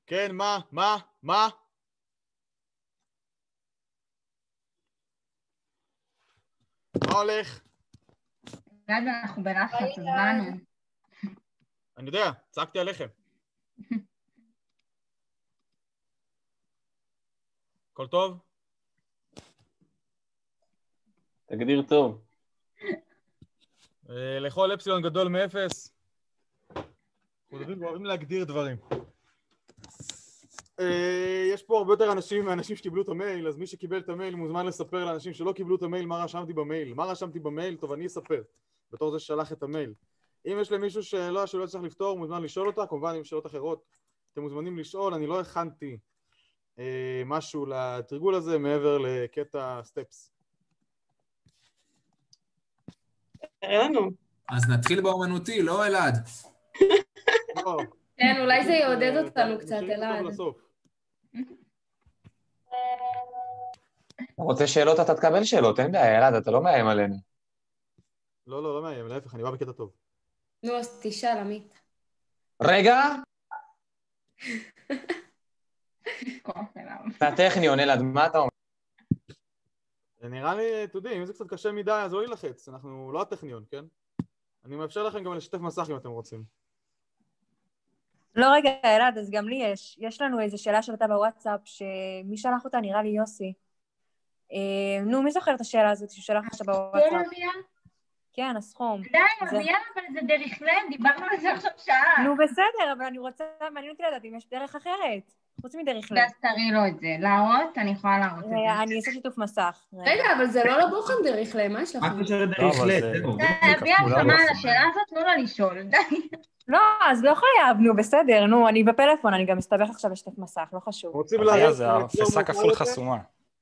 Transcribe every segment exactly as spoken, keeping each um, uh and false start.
כן, מה? מה? מה? מה הולך? גד, אנחנו בלחץ, אז באנו. אני יודע, צעקתי עליכם. הכל טוב? תגדיר טוב. לכל אפסילון גדול מאפס. אנחנו אוהבים להגדיר דברים. יש פה הרבה יותר אנשים מהאנשים שקיבלו את המייל, אז מי שקיבל את המייל מוזמן לספר לאנשים שלא קיבלו את המייל מה רשמתי במייל. מה רשמתי במייל? טוב, אני אספר, בתור זה ששלח את המייל. אם יש למישהו שאלה שלא צריך לפתור, מוזמן לשאול אותה, כמובן עם שאלות אחרות אתם מוזמנים לשאול. אני לא הכנתי אה, משהו לתרגול הזה מעבר לקטע סטפס. לנו. אז נתחיל באומנותי, לא אלעד. לא. כן, אולי זה יעודד אותנו קצת, אלעד. אתה רוצה שאלות, אתה תקבל שאלות, אין בעיה, אלעד, אתה לא מאיים עלינו. לא, לא, לא מאיים, להפך, אני בא בקטע טוב. נו, אז תשאל, עמית. רגע! אתה טכניון, אלעד, מה אתה אומר? נראה לי, אתה יודע, אם זה קצת קשה מדי, אז לא ילחץ, אנחנו לא הטכניון, כן? אני מאפשר לכם גם לשתף מסך אם אתם רוצים. לא, רגע, אלעד, אז גם לי יש. יש לנו איזו שאלה שעלתה בוואטסאפ, שמי שלח אותה נראה לי יוסי. נו, מי זוכר את השאלה הזאת ששלח אותה בוואטסאפ? כן, הסכום. די, אביאל, אבל זה דרך לב, דיברנו על זה עכשיו שעה. נו, בסדר, אבל אני רוצה, מעניין אותי לדעת אם יש דרך אחרת. חוץ מדרך לב. אז תראי לו את זה. להראות? אני יכולה להראות את זה. אני אעשה שיתוף מסך. רגע, אבל זה לא לבוחן דרך לב, מה יש לכם? מה קשר דרך לב? אביאל, שמע על השאלה הזאת, תנו לה לשאול, די. לא, אז לא חייב, נו, בסדר, נו, אני בפלאפון, אני גם מסתבך עכשיו לשתף מסך, לא חשוב. רוצים להגיד... זה הפסה כפול חסומה.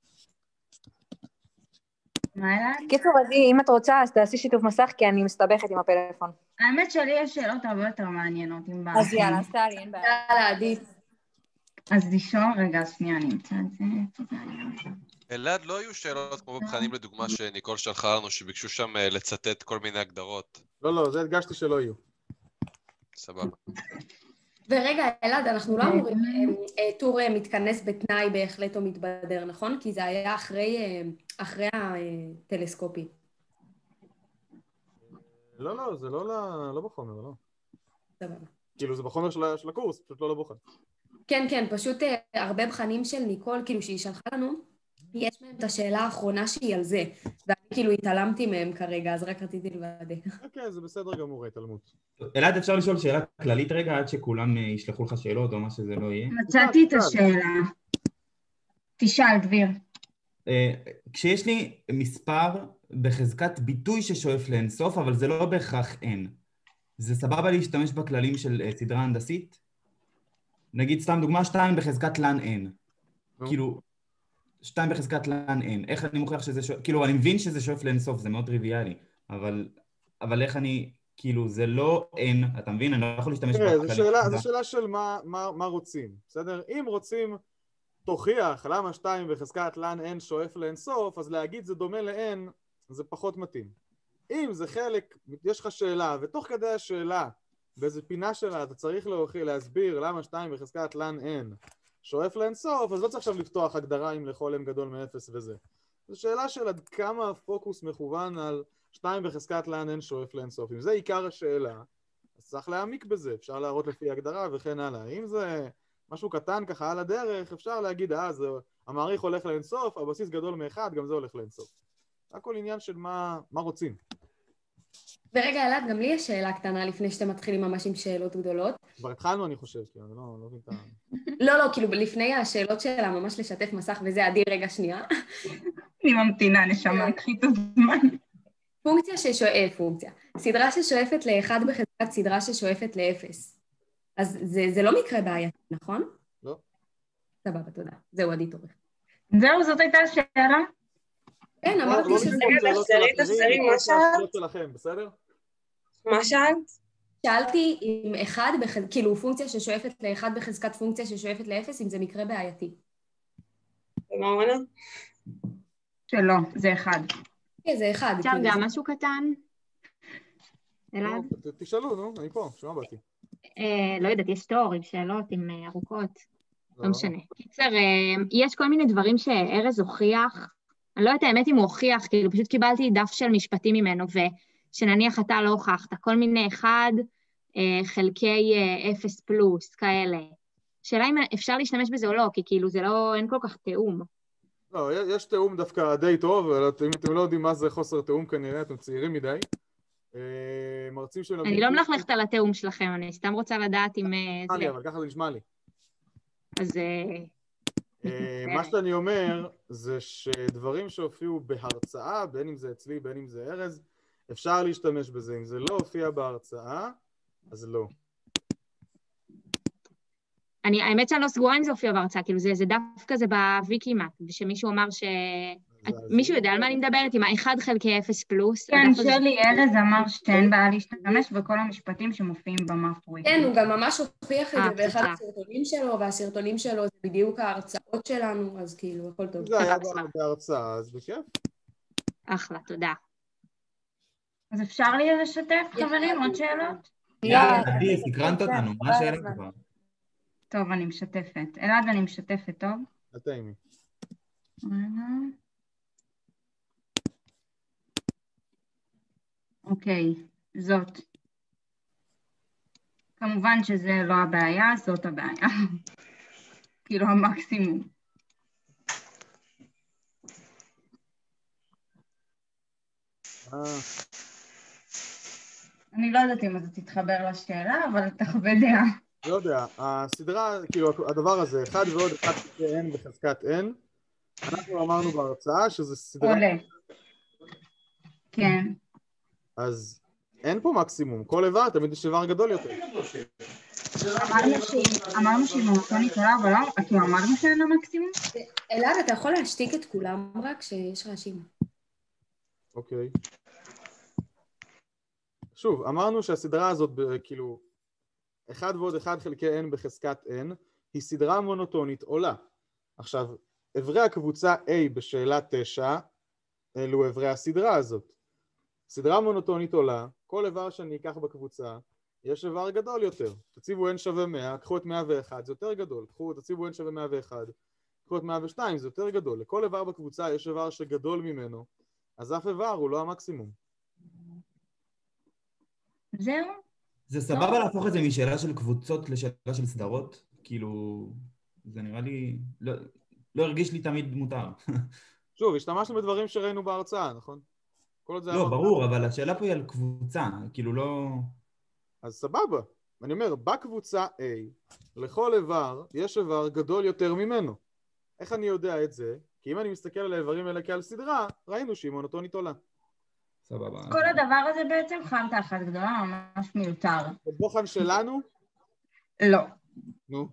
מה אלעד? קיצור, אז אם את רוצה, אז תעשי שיתוף מסך, כי אני מסתבכת עם הפלאפון. האמת שלי יש שאלות הרבה יותר מעניינות, אם בא. אז יאללה, אז תעלי, אין בעיה. יאללה, עדיף. אז לשאול, רגע, שנייה, אני אמצא את זה. אלעד, לא היו שאלות כמו מבחנים לדוגמה שניקול שלחה לנו, שביקשו שם לצטט כל מיני הגדרות. לא, לא, זה הדגשתי שלא יהיו. סבבה. ורגע, אלעד, אנחנו לא אמורים, טור מתכנס בתנאי בהחלט או מתבדר, נכון? כי זה היה אחרי הטלסקופי. לא, לא, זה לא בחומר, לא. סבבה. כאילו, זה בחומר של הקורס, פשוט לא לבוחן. כן, כן, פשוט הרבה בחנים של ניקול, כאילו שהיא שלחה לנו, יש מהם את השאלה האחרונה שהיא על זה, ואני כאילו התעלמתי מהם כרגע, אז רק רציתי לוודא. אוקיי, זה בסדר גמור, התעלמות. אלעד, אפשר לשאול שאלה כללית רגע, עד שכולם ישלחו לך שאלות או מה שזה לא יהיה? מצאתי את השאלה. תשאל, דביר. כשיש לי מספר בחזקת ביטוי ששואף לאינסוף, אבל זה לא בהכרח n, זה סבבה להשתמש בכללים של סדרה הנדסית? נגיד סתם דוגמה, שתיים בחזקת לן n. כאילו, שתיים בחזקת לן n. איך אני מוכיח שזה שואף, כאילו, אני מבין שזה שואף לאינסוף, זה מאוד טריוויאלי, אבל, אבל איך אני, כאילו, זה לא n, אתה מבין? אני לא יכול להשתמש בכללים. זו שאלה של מה, מה, מה רוצים, בסדר? אם רוצים תוכיח למה שתיים בחזקת לן n שואף לאינסוף, אז להגיד זה דומה ל-n, זה פחות מתאים. אם זה חלק, יש לך שאלה, ותוך כדי השאלה, באיזו פינה שלה אתה צריך להוכיח, להסביר למה שתיים בחזקת לן n שואף לאינסוף, אז לא צריך עכשיו לפתוח הגדרה אם לכל n גדול מאפס וזה. זו שאלה של עד כמה הפוקוס מכוון על שתיים בחזקת ln n שואף לאינסוף. אם זה עיקר השאלה, אז צריך להעמיק בזה, אפשר להראות לפי הגדרה וכן הלאה. אם זה משהו קטן ככה על הדרך, אפשר להגיד, אה, זה, המעריך הולך לאינסוף, הבסיס גדול מאחד, גם זה הולך לאינסוף. הכל עניין של מה, מה רוצים. ורגע, אלעד, גם לי יש שאלה קטנה לפני שאתם מתחילים ממש עם שאלות גדולות. כבר התחלנו, אני חושב, כי אני לא, לא מבין את ה... לא, לא, כאילו, לפני השאלות שלה, ממש לשתף מסך, וזה עדי רגע שנייה. אני ממתינה, נשמה, קחי את הזמן. פונקציה ששואף, פונקציה. סדרה ששואפת לאחד בחזקת סדרה ששואפת לאפס. אז זה, זה לא מקרה בעייתי, נכון? לא. סבבה, תודה. זהו, עדי תורך. זהו, זאת הייתה השאלה? כן, אמרתי שזה... תחזרי, תחזרי, מה שאלת? בסדר? מה שאלת? שאלתי אם אחד, כאילו פונקציה ששואפת לאחד בחזקת פונקציה ששואפת לאפס, אם זה מקרה בעייתי. ומה הוא עונה? שלא, זה אחד. כן, זה אחד. אפשר גם משהו קטן? אלעד? תשאלו, נו, אני פה, שמה באתי. לא יודעת, יש תור עם שאלות, עם ארוכות. לא משנה. קיצר, אה, יש כל מיני דברים שארז הוכיח, אני לא יודעת האמת אם הוא הוכיח, כאילו פשוט קיבלתי דף של משפטים ממנו, ושנניח אתה לא הוכחת, כל מיני אחד, אה, חלקי אה, אפס פלוס, כאלה. שאלה אם אפשר להשתמש בזה או לא, כי כאילו זה לא, אין כל כך תאום. לא, יש תאום דווקא די טוב, אבל אם אתם לא יודעים מה זה חוסר תאום כנראה, אתם צעירים מדי. אה, מרצים של... אני לא מלכלכת על התאום שלכם, אני סתם רוצה לדעת אם אה, זה... אבל ככה זה נשמע לי. אז... אה, אה, מה שאני אומר זה שדברים שהופיעו בהרצאה, בין אם זה אצלי, בין אם זה ארז, אפשר להשתמש בזה. אם זה לא הופיע בהרצאה, אז לא. אני, האמת שאני לא סגורה אם זה הופיע בהרצאה, כאילו זה, זה דף כזה בוויקימט, ושמישהו אמר ש... מישהו יודע על מה אני מדברת? עם האחד חלקי אפס פלוס? כן, שלי ארז אמר שאין בעיה להשתמש בכל המשפטים שמופיעים במפרויקט. כן, הוא גם ממש הוכיח את זה באחד הסרטונים שלו, והסרטונים שלו זה בדיוק ההרצאות שלנו, אז כאילו, הכל טוב. זה היה בהרצאה, אז בכיף. אחלה, תודה. אז אפשר לי לשתף, חברים, עוד שאלות? יאללה, עדי, סקרנת אותנו, מה השאלה כבר? טוב, אני משתפת. אלעד, אני משתפת, טוב? אתה אימי. אוקיי, זאת. כמובן שזה לא הבעיה, זאת הבעיה. כאילו המקסימום. אני לא יודעת אם אתה תתחבר לשאלה, אבל תחווה דעה. לא יודע, הסדרה, כאילו הדבר הזה, אחד ועוד אחד n בחזקת n, אנחנו אמרנו בהרצאה שזה סדרה... עולה. כן. אז אין פה מקסימום, כל איבר תמיד יש איבר גדול יותר. אמרנו שהיא מונוטונית עולה, אבל לא, כאילו אמרנו שאין לה מקסימום? אלעד, אתה יכול להשתיק את כולם רק שיש רעשים. אוקיי. שוב, אמרנו שהסדרה הזאת, כאילו, אחד ועוד אחד חלקי n בחזקת n, היא סדרה מונוטונית עולה. עכשיו, אברי הקבוצה A בשאלה תשע, אלו אברי הסדרה הזאת. סדרה מונוטונית עולה, כל איבר שאני אקח בקבוצה, יש איבר גדול יותר. תציבו n שווה מאה, קחו את מאה ואחת, זה יותר גדול. קחו, תציבו n שווה מאה ואחת, קחו את מאה ושתיים, זה יותר גדול. לכל איבר בקבוצה יש איבר שגדול ממנו, אז אף איבר הוא לא המקסימום. זהו? זה סבבה להפוך את זה משאלה של קבוצות לשאלה של סדרות? כאילו, זה נראה לי... לא, לא הרגיש לי תמיד מותר. שוב, השתמשנו בדברים שראינו בהרצאה, נכון? לא, ברור, אבל השאלה פה היא על קבוצה, כאילו לא... אז סבבה. אני אומר, בקבוצה A, לכל איבר, יש איבר גדול יותר ממנו. איך אני יודע את זה? כי אם אני מסתכל על האיברים האלה כעל סדרה, ראינו שהיא מונוטונית עולה. סבבה. כל הדבר הזה בעצם חמתה אחת גדולה, ממש מיותר. בוחן שלנו? לא. נו.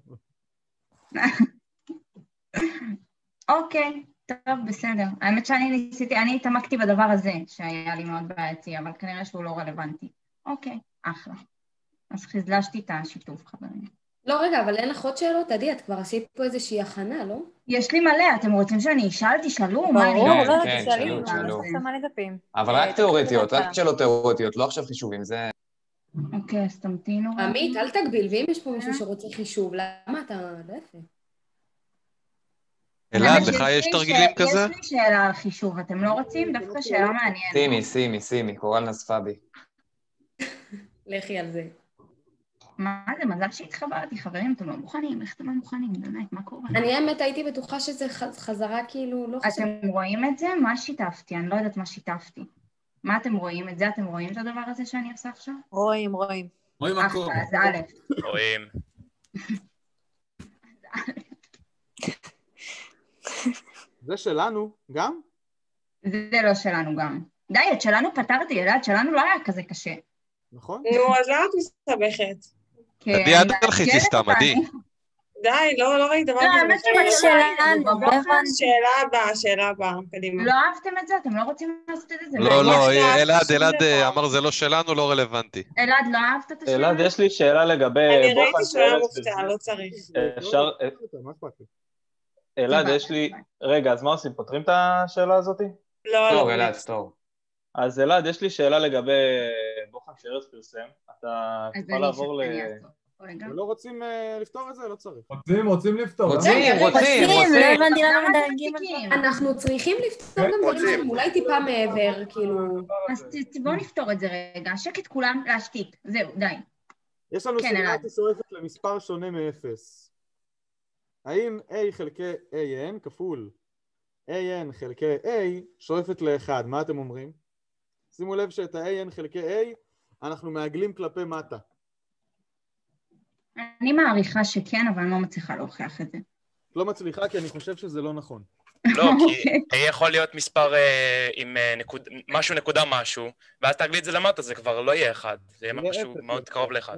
אוקיי. טוב, בסדר. האמת שאני ניסיתי, אני התעמקתי בדבר הזה, שהיה לי מאוד בעייתי, אבל כנראה שהוא לא רלוונטי. אוקיי, אחלה. אז חזלשתי את השיתוף, חברים. לא, רגע, אבל אין לך עוד שאלות? עדי, את כבר עשית פה איזושהי הכנה, לא? יש לי מלא, אתם רוצים שאני אשאל? תשאלו? ברור, לא, כן, תשאלי, שאלו. מלא דפים. אבל רק תיאורטיות, רק שאלות תיאורטיות, לא עכשיו חישובים, זה... אוקיי, אז תמתינו. עמית, אל תגביל, ואם יש פה מישהו שרוצה חישוב, למה אתה... לא יפה. אלעד, לך יש תרגילים כזה? יש לי שאלה על חישוב, אתם לא רוצים? דווקא שאלה מעניינת. שימי, שימי, שימי, קורל נזפה בי. לכי על זה. מה זה? מזל שהתחברתי, חברים, אתם לא מוכנים, איך אתם לא מוכנים? באמת, מה קורה? אני האמת הייתי בטוחה שזה חזרה כאילו, לא חשוב. אתם רואים את זה? מה שיתפתי? אני לא יודעת מה שיתפתי. מה אתם רואים? את זה אתם רואים את הדבר הזה שאני עושה עכשיו? רואים, רואים. רואים הכל. אז א'. רואים. זה שלנו גם? זה לא שלנו גם. די, את שלנו פתרתי, יודעת, שלנו לא היה כזה קשה. נכון? נו, אז למה את מסתבכת? עדי, אל תלחיצי סתם, עדי. די, לא לא ראית דבר לא, האמת שלנו, שאלה הבאה, שאלה הבאה, קדימה. לא אהבתם את זה? אתם לא רוצים לעשות את זה? לא, לא, אלעד, אלעד אמר זה לא שלנו, לא רלוונטי. אלעד, לא אהבת את השאלה? אלעד, יש לי שאלה לגבי... אני ראיתי שהוא היה מופתע, לא צריך. אפשר... אלעד, יש לי... רגע, אז מה עושים? פותרים את השאלה הזאת? לא, טוב, לא. אלעד, טוב. אז אלעד, יש לי שאלה לגבי בוחן שארז פרסם. אתה תוכל לעבור ל... לא רוצים uh, לפתור את זה? לא צריך. רוצים, רוצים לפתור. רוצים, רוצים, רוצים, לא רוצים. הבנתי למה מדלגים על זה. אנחנו צריכים לפתור גם דברים שהם אולי טיפה מעבר, כאילו... אז ת- בואו נפתור את זה רגע. שקט כולם להשתיק. זהו, די. יש לנו כן, סדרה אלעד. ששואפת למספר שונה מאפס. האם A חלקי איי אן כפול איי אן חלקי A שואפת לאחד? מה אתם אומרים? שימו לב שאת ה-איי אן חלקי A אנחנו מעגלים כלפי מטה. אני מעריכה שכן, אבל אני לא מצליחה להוכיח את זה. לא מצליחה כי אני חושב שזה לא נכון. לא, כי A יכול להיות מספר אה, עם אה, נקוד, משהו נקודה משהו, ואז תגלי את זה למטה, זה כבר לא יהיה אחד, זה יהיה יהיה משהו אפס, מאוד קרוב לאחד.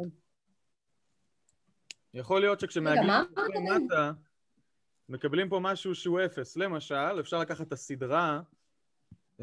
יכול להיות שכשמעגלים מה? כלפי מטה מקבלים פה משהו שהוא אפס. למשל, אפשר לקחת את הסדרה אה,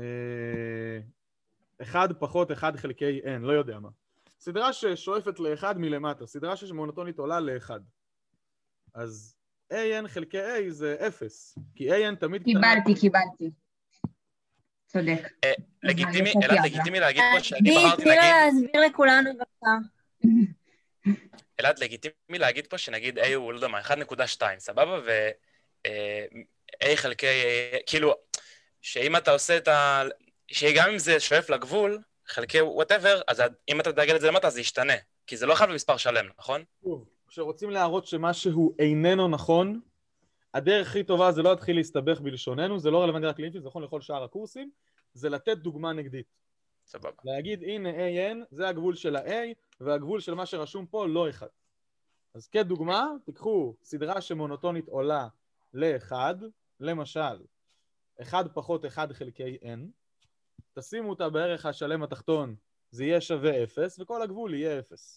אחד פחות אחד חלקי n, לא יודע מה. סדרה ששואפת לאחד מלמטה, סדרה שמונוטונית עולה לאחד. אז איי אן חלקי A זה אפס, כי איי אן תמיד קטנה. קיבלתי, קיבלתי. צודק. לגיטימי, אבל אלעד, יצאתי לגיטימי להגיד פה שאני תני בחרתי תני לה נגיד, להסביר לכולנו בבקשה. אלעד, לגיטימי להגיד פה שנגיד A הוא לא יודע מה, אחד נקודה שתיים, סבבה? ו-A חלקי, כאילו, שאם אתה עושה את ה... שגם אם זה שואף לגבול, חלקי whatever, אז אם אתה תדגל את זה למטה, זה ישתנה. כי זה לא חייב במספר שלם, נכון? שוב, כשרוצים להראות שמשהו איננו נכון, הדרך הכי טובה זה לא להתחיל להסתבך בלשוננו, זה לא רלוונטי רק לאינפי, זה נכון לכל שאר הקורסים, זה לתת דוגמה נגדית. סבבה. להגיד, הנה איי אן, זה הגבול של ה-A, והגבול של מה שרשום פה לא אחד. אז כדוגמה, תיקחו סדרה שמונוטונית עולה ל-אחד, למשל, אחד פחות אחד חלקי n, תשימו אותה בערך השלם התחתון, זה יהיה שווה אפס, וכל הגבול יהיה אפס.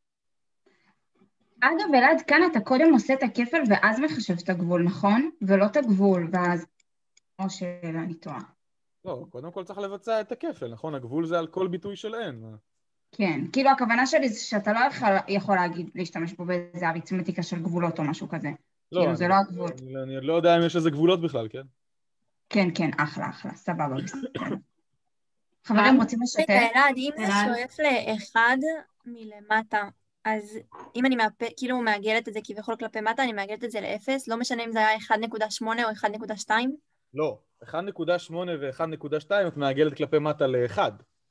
אגב, אלעד, כאן אתה קודם עושה את הכפל ואז מחשב את הגבול, נכון? ולא את הגבול, ואז... או שאני טועה. לא, קודם כל צריך לבצע את הכפל, נכון? הגבול זה על כל ביטוי של n. כן, כאילו הכוונה שלי זה שאתה לא יכול, יכול להגיד, להשתמש פה באיזה אריתמטיקה של גבולות או משהו כזה. לא, כאילו אני, זה לא הגבול. אני, אני לא יודע אם יש איזה גבולות בכלל, כן? כן, כן, אחלה, אחלה, סבבה, בסדר. חברים, רוצים לשתף? רגע, אלעד, אם זה אלעד? שואף לאחד מלמטה, אז אם אני מאפ... כאילו מעגלת את זה כביכול כלפי מטה, אני מעגלת את זה לאפס, לא משנה אם זה היה אחד נקודה שמונה או אחד נקודה שתיים? לא, אחד נקודה שמונה ו-אחד נקודה שתיים את מעגלת כלפי מטה ל-אחד.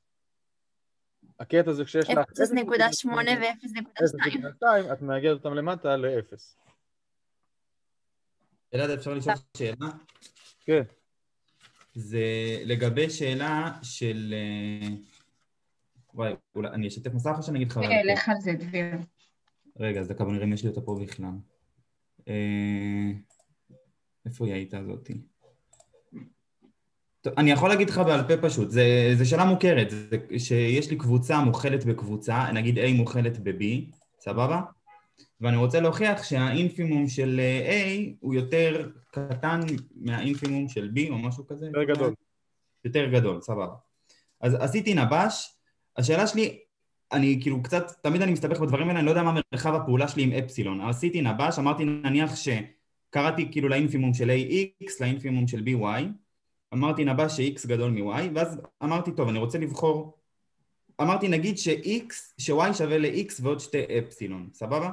הקטע זה כשיש לך... אפס נקודה שמונה ו-אפס נקודה שתיים. את מעגלת אותם למטה ל-אפס. אלעד, אפשר לשאול שאלה? כן. זה לגבי שאלה של... וואי, אולי אני אשתף מסך או שאני אגיד לך... כן, לך על זה, דביר. רגע, אז דקה, נראה אם יש לי אותה פה בכלל. איפה היא הייתה הזאתי? טוב, אני יכול להגיד לך בעל פה פשוט, זו שאלה מוכרת, זה שיש לי קבוצה מוכלת בקבוצה, נגיד A מוכלת ב-B, סבבה? ואני רוצה להוכיח שהאינפימום של A הוא יותר קטן מהאינפימום של B או משהו כזה. יותר גדול. יותר גדול, סבבה. אז עשיתי נבש, השאלה שלי, אני כאילו קצת, תמיד אני מסתבך בדברים האלה, אני לא יודע מה מרחב הפעולה שלי עם אפסילון. עשיתי נבש, אמרתי נניח שקראתי כאילו לאינפימום של A X, לאינפימום של B Y, אמרתי נבש ש-X גדול מ-Y, ואז אמרתי, טוב, אני רוצה לבחור, אמרתי נגיד ש-X, ש-Y שווה ל-X ועוד שתי אפסילון, סבבה?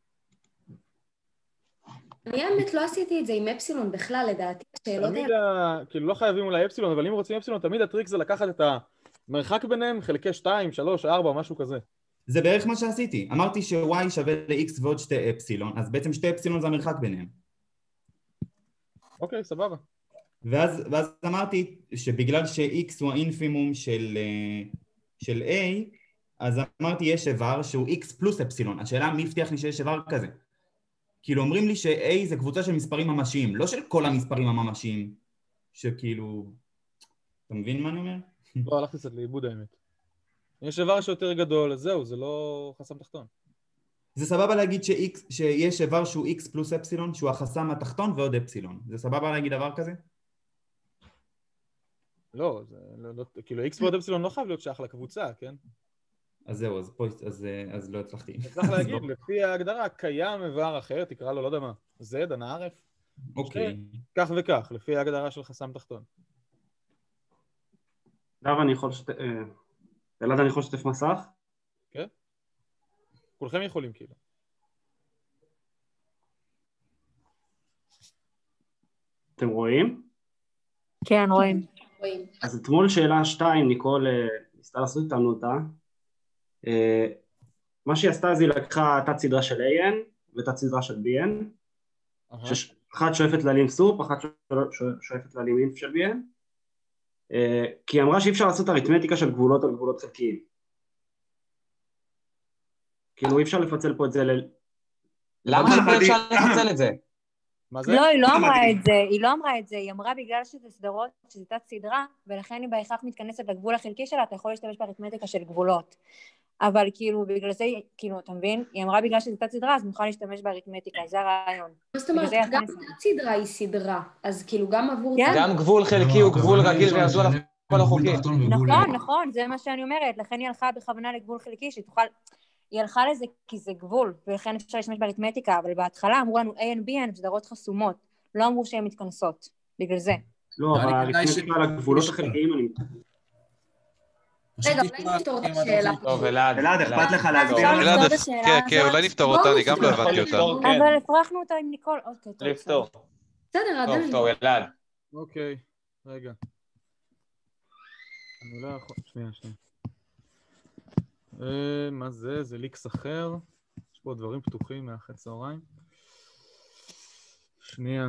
אני האמת לא עשיתי את זה עם אפסילון בכלל, לדעתי. תמיד, כאילו לא חייבים אולי אפסילון, אבל אם רוצים אפסילון, תמיד הטריק זה לקחת את המרחק ביניהם, חלקי שתיים, שלוש, ארבע, משהו כזה. זה בערך מה שעשיתי. אמרתי ש-Y שווה ל-X ועוד שתי אפסילון, אז בעצם שתי אפסילון זה המרחק ביניהם. אוקיי, סבבה. ואז, ואז אמרתי שבגלל ש-X הוא האינפימום של, של A, אז אמרתי יש איבר שהוא X פלוס אפסילון. השאלה מי הבטיח לי שיש איבר כזה? כאילו אומרים לי ש-A זה קבוצה של מספרים ממשיים, לא של כל המספרים הממשיים, שכאילו... אתה מבין מה אני אומר? לא, הלכתי קצת לאיבוד האמת. יש איבר שיותר גדול, אז זהו, זה לא חסם תחתון. זה סבבה להגיד ש-X, שיש איבר שהוא X פלוס אפסילון, שהוא החסם התחתון ועוד אפסילון. זה סבבה להגיד דבר כזה? לא, זה לא, לא, כאילו X ועוד אפסילון לא חייב להיות שייך לקבוצה, כן? אז זהו, אז פה, אז, אז לא הצלחתי. צריך להגיד, לפי ההגדרה, קיים איבר אחר, תקרא לו, לא יודע מה, Z, הנערף. אוקיי. כך וכך, לפי ההגדרה של חסם תחתון. דב, אני יכול לשתף... אלעד, אני יכול לשתף מסך? כן. כולכם יכולים, כאילו. אתם רואים? כן, רואים. אז אתמול שאלה שתיים, ניקול ניסתה לעשות איתנו אותה. מה שהיא עשתה זה היא לקחה תת סדרה של איי אן ותת סדרה של בי אן, שאחת שואפת לאלים סופ, אחת שואפת לאלים אינף של בי אן, כי היא אמרה שאי אפשר לעשות אריתמטיקה של גבולות על גבולות חלקיים. כאילו אי אפשר לפצל פה את זה ל... למה אי אפשר לפצל את זה? מה זה? לא, היא לא אמרה את זה, היא לא אמרה את זה, היא אמרה בגלל שזה סדרות, שזה תת סדרה, ולכן היא בהכרח מתכנסת לגבול החלקי שלה, אתה יכול להשתמש באריתמטיקה של גבולות. אבל כאילו, בגלל זה, כאילו, אתה מבין? היא אמרה בגלל שזה תת סדרה, אז נוכל להשתמש באריתמטיקה, זה הרעיון. זאת אומרת, גם תת סדרה היא סדרה, אז כאילו גם עבור... גם גבול חלקי הוא גבול רגיל וידוע לך כל החוקים. נכון, נכון, זה מה שאני אומרת, לכן היא הלכה בכוונה לגבול חלקי, שתוכל... היא הלכה לזה כי זה גבול, ולכן אפשר להשתמש באריתמטיקה, אבל בהתחלה אמרו לנו איי אן בי אן סדרות חסומות, לא אמרו שהן מתכנסות, בגלל זה. לא, אבל האריתמטיקה על הגבולות החלקיים אני... רגע, אולי נפתור את השאלה. טוב, אלעד. אלעד, אכפת לך להסביר? כן, כן, אולי נפתור אותה, אני גם לא הבנתי אותה. אבל הפרחנו אותה עם ניקול, אוקיי, טוב. לפתור. בסדר, עדיין. טוב, טוב, אלעד. אוקיי, רגע. אני לא יכול... שנייה, שנייה. מה זה? זה ליקס אחר. יש פה דברים פתוחים מאחרי צהריים. שנייה.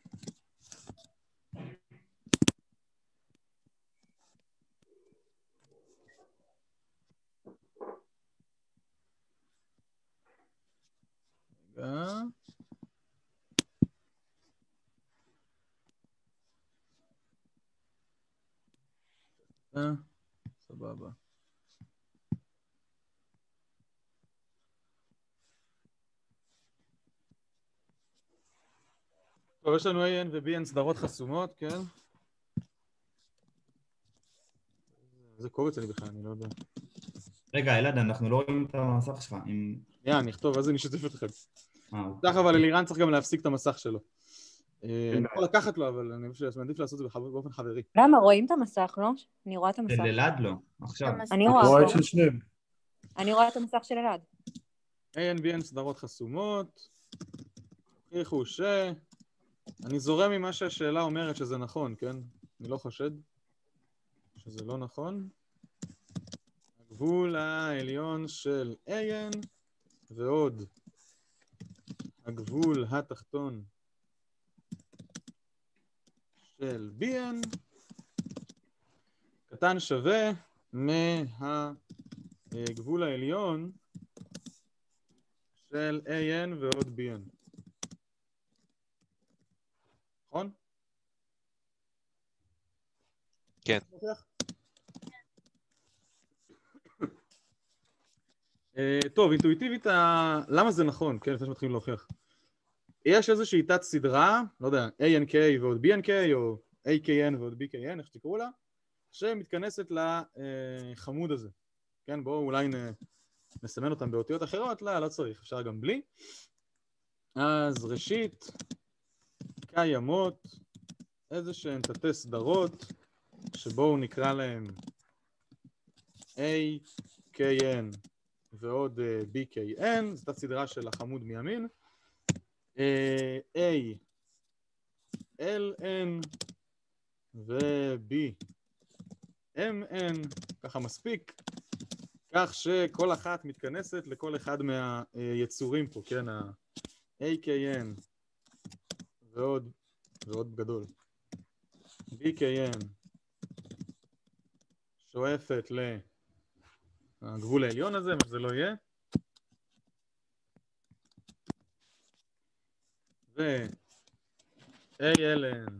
רגע. אה, סבבה. טוב, יש לנו איי אן ו-בי אן סדרות חסומות, כן? זה קורץ אני בכלל, אני לא יודע. רגע, אלעד, אנחנו לא רואים את המסך שלך. יא, אני אכתוב, אז אני אשתף אתכם. דרך אבל אלירן צריך גם להפסיק את המסך שלו. אני יכול לקחת לו, אבל אני מעדיף לעשות את זה באופן חברי. למה? רואים את המסך, לא? אני רואה את המסך. של אלעד לא, עכשיו. אני רואה את שניהם. אני רואה את המסך של אלעד. איי אן בי אן סדרות חסומות. הוכיחו ש... אני זורם ממה שהשאלה אומרת שזה נכון, כן? אני לא חושד שזה לא נכון. הגבול העליון של איי אן ועוד הגבול התחתון של בי אן קטן שווה מהגבול העליון של איי אן ועוד בי אן. נכון? כן. טוב, אינטואיטיבית, למה זה נכון? כן, לפני שמתחילים להוכיח. יש איזושהי תת סדרה, לא יודע, איי אן קיי ועוד בי אן קיי, או איי קיי אן ועוד בי קיי אן, איך שתקראו לה, שמתכנסת לחמוד הזה. כן, בואו אולי נסמן אותם באותיות אחרות, לא, לא צריך, אפשר גם בלי. אז ראשית, קיימות איזה שהן תתי סדרות שבואו נקרא להם איי קיי אן ועוד בי קיי אן, זאת הסדרה של החמוד מימין, A, L, N ו-B, M, N, ככה מספיק, כך שכל אחת מתכנסת לכל אחד מהיצורים פה, כן, ה-איי קיי אן ועוד, ועוד גדול, בי קיי אן שואפת לגבול העליון הזה, מה שזה לא יהיה, ו-איי אל אן,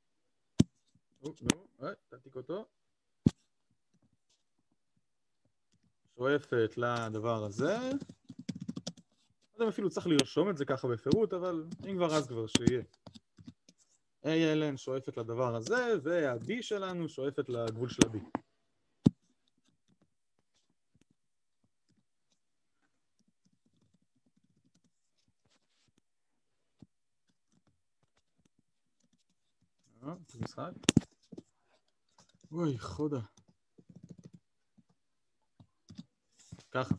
נו, תעתיק אותו, שואפת לדבר הזה, לא יודע אם אפילו צריך לרשום את זה ככה בפירוט, אבל אם כבר אז כבר שיהיה. איי אל אן שואפת לדבר הזה, וה-B שלנו שואפת לגבול של ה-B. זה משחק? אוי, חודה. ככה.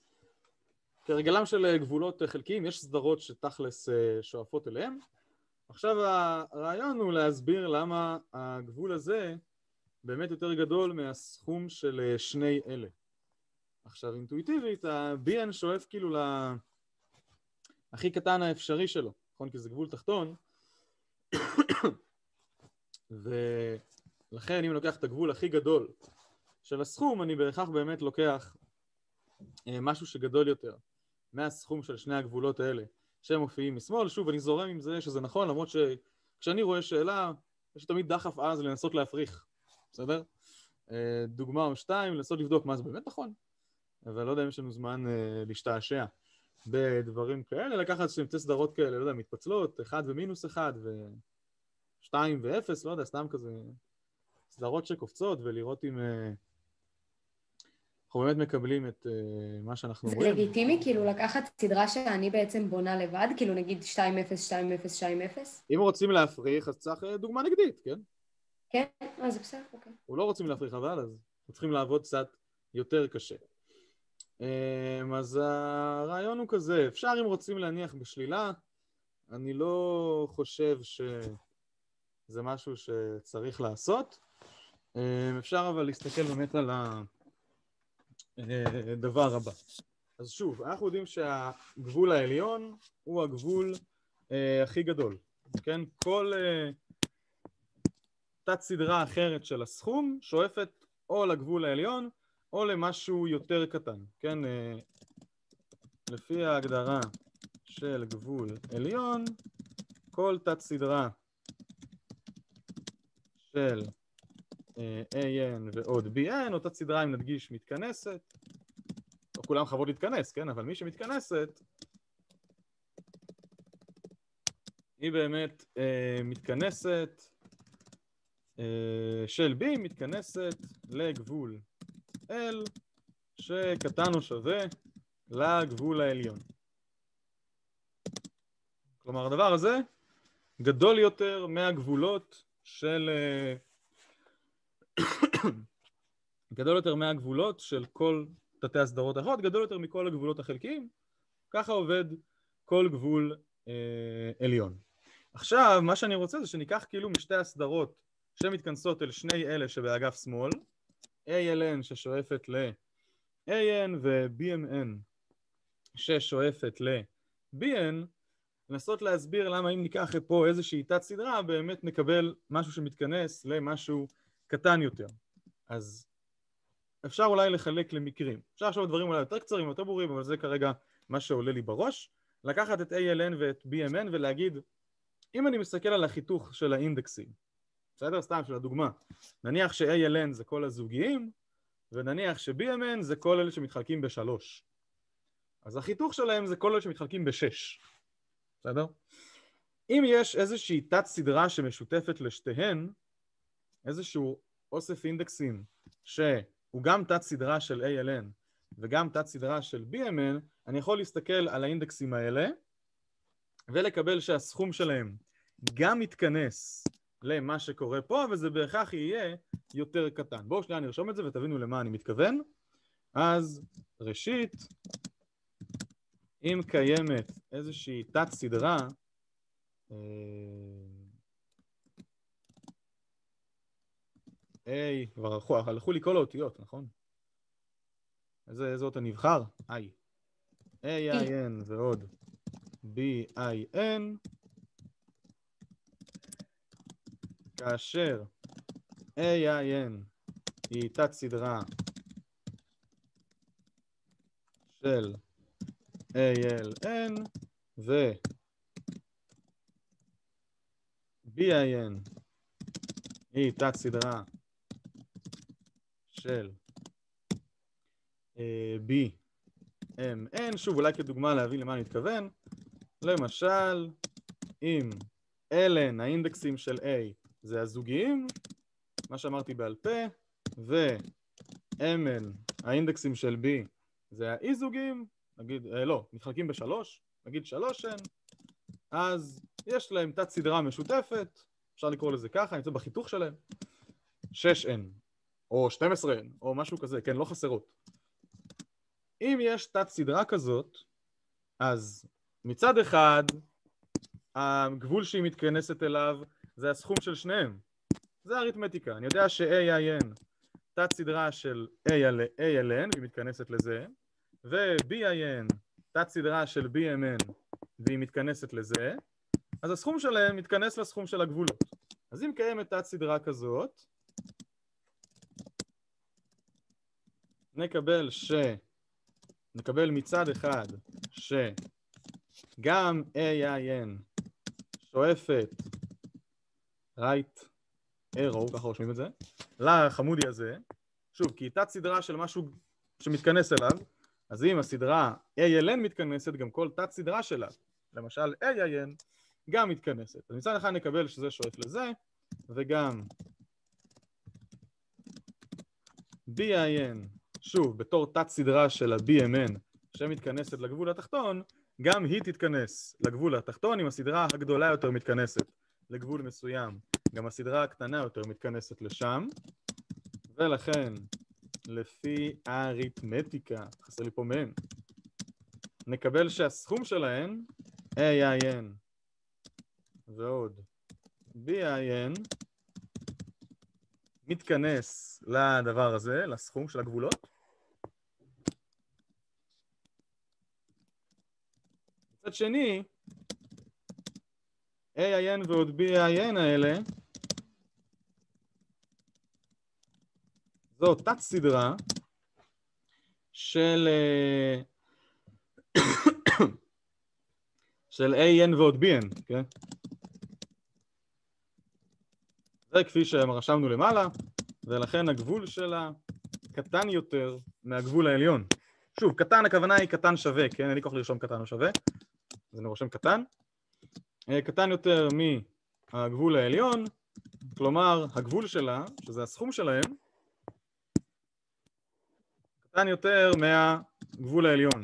כרגלם של גבולות חלקיים, יש סדרות שתכלס שואפות אליהם. עכשיו הרעיון הוא להסביר למה הגבול הזה באמת יותר גדול מהסכום של שני אלה. עכשיו אינטואיטיבית, ה-בי אן שואף כאילו להכי קטן האפשרי שלו, נכון? כי זה גבול תחתון, ולכן אם אני לוקח את הגבול הכי גדול של הסכום, אני בהכרח באמת לוקח משהו שגדול יותר מהסכום של שני הגבולות האלה שהם מופיעים משמאל. שוב, אני זורם עם זה שזה נכון, למרות שכשאני רואה שאלה, יש תמיד דחף אז לנסות להפריך, בסדר? דוגמה או שתיים, לנסות לבדוק מה זה באמת נכון, אבל לא יודע אם יש לנו זמן להשתעשע בדברים כאלה, לקחת שתי סדרות כאלה, לא יודע, מתפצלות, אחד ומינוס אחד ושתיים ואפס, לא יודע, סתם כזה סדרות שקופצות ולראות אם אנחנו באמת מקבלים את מה שאנחנו זה רואים. זה לגיטימי כאילו לקחת סדרה שאני בעצם בונה לבד, כאילו נגיד שתיים אפס, שתיים אפס, שתיים אפס? אם רוצים להפריך, אז צריך דוגמה נגדית, כן? כן, אז זה בסדר, אוקיי. הוא לא רוצים להפריך אבל, אז צריכים לעבוד קצת יותר קשה. אז הרעיון הוא כזה, אפשר אם רוצים להניח בשלילה, אני לא חושב שזה משהו שצריך לעשות, אפשר אבל להסתכל באמת על הדבר הבא. אז שוב, אנחנו יודעים שהגבול העליון הוא הגבול הכי גדול, כן? כל תת סדרה אחרת של הסכום שואפת או לגבול העליון או למשהו יותר קטן, כן? לפי ההגדרה של גבול עליון, כל תת סדרה של איי אן ועוד בי אן, או תת סדרה אם נדגיש מתכנסת, לא כולם חייבות להתכנס, כן? אבל מי שמתכנסת היא באמת אה, מתכנסת אה, של B מתכנסת לגבול L שקטן או שווה לגבול העליון. כלומר הדבר הזה גדול יותר מהגבולות של גדול יותר מהגבולות של כל תתי הסדרות האחרות, גדול יותר מכל הגבולות החלקיים, ככה עובד כל גבול אה, עליון. עכשיו מה שאני רוצה זה שניקח כאילו משתי הסדרות שמתכנסות אל שני אלה שבאגף שמאל, איי אל אן ששואפת ל-איי אן ו-בי אם אן ששואפת ל-בי אן, לנסות להסביר למה אם ניקח פה איזושהי תת סדרה באמת נקבל משהו שמתכנס למשהו קטן יותר. אז אפשר אולי לחלק למקרים. אפשר עכשיו דברים אולי יותר קצרים, יותר ברורים, אבל זה כרגע מה שעולה לי בראש. לקחת את איי אל אן ואת בי אם אן ולהגיד, אם אני מסתכל על החיתוך של האינדקסים, בסדר? סתם של הדוגמה. נניח ש-איי אל אן זה כל הזוגיים, ונניח ש-בי אם אן זה כל אלה שמתחלקים בשלוש. אז החיתוך שלהם זה כל אלה שמתחלקים בשש. בסדר? אם יש איזושהי תת סדרה שמשותפת לשתיהן, איזשהו אוסף אינדקסים שהוא גם תת סדרה של איי אל אן וגם תת סדרה של בי אם אן, אני יכול להסתכל על האינדקסים האלה ולקבל שהסכום שלהם גם מתכנס למה שקורה פה, וזה בהכרח יהיה יותר קטן. בואו שנייה נרשום את זה ותבינו למה אני מתכוון. אז ראשית, אם קיימת איזושהי תת סדרה, איי, כבר הלכו, הלכו לי כל האותיות, נכון? איזה, איזה אות אני נבחר? איי. איי איי אן ועוד בי איי אן, כאשר איי איי אן היא תת סדרה של איי אל אן ו בי איי אן היא תת סדרה של בי אם אן, שוב אולי כדוגמה להבין למה אני מתכוון, למשל אם אלן האינדקסים של A זה הזוגיים, מה שאמרתי בעל פה, ו-M N האינדקסים של B זה האי זוגיים, נגיד, אה, לא, מתחלקים בשלוש, נגיד שלוש N, אז יש להם תת סדרה משותפת, אפשר לקרוא לזה ככה, נמצא בחיתוך שלהם, שש N, או שתים עשרה N, או משהו כזה, כן, לא חסרות. אם יש תת סדרה כזאת, אז מצד אחד הגבול שהיא מתכנסת אליו זה הסכום של שניהם. זה אריתמטיקה. אני יודע ש-A I N תת סדרה של A L N והיא מתכנסת לזה, ו-B I N תת סדרה של B M N והיא מתכנסת לזה, אז הסכום שלהם מתכנס לסכום של הגבולות. אז אם קיימת תת סדרה כזאת, נקבל ש... נקבל מצד אחד שגם A I N שואפת right arrow, ככה רושמים את זה, לחמודי הזה, שוב, כי היא תת סדרה של משהו שמתכנס אליו, אז אם הסדרה A L N מתכנסת, גם כל תת סדרה שלה, למשל A I N, גם מתכנסת. אז מצד אחד נקבל שזה שואף לזה, וגם B I N, שוב, בתור תת סדרה של ה-B M N שמתכנסת לגבול התחתון, גם היא תתכנס לגבול התחתון, אם הסדרה הגדולה יותר מתכנסת לגבול מסוים, גם הסדרה הקטנה יותר מתכנסת לשם, ולכן לפי אריתמטיקה, חסר לי פה מהן, נקבל שהסכום שלהן A I N ועוד B I N מתכנס לדבר הזה, לסכום של הגבולות. מצד שני, A I N ועוד B I N האלה, זו תת סדרה של של A N ועוד B N, כן? זה כפי שרשמנו למעלה, ולכן הגבול שלה קטן יותר מהגבול העליון. שוב, קטן הכוונה היא קטן שווה, כן? אין לי כוח לרשום קטן או שווה, אז אני רושם קטן. קטן יותר מהגבול העליון, כלומר הגבול שלה, שזה הסכום שלהם, קטן יותר מהגבול העליון.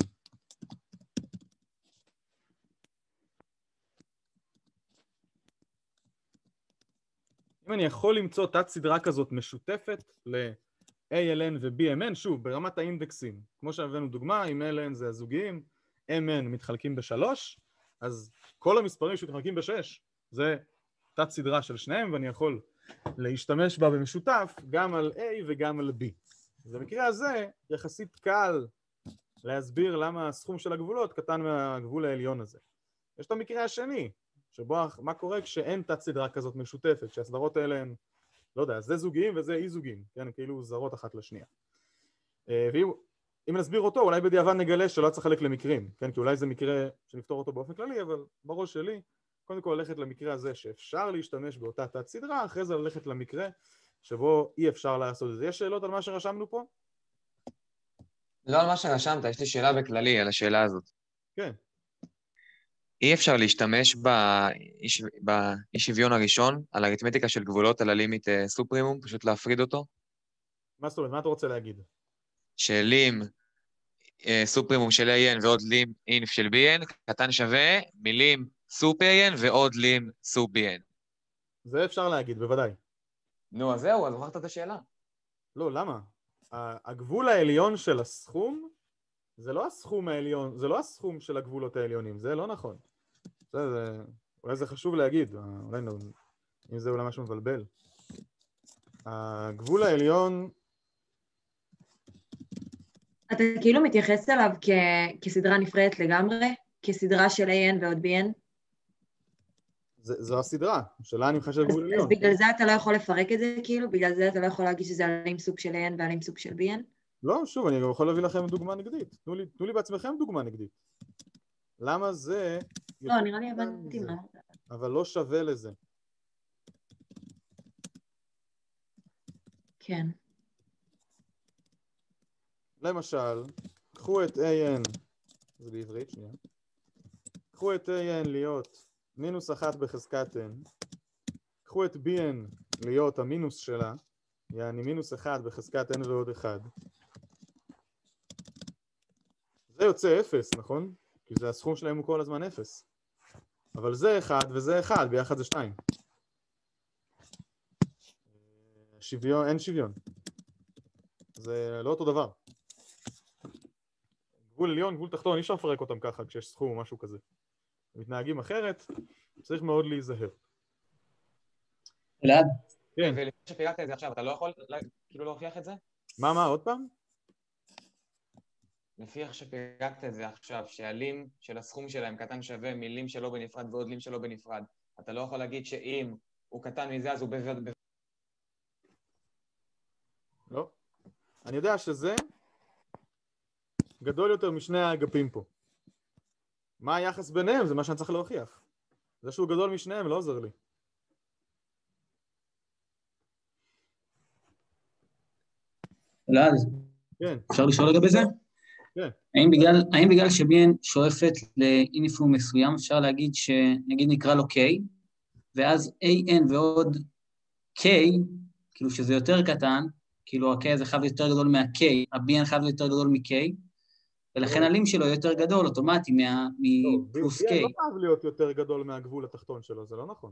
אם אני יכול למצוא תת סדרה כזאת משותפת ל-A L N ו-B M N, שוב, ברמת האינדקסים, כמו שהבאנו דוגמה, אם L N זה הזוגיים, M N מתחלקים בשלוש, אז כל המספרים שמתחלקים בשש, זה תת סדרה של שניהם, ואני יכול להשתמש בה במשותף גם על A וגם על B. אז במקרה הזה, יחסית קל להסביר למה הסכום של הגבולות קטן מהגבול העליון הזה. יש את המקרה השני, שבו מה קורה כשאין תת סדרה כזאת משותפת, שהסדרות האלה הן, לא יודע, זה זוגיים וזה אי זוגיים, כן, כאילו זרות אחת לשנייה. ואם נסביר אותו, אולי בדיעבד נגלה שלא צריך לחלק למקרים, כן, כי אולי זה מקרה שנפתור אותו באופן כללי, אבל בראש שלי, קודם כל ללכת למקרה הזה שאפשר להשתמש באותה תת סדרה, אחרי זה ללכת למקרה שבו אי אפשר לעשות את זה. יש שאלות על מה שרשמנו פה? לא על מה שרשמת, יש לי שאלה בכללי על השאלה הזאת. כן. אי אפשר להשתמש באי שוויון הראשון על אריתמטיקה של גבולות על הלימיט סופרימום, פשוט להפריד אותו? מה זאת אומרת? מה אתה רוצה להגיד? שלים סופרימום של A N ועוד לים אינף של B N קטן שווה מלים סופ A N ועוד לים סופ B N. זה אפשר להגיד, בוודאי. נו, אז זהו, אז זוכרת את השאלה. לא, למה? הגבול העליון של הסכום זה לא הסכום העליון, זה לא הסכום של הגבולות העליונים, זה לא נכון. זה, זה, אולי זה חשוב להגיד, אולי לא, אם זה אולי משהו מבלבל. הגבול העליון... אתה כאילו מתייחס אליו כ... כסדרה נפרדת לגמרי? כסדרה של A N ועוד B N? זה, זו הסדרה, שאלה אני מחשב גבול עליון. אז בגלל זה אתה לא יכול לפרק את זה כאילו? בגלל זה אתה לא יכול להגיד שזה עלים סוג של A N ועלים סוג של B N? לא, שוב, אני גם יכול להביא לכם דוגמה נגדית. תנו לי, תנו לי בעצמכם דוגמה נגדית. למה זה... לא, נראה לי הבנתי מה. אבל לא שווה לזה. כן. למשל, קחו את A N, זה בעברית, שנייה. קחו את A N להיות מינוס אחת בחזקת N. קחו את B N להיות המינוס שלה, יעני מינוס אחד בחזקת N ועוד אחד. זה יוצא אפס, נכון? כי זה הסכום שלהם הוא כל הזמן אפס. אבל זה אחד וזה אחד, ביחד זה שתיים. שוויון, אין שוויון. זה לא אותו דבר. גבול עליון, גבול תחתון, אי אפשר לפרק אותם ככה כשיש סכום או משהו כזה. מתנהגים אחרת, צריך מאוד להיזהר. אלעד? כן. ולפני שפירקת את זה עכשיו, אתה לא יכול כאילו להוכיח את זה? מה, מה, עוד פעם? לפי איך שפירקת את זה עכשיו, שהלים של הסכום שלהם קטן שווה מילים שלו בנפרד ועוד לים שלו בנפרד, אתה לא יכול להגיד שאם הוא קטן מזה אז הוא בבד... לא. אני יודע שזה גדול יותר משני האגפים פה. מה היחס ביניהם? זה מה שאני צריך להוכיח. זה שהוא גדול משניהם לא עוזר לי. אלעד, כן. אפשר לשאול לגבי זה? כן. האם בגלל, האם בגלל שביין שואפת לאינפלום מסוים, אפשר להגיד שנגיד נקרא לו K, ואז A N ועוד K, כאילו שזה יותר קטן, כאילו ה-K הזה חייב להיות יותר גדול מה-K, ה-B N חייב להיות יותר גדול מ-K, ולכן הלים שלו יותר גדול, אוטומטי, מפלוס K. B N לא חייב להיות יותר גדול מהגבול התחתון שלו, זה לא נכון.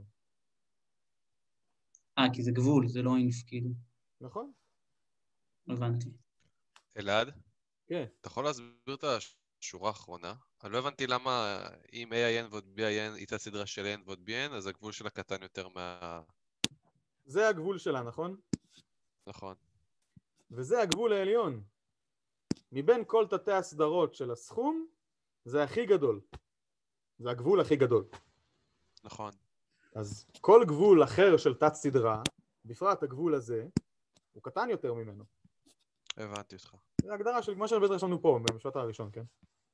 אה, כי זה גבול, זה לא אינף, כאילו. נכון. הבנתי. אלעד? כן. אתה יכול להסביר את השורה האחרונה? אני לא הבנתי למה אם A I N ועוד B I N היא הסדרה של A N ועוד B N, אז הגבול שלה קטן יותר מה... זה הגבול שלה, נכון? נכון. וזה הגבול העליון. מבין כל תתי הסדרות של הסכום, זה הכי גדול. זה הגבול הכי גדול. נכון. אז כל גבול אחר של תת סדרה, בפרט הגבול הזה, הוא קטן יותר ממנו. הבנתי אותך. זה הגדרה של מה שבטח רשמנו פה, במשפט הראשון, כן?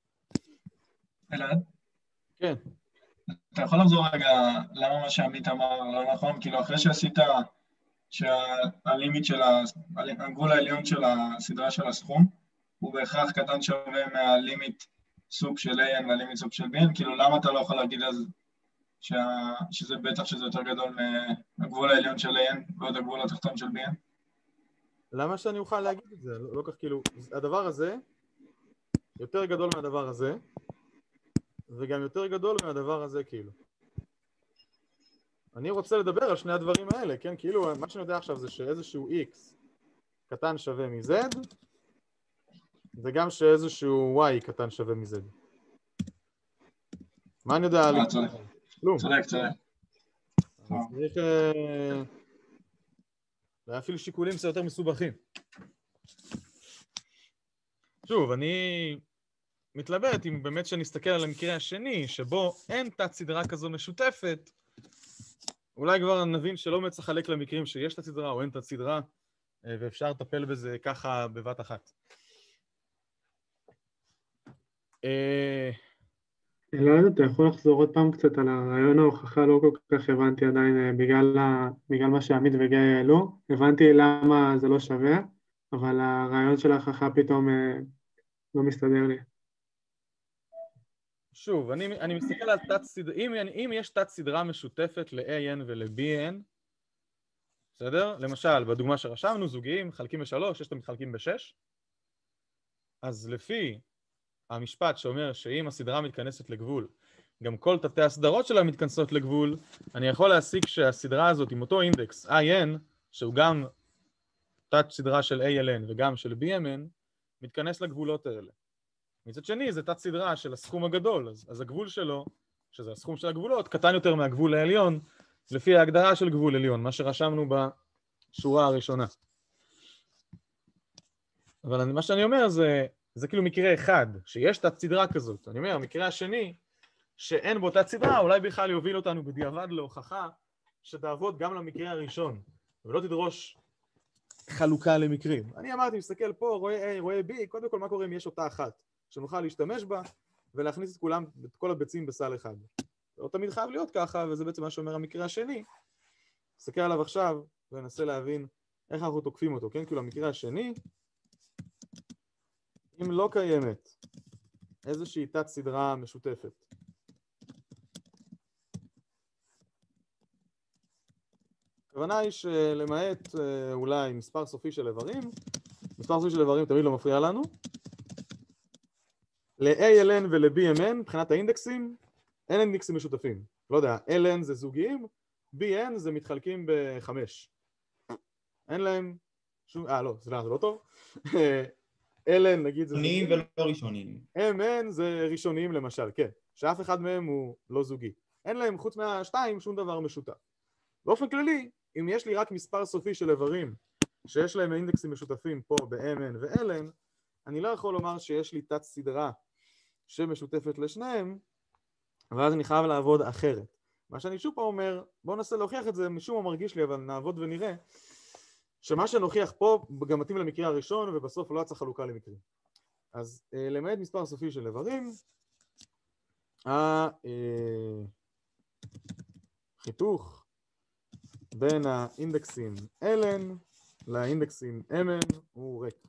אלעד? כן. אתה יכול לחזור רגע למה מה שעמית אמר לא נכון? כאילו אחרי שעשית שהלימיט של הגבול העליון של הסדרה של הסכום, הוא בהכרח קטן שווה מהלימיט סוג של A N והלימיט סוג של B N, כאילו למה אתה לא יכול להגיד אז שזה בטח שזה יותר גדול מהגבול העליון של A N ועוד הגבול התחתון של B N? למה שאני אוכל להגיד את זה? לא, לא כך כאילו, הדבר הזה יותר גדול מהדבר הזה, וגם יותר גדול מהדבר הזה כאילו. אני רוצה לדבר על שני הדברים האלה, כן? כאילו, מה שאני יודע עכשיו זה שאיזשהו X קטן שווה מ-Z, וגם שאיזשהו Y קטן שווה מ-Z. מה אני יודע על... כלום. צודק, צודק. אז צריך... להפעיל שיקולים קצת יותר מסובכים. שוב, אני מתלבט אם באמת שנסתכל על המקרה השני, שבו אין תת סדרה כזו משותפת, אולי כבר נבין שלא באמת צריך לחלק למקרים שיש תת סדרה או אין תת סדרה, ואפשר לטפל בזה ככה בבת אחת. אלעד, אתה יכול לחזור עוד פעם קצת על הרעיון ההוכחה, לא כל כך הבנתי עדיין בגלל, ה... בגלל מה שעמית וגיא העלו, הבנתי למה זה לא שווה, אבל הרעיון של ההוכחה פתאום לא מסתדר לי. שוב, אני, אני מסתכל על תת סדרה, אם, אם יש תת סדרה משותפת ל-A N ול-B N, בסדר? למשל, בדוגמה שרשמנו, זוגיים, חלקים בשלוש, יש אתם מתחלקים בשש, אז לפי המשפט שאומר שאם הסדרה מתכנסת לגבול, גם כל תתי הסדרות שלה מתכנסות לגבול, אני יכול להסיק שהסדרה הזאת עם אותו אינדקס I N, שהוא גם תת סדרה של A L N וגם של B M N, מתכנס לגבולות האלה. מצד שני, זה תת סדרה של הסכום הגדול, אז, אז הגבול שלו, שזה הסכום של הגבולות, קטן יותר מהגבול העליון, לפי ההגדרה של גבול עליון, מה שרשמנו בשורה הראשונה. אבל אני, מה שאני אומר זה, זה כאילו מקרה אחד, שיש תת סדרה כזאת. אני אומר, המקרה השני, שאין בו תת סדרה, אולי בכלל יוביל אותנו בדיעבד להוכחה, שתעבוד גם למקרה הראשון, ולא תדרוש חלוקה למקרים. אני אמרתי, מסתכל פה, רואה A, רואה B, קודם כל מה קורה אם יש אותה אחת, שנוכל להשתמש בה, ולהכניס את כולם, את כל הביצים בסל אחד. לא תמיד חייב להיות ככה, וזה בעצם מה שאומר המקרה השני. נסתכל עליו עכשיו, וננסה להבין איך אנחנו תוקפים אותו, כן? כאילו המקרה השני, אם לא קיימת איזושהי תת סדרה משותפת, הכוונה היא שלמעט אולי מספר סופי של איברים, מספר סופי של איברים תמיד לא מפריע לנו, ל-A L N ול-B M N, מבחינת האינדקסים, אין אינדקסים משותפים. לא יודע, L N זה זוגיים, B N זה מתחלקים בחמש. אין להם שום... אה, לא, סליחה, זה לא טוב. L N נגיד זה... ראשוניים ולא ראשוניים. M N זה ראשוניים למשל, כן. שאף אחד מהם הוא לא זוגי. אין להם חוץ מהשתיים שום דבר משותף. באופן כללי, אם יש לי רק מספר סופי של איברים שיש להם אינדקסים משותפים פה ב-M N ו-L N, אני לא יכול לומר שיש לי תת סדרה שמשותפת לשניהם, ואז אני חייב לעבוד אחרת. מה שאני שוב פעם אומר, בואו ננסה להוכיח את זה, משום מה מרגיש לי, אבל נעבוד ונראה, שמה שנוכיח פה גם מתאים למקרה הראשון, ובסוף לא יצא חלוקה למקרים. אז למעט מספר סופי של איברים, החיתוך בין האינדקסים L N לאינדקסים M N הוא ריק.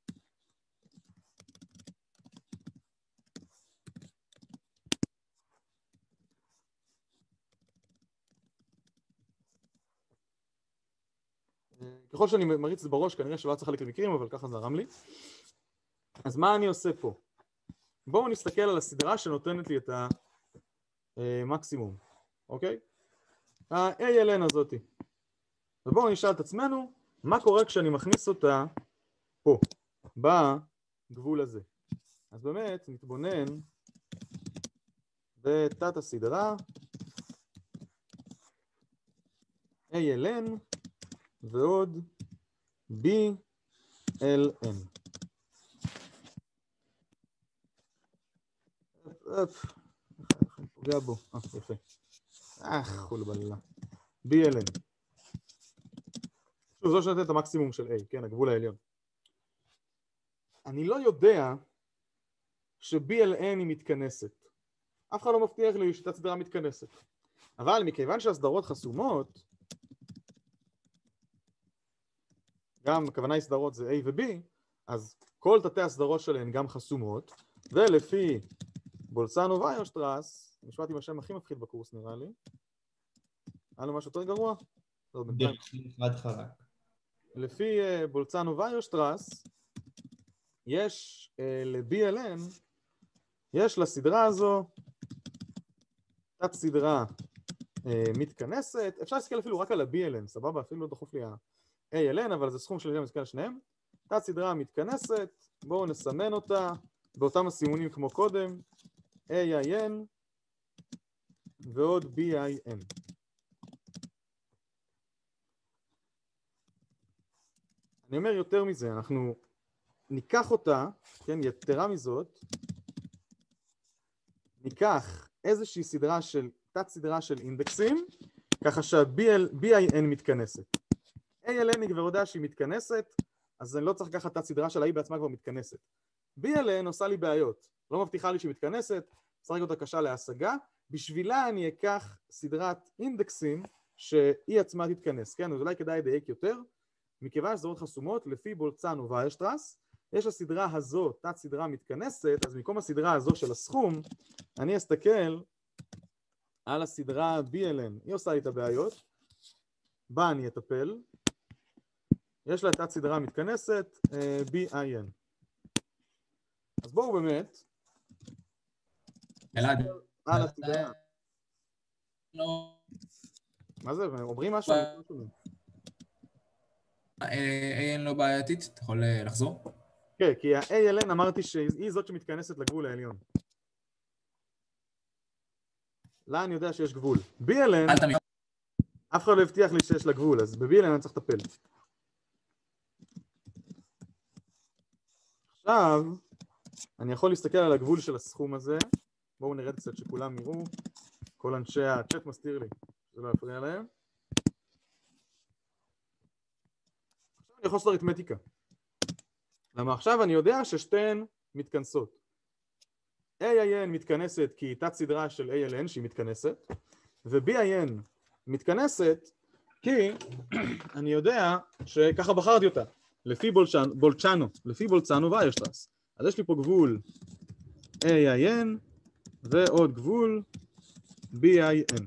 ככל שאני מריץ את זה בראש, כנראה שלא צריך לחלק למקרים, אבל ככה זה רם לי. אז מה אני עושה פה? בואו נסתכל על הסדרה שנותנת לי את המקסימום, אוקיי? ה-A L N הזאתי. ובואו נשאל את עצמנו, מה קורה כשאני מכניס אותה פה, בגבול הזה. אז באמת נתבונן בתת הסדרה A L N ועוד B L N. אפ, איך אני פוגע בו? אה, יפה. אה, חול בלילה. B L N. שוב, זו שנתן את המקסימום של A, כן, הגבול העליון. אני לא יודע ש-B L N היא מתכנסת. אף אחד לא מבטיח לי שתת סדרה מתכנסת. אבל מכיוון שהסדרות חסומות, גם הכוונה היא סדרות זה A ו-B, אז כל תתי הסדרות שלהן גם חסומות, ולפי בולצנו ויירשטרס, נשמעתי עם השם הכי מפחיד בקורס נראה לי, היה לו משהו יותר גרוע? לפי בולצנו ויירשטרס, יש ל-B L N, יש לסדרה הזו תת סדרה מתכנסת, אפשר להסתכל אפילו רק על ה-B L N, סבבה? אפילו לא דחוף לי ה-A L N, אבל זה סכום של מסתכל על שניהם. תת סדרה מתכנסת, בואו נסמן אותה באותם הסימונים כמו קודם, A I N ועוד B I N. אני אומר יותר מזה, אנחנו ניקח אותה, כן, יתרה מזאת, ניקח איזושהי סדרה של, תת סדרה של אינדקסים, ככה שה-B I N מתכנסת. A L N היא כבר יודע שהיא מתכנסת, אז אני לא צריך לקחת תת סדרה של ה-I בעצמה כבר מתכנסת. B L N עושה לי בעיות, לא מבטיחה לי שהיא מתכנסת, צריך אותה קשה להשגה, בשבילה אני אקח סדרת אינדקסים שהיא עצמה תתכנס, כן? אז אולי כדאי לדייק יותר, מכיוון שזרות חסומות, לפי בולצנו ויירשטרס, יש הסדרה הזו, תת סדרה מתכנסת, אז במקום הסדרה הזו של הסכום, אני אסתכל על הסדרה B L N, היא עושה לי את הבעיות, בה אני אטפל, יש לה תת סדרה מתכנסת, B I N. אז בואו באמת, אלעד, על הסדרה. מה זה? אומרים משהו? A N לא בעייתית? אתה יכול לחזור? כן, כי ה-A L N אמרתי שהיא זאת שמתכנסת לגבול העליון. לה אני יודע שיש גבול. B L N, אף אחד לא הבטיח לי שיש לה גבול, אז ב-B L N אני צריך לטפל. עכשיו, אני יכול להסתכל על הגבול של הסכום הזה. בואו נרד קצת שכולם יראו. כל אנשי הצ'אט מסתיר לי, זה לא יפריע להם. עכשיו אני יכול לעשות אריתמטיקה. למה עכשיו אני יודע ששתיהן מתכנסות. A I N מתכנסת כי היא תת סדרה של A L N שהיא מתכנסת, ו-B I N מתכנסת כי אני יודע שככה בחרתי אותה, לפי בולצ'נו, לפי בולצנו ויירשטרס. אז יש לי פה גבול A I N ועוד גבול B I N.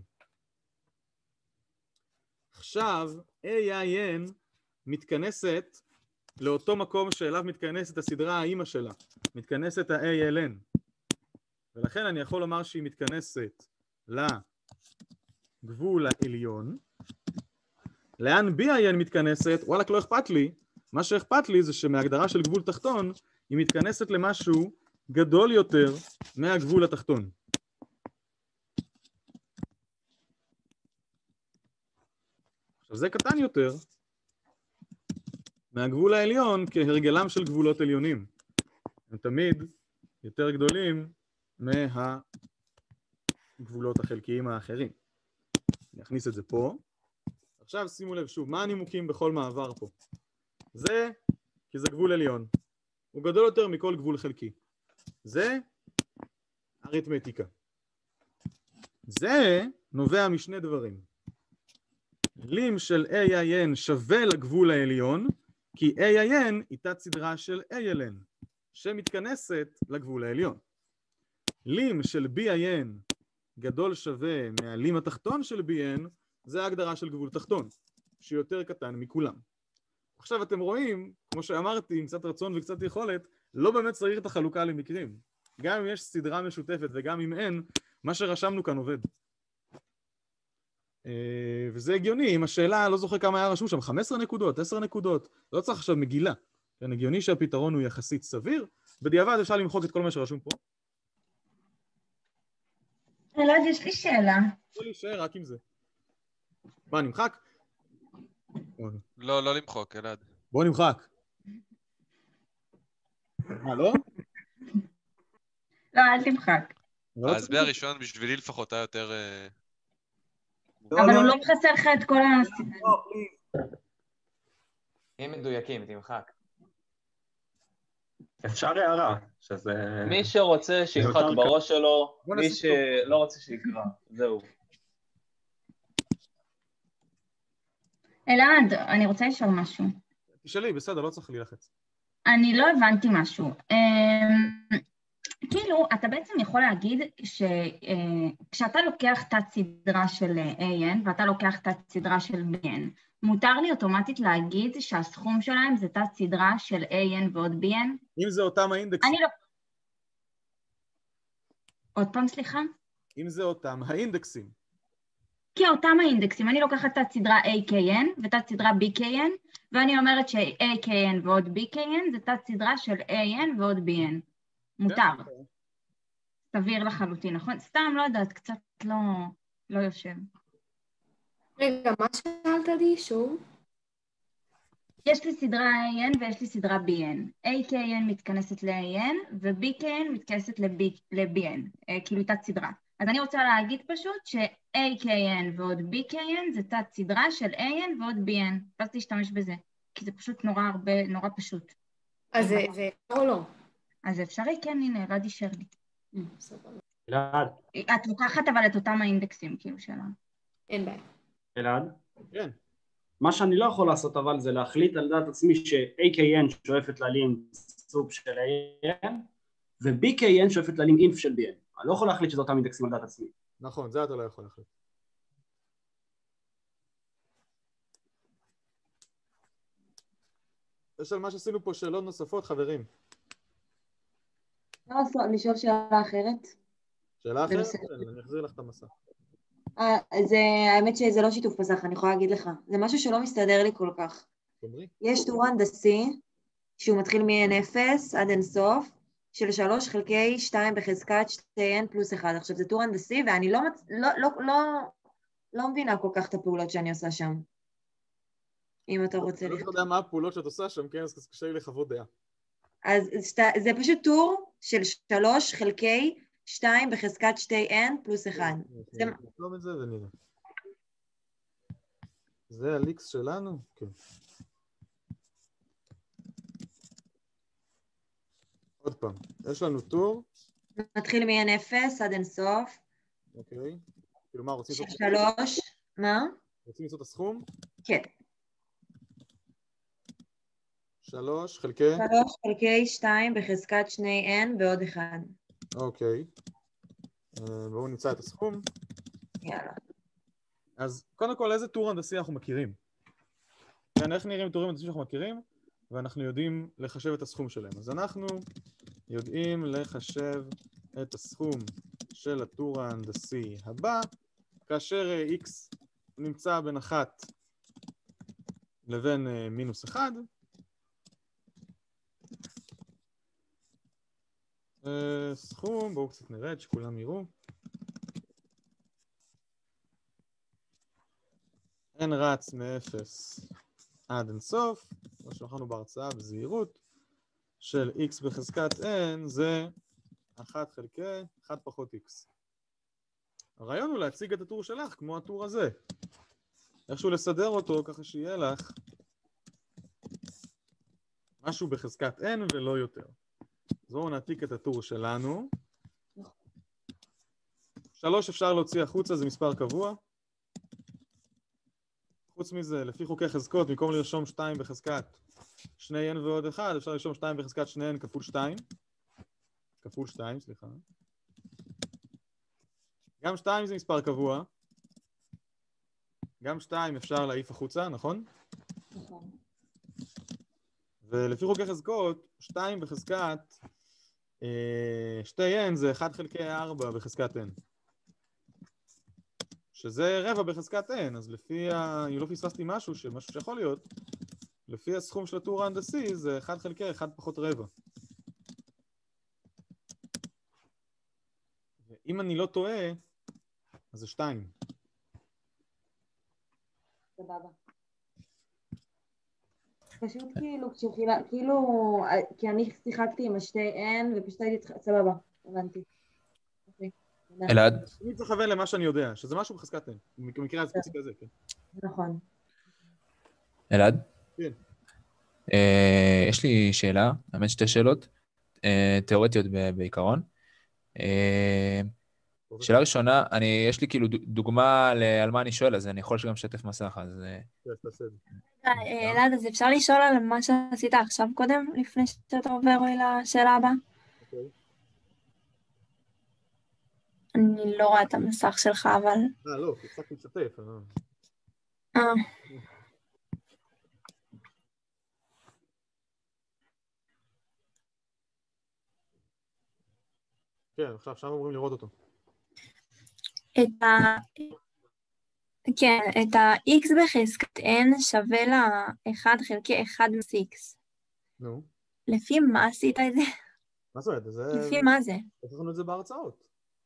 עכשיו A I N מתכנסת לאותו מקום שאליו מתכנסת הסדרה האמא שלה, מתכנסת ה-A L N. ולכן אני יכול לומר שהיא מתכנסת לגבול העליון. לאן B I N מתכנסת? וואלה, לא אכפת לי. מה שאכפת לי זה שמהגדרה של גבול תחתון, היא מתכנסת למשהו גדול יותר מהגבול התחתון. עכשיו זה קטן יותר מהגבול העליון כהרגלם של גבולות עליונים. הם תמיד יותר גדולים מהגבולות החלקיים האחרים. אני אכניס את זה פה. עכשיו שימו לב שוב, מה הנימוקים בכל מעבר פה? זה, כי זה גבול עליון. הוא גדול יותר מכל גבול חלקי. זה אריתמטיקה. זה נובע משני דברים. לים של איי איי אן שווה לגבול העליון, כי איי איי אן היא תת סדרה של איי אל אן, שמתכנסת לגבול העליון. לים של בי איי אן גדול שווה מהלים התחתון של בי אן, זה ההגדרה של גבול תחתון, שיותר קטן מכולם. עכשיו אתם רואים, כמו שאמרתי, עם קצת רצון וקצת יכולת, לא באמת צריך את החלוקה למקרים. גם אם יש סדרה משותפת וגם אם אין, מה שרשמנו כאן עובד. וזה הגיוני, אם השאלה, לא זוכר כמה היה רשום שם, חמש עשרה נקודות, עשר נקודות, לא צריך עכשיו מגילה. כן, הגיוני שהפתרון הוא יחסית סביר, בדיעבד אפשר למחוק את כל מה שרשום פה. אלעד, יש לי שאלה. בוא להישאר רק עם זה. מה, נמחק? לא, לא למחוק, אלעד. בוא נמחק. מה, לא? לא, אל תמחק. ההסבר הראשון בשבילי לפחות היה יותר... אבל הוא לא מחסר לך את כל הסיפור. אם מדויקים, תמחק. אפשר הערה, שזה... מי שרוצה שימחק בראש שלו, מי שלא רוצה שיקרא, זהו. אלעד, אני רוצה לשאול משהו. תשאלי, בסדר, לא צריך להילחץ. אני לא הבנתי משהו. כאילו, אתה בעצם יכול להגיד שכשאתה לוקח תת סדרה של איי אן ואתה לוקח תת סדרה של בי אן, מותר לי אוטומטית להגיד שהסכום שלהם זה תת סדרה של איי אן ועוד בי אן? אם זה אותם האינדקסים. אני לא... עוד פעם, סליחה? אם זה אותם האינדקסים. כי אותם האינדקסים, אני לוקחת תת סדרה איי קיי אן ותת סדרה בי קיי אן, ואני אומרת ש-איי קיי אן ועוד בי קיי אן זה תת סדרה של איי אן ועוד בי אן. מותר. סביר לחלוטין, נכון? סתם, לא יודעת, קצת לא, לא יושב. רגע, מה שאלת לי שוב? יש לי סדרה איי אן ויש לי סדרה בי אן. איי קיי אן מתכנסת ל-איי אן ו-בי קיי אן מתכנסת ל-בי אן, כאילו תת סדרה. אז אני רוצה להגיד פשוט ש-איי קיי אן ועוד בי קיי אן זה תת סדרה של איי אן ועוד בי אן. ואז תשתמש בזה, כי זה פשוט נורא הרבה, נורא פשוט. אז זה אפשר או לא? אז זה אפשרי, כן, הנה, אלעד אישר לי. אלעד. את לוקחת אבל את אותם האינדקסים, כאילו שלה. אין בעיה. אלעד? כן. מה שאני לא יכול לעשות אבל זה להחליט על דעת עצמי ש-איי קיי אן שואפת ללים סופ של איי אן ו-בי קיי אן שואפת ללים אינף של בי אן. אני לא יכול להחליט שזה אותם אינדקסים על דעת עצמי. נכון, זה אתה לא יכול להחליט. יש על מה שעשינו פה שאלות נוספות, חברים. אפשר לשאול שאלה אחרת? שאלה אחרת? אני אחזיר לך את המסך. האמת שזה לא שיתוף מסך, אני יכולה להגיד לך. זה משהו שלא מסתדר לי כל כך. תאמרי. יש טור הנדסי, שהוא מתחיל מ-אן אפס עד אין סוף, של שלוש חלקי שתיים בחזקת שתי אן פלוס אחד. עכשיו זה טור הנדסי, ואני לא, לא, לא, לא, לא מבינה כל כך את הפעולות שאני עושה שם. אם אתה רוצה... אני לא יודע מה הפעולות שאת עושה שם, כן, אז קשה לי לחוות דעה. אז זה פשוט טור של שלוש חלקי שתיים בחזקת שתי אן פלוס אחד. נתלום את זה ונראה. זה הליקס שלנו? כן. עוד פעם, יש לנו טור. מתחיל מ-אן אפס עד אין סוף. אוקיי. כאילו מה, רוצים לעשות? שלוש, מה? רוצים לעשות את הסכום? כן. שלוש חלקי? שלוש חלקי שתיים בחזקת שני אן ועוד אחד. אוקיי. בואו נמצא את הסכום. יאללה. אז קודם כל, איזה טור הנדסי אנחנו מכירים? כן, איך נראים טורים הנדסים שאנחנו מכירים? ואנחנו יודעים לחשב את הסכום שלהם. אז אנחנו יודעים לחשב את הסכום של הטור ההנדסי הבא, כאשר x נמצא בין אחת לבין מינוס אחד. סכום, בואו קצת נרד שכולם יראו. n n רץ מ-אפס עד אינסוף, כמו שאמרנו בהרצאה בזהירות, של x בחזקת n זה אחת חלקי אחת פחות x. הרעיון הוא להציג את הטור שלך כמו הטור הזה. איכשהו לסדר אותו ככה שיהיה לך משהו בחזקת n ולא יותר. אז בואו נעתיק את הטור שלנו. שלוש אפשר להוציא החוצה, זה מספר קבוע. חוץ מזה, לפי חוקי חזקות, במקום לרשום שתיים בחזקת שני n ועוד אחד, אפשר לרשום שתיים בחזקת שני n כפול שתיים. כפול שתיים, סליחה. גם שתיים זה מספר קבוע. גם שתיים אפשר להעיף החוצה, נכון? נכון. ולפי חוקי חזקות, שתיים בחזקת אה, שתי n זה אחת חלקי ארבע בחזקת n. שזה רבע בחזקת n, אז לפי ה... אם לא פספסתי משהו, משהו שיכול להיות, לפי הסכום של הטור ההנדסי זה אחת חלקי אחת פחות רבע. ואם אני לא טועה, אז זה שתיים. סבבה. פשוט כאילו, כשחילה, כאילו, כי אני שיחקתי עם השתי n ופשוט הייתי, סבבה, הבנתי. אלעד? אני צריך לכוון למה שאני יודע, שזה משהו בחזקת n, במקרה הספציפי הזה, כן. נכון. אלעד? כן. יש לי שאלה, האמת שתי שאלות, תיאורטיות בעיקרון. שאלה ראשונה, אני, יש לי כאילו דוגמה על מה אני שואל, אז אני יכול שגם לשתף מסך, אז... אלעד, אז אפשר לשאול על מה שעשית עכשיו קודם, לפני שאתה עובר לשאלה הבאה? אוקיי. אני לא רואה את המסך שלך, אבל... אה, לא, תפסק לשתף. אה. כן, עכשיו שם אמורים לראות אותו. את ה... כן, את ה-x בחזקת n שווה ל-אחד חלקי אחד מינוס x. נו. לפי מה עשית את זה? מה זאת אומרת? זה... לפי מה זה? הוכחנו את זה בהרצאות.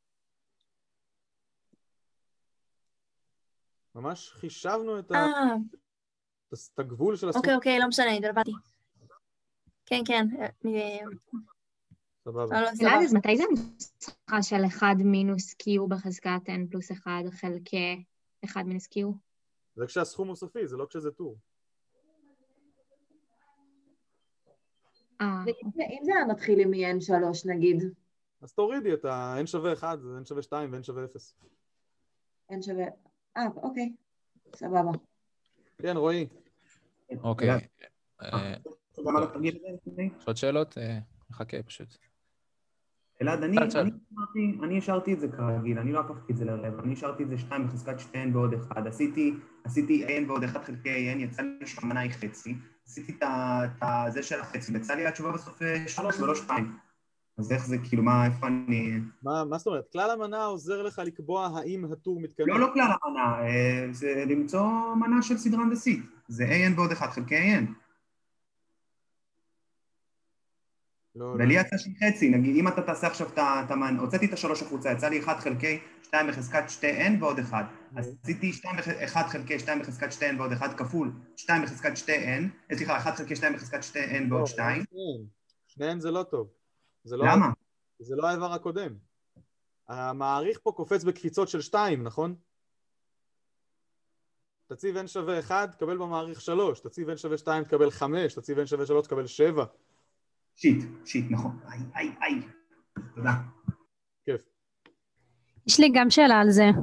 ממש חישבנו את ה... את הגבול של הסכום. אוקיי, אוקיי, לא משנה, התבלבלתי. כן, כן. סבבה. אלעד, אז מתי זה נוסחה של אחד מינוס q בחזקת n פלוס אחד חלקי אחד מינוס q? זה כשהסכום הוא סופי, זה לא כשזה טור. אם זה היה מתחיל עם n שלוש נגיד. אז תורידי את ה-n שווה אחד, זה n שווה שתיים ו-n שווה אפס. n שווה... אה, אוקיי. סבבה. כן, רועי. אוקיי. יש עוד שאלות? נחכה פשוט. אלעד, אני השארתי את זה כרגיל, אני לא הפכתי את זה לרבע, אני השארתי את זה שתיים בחזקת שתי n ועוד אחד, עשיתי n ועוד אחד חלקי n, יצא לי שהמנה היא חצי, עשיתי את זה של החצי, ויצא לי התשובה בסוף שלוש ולא שתיים. אז איך זה, כאילו, מה, איפה אני... מה זאת אומרת? כלל המנה עוזר לך לקבוע האם הטור מתקדם? לא, לא כלל המנה, זה למצוא מנה של סדרה הנדסית, זה a n ועוד אחד חלקי n. ולי יצא של חצי, נגיד, אם אתה תעשה עכשיו את המנה, הוצאתי את השלוש החוצה, יצא לי אחד חלקי שתיים בחזקת שתי n ועוד אחד. אז עשיתי אחד חלקי שתיים בחזקת שתי n ועוד אחד כפול שתיים בחזקת שתי n, סליחה, אחד חלקי שתיים בחזקת שתי n ועוד שתיים. שני n זה לא טוב. למה? זה לא האיבר הקודם. המעריך פה קופץ בקפיצות של שתיים, נכון? תציב n שווה אחד, תקבל במעריך שלוש, תציב n שווה שתיים, תקבל חמש, תציב n שווה שלוש, תקבל שבע. שיט, שיט, נכון. איי, איי, איי. תודה. כיף. יש לי גם שאלה על זה.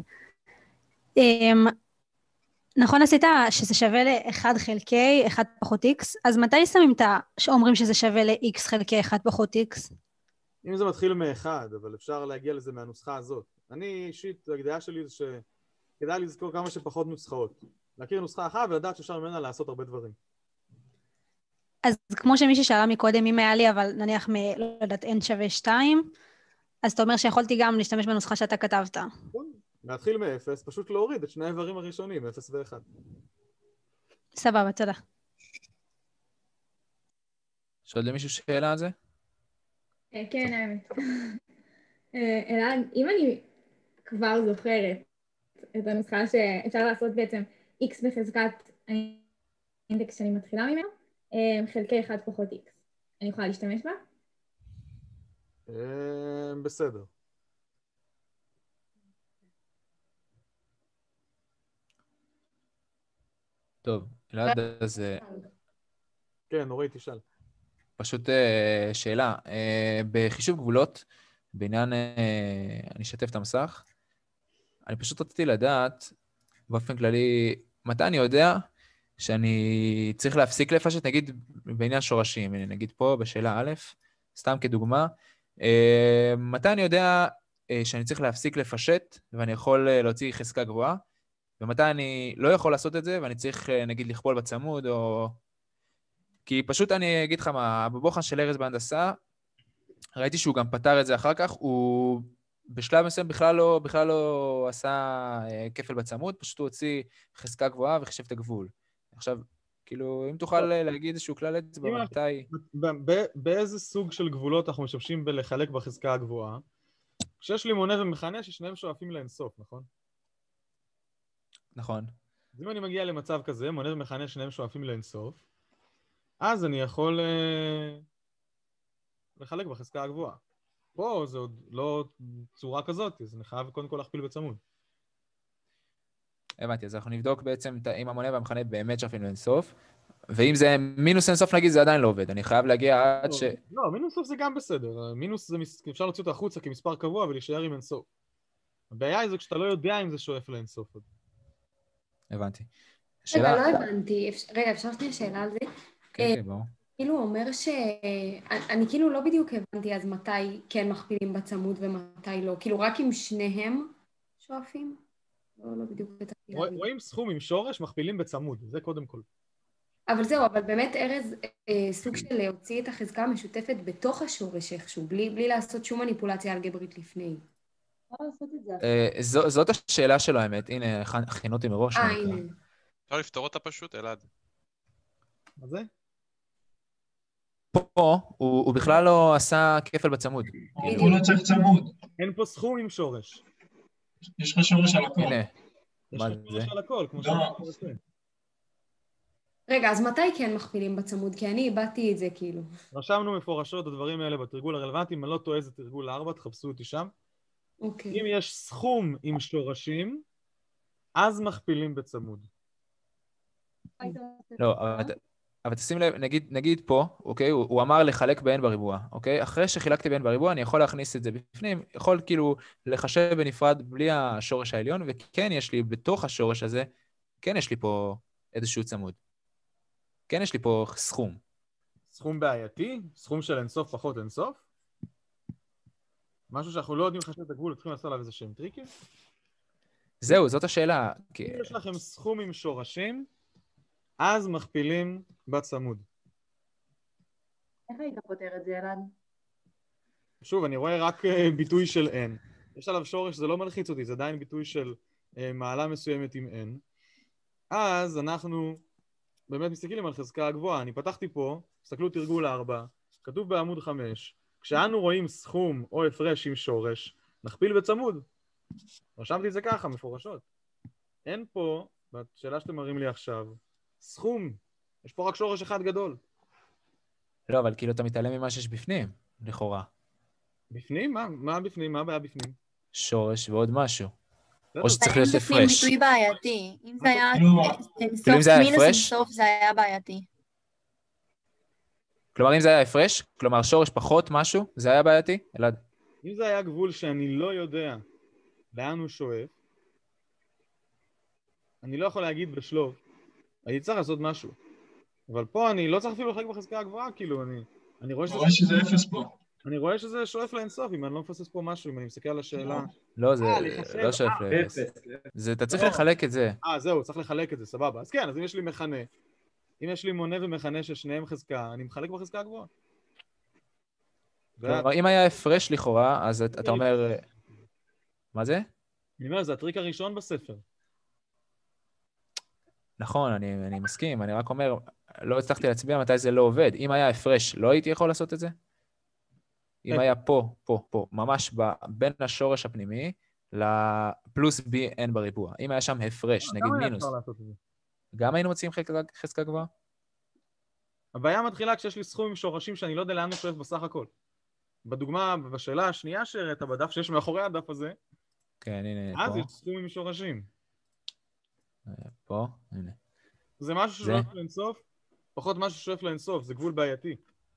נכון עשית שזה שווה ל-אחד חלקי אחד פחות x, אז מתי שמים את ה... שאומרים שזה שווה ל-x חלקי אחד פחות x? אם זה מתחיל מ-אחד, אבל אפשר להגיע לזה מהנוסחה הזאת. אני אישית, הגדעה שלי זה שכדאי לזכור כמה שפחות נוסחאות. להכיר נוסחה אחת ולדעת שאפשר ממנה לעשות הרבה דברים. אז כמו שמישהי שאלה מקודם, אם היה לי, אבל נניח מ... לא יודעת, n שווה שתיים, אז אתה אומר שיכולתי גם להשתמש בנוסחה שאתה כתבת. להתחיל מ-אפס, פשוט להוריד את שני האיברים הראשונים, אפס ו-אחד. סבבה, תודה. יש עוד למישהו שאלה על זה? כן, האמת. אלעד, אם אני כבר זוכרת את הנוסחה שאפשר לעשות בעצם x בחזקת האינדקס שאני מתחילה ממנו, אה, חלקי אחד פחות x. אני יכולה להשתמש בה? אה, בסדר. טוב, אלעד, אז אה, כן, נורית, תשאל. פשוט אה, שאלה. אה, בחישוב גבולות, בעניין, אה, אני אשתף את המסך, אני פשוט רציתי לדעת, באופן כללי, מתי אני יודע שאני צריך להפסיק לפשט, נגיד בעניין שורשים, הנה, נגיד פה בשאלה א', סתם כדוגמה, אה, מתי אני יודע אה, שאני צריך להפסיק לפשט, ואני יכול אה, להוציא חזקה גבוהה, ומתי אני לא יכול לעשות את זה, ואני צריך, אה, נגיד, לכפול בצמוד, או... כי פשוט אני אגיד לך מה, בבוחן של ארז בהנדסה, ראיתי שהוא גם פתר את זה אחר כך, הוא בשלב מסוים בכלל לא, בכלל לא עשה אה, כפל בצמוד, פשוט הוא הוציא חזקה גבוהה וחישב את הגבול. עכשיו, כאילו, אם תוכל להגיד איזשהו כלל אצבע, מתי... באיזה סוג של גבולות אנחנו משתמשים בלחלק בחזקה הגבוהה? כשיש לי מונה ומכנה ששניהם שואפים לאינסוף, נכון? נכון. אז אם אני מגיע למצב כזה, מונה ומכנה שניהם שואפים לאינסוף, אז אני יכול uh, לחלק בחזקה הגבוהה. פה זה עוד לא צורה כזאת, אז אני חייב קודם כל להכפיל בצמוד. הבנתי, אז אנחנו נבדוק בעצם אם המונה והמכנה באמת שואפים לאינסוף, ואם זה מינוס אינסוף נגיד, זה עדיין לא עובד. אני חייב להגיע עד לא, ש... לא, מינוס אינסוף זה גם בסדר. מינוס זה, אפשר להוציא אותו החוצה כמספר קבוע ולהישאר עם אינסוף. הבעיה היא זה כשאתה לא יודע אם זה שואף לאינסוף. הבנתי. רגע, לא הבנתי. רגע, אפשר שנייה שאלה על זה? כן, כן, בואו. כאילו הוא אומר ש... אני כאילו לא בדיוק הבנתי אז מתי כן מכפילים בצמוד ומתי לא. כאילו רק אם שניהם שואפים? לא, לא בדיוק בטחתי. רואים סכום עם שורש, מכפילים בצמוד, זה קודם כל. אבל זהו, אבל באמת ארז אה, סוג של להוציא את החזקה המשותפת בתוך השורש איכשהו, בלי, בלי לעשות שום מניפולציה אלגברית לפני. זאת השאלה שלו, האמת. הנה, הכינו אותי מראש. אה, הנה. אפשר לפתור אותה פשוט, אלעד. מה זה? פה הוא בכלל לא עשה כפל בצמוד. הוא לא צריך צמוד. אין פה סכום עם שורש. יש לך שורש על הכל. הנה. יש לך שורש על הכל, כמו שאתה רוצה. רגע, אז מתי כן מכפילים בצמוד? כי אני איבדתי את זה כאילו. רשמנו מפורשות את הדברים האלה בתרגול הרלוונטי, אם אני לא טועה זה תרגול ארבע, תחפשו אותי שם. אוקיי. אם יש סכום עם שורשים, אז מכפילים בצמוד. לא, אבל תשים לב, נגיד, נגיד פה, אוקיי, הוא, הוא אמר לחלק ב-n בריבוע, אוקיי? אחרי שחילקתי ב-n בריבוע, אני יכול להכניס את זה בפנים, יכול כאילו לחשב בנפרד בלי השורש העליון, וכן יש לי בתוך השורש הזה, כן יש לי פה איזשהו צמוד. כן יש לי פה סכום. סכום בעייתי? סכום של אינסוף פחות אינסוף? משהו שאנחנו לא יודעים לחשב את הגבול, צריכים לעשות עליו איזה שהם טריקים? זהו, זאת השאלה. אם יש לכם סכום עם שורשים, אז מכפילים בצמוד. איך היית פותר את זה, אלעד? שוב, אני רואה רק ביטוי של n. יש עליו שורש, זה לא מלחיץ אותי, זה עדיין ביטוי של מעלה מסוימת עם n. אז אנחנו באמת מסתכלים על חזקה הגבוהה. אני פתחתי פה, תסתכלו תרגול ארבע, כתוב בעמוד חמש, כשאנו רואים סכום או הפרש עם שורש, נכפיל בצמוד. רשמתי את זה ככה, מפורשות. אין פה, בשאלה שאתם מראים לי עכשיו, סכום. יש פה רק שורש אחד גדול. לא, אבל כאילו אתה מתעלם ממה שיש בפנים, לכאורה. בפנים? מה, מה בפנים? מה הבעיה בפנים? שורש ועוד משהו. או שצריך להיות הפרש. בפנים ביטוי בעייתי. אם זה היה אינסוף מינוס אינסוף, זה היה בעייתי. כלומר, אם זה היה הפרש, כלומר שורש פחות משהו, זה היה בעייתי? אלעד. אם זה היה גבול שאני לא יודע לאן הוא שואף, אני לא יכול להגיד בשלוב, אני צריך לעשות משהו. אבל פה אני לא צריך אפילו לחלק בחזקה הגבוהה, כאילו, אני, אני רואה שזה... רואה שזה אפס פה. אני רואה שזה שואף לאינסוף, אם אני לא מפסס פה משהו, אם אני מסתכל על השאלה... לא, זה לא שואף לאפס. זה, אתה צריך לחלק את זה. אה, זהו, צריך לחלק את זה, סבבה. אז כן, אז אם יש לי מכנה, אם יש לי מונה ומכנה ששניהם חזקה, אני מחלק בחזקה הגבוהה. כלומר, אם היה הפרש לכאורה, אז אתה אומר... מה זה? אני אומר, זה הטריק הראשון בספר. נכון, אני, אני מסכים, אני רק אומר, לא הצלחתי להצביע מתי זה לא עובד. אם היה הפרש, לא הייתי יכול לעשות את זה? אם היה פה, פה, פה, ממש בין השורש הפנימי לפלוס בי n בריבוע. אם היה שם הפרש, נגיד מינוס. גם היינו מציעים חזקה גבוהה? הבעיה מתחילה כשיש לי סכום עם שורשים שאני לא יודע לאן הוא שואף בסך הכל. בדוגמה, בשאלה השנייה שהראית בדף שיש מאחורי הדף הזה, כן, הנה, פה. אז יש סכום עם שורשים. פה, הנה. זה משהו ששואף לאינסוף, פחות משהו ששואף לאינסוף, זה גבול בעייתי.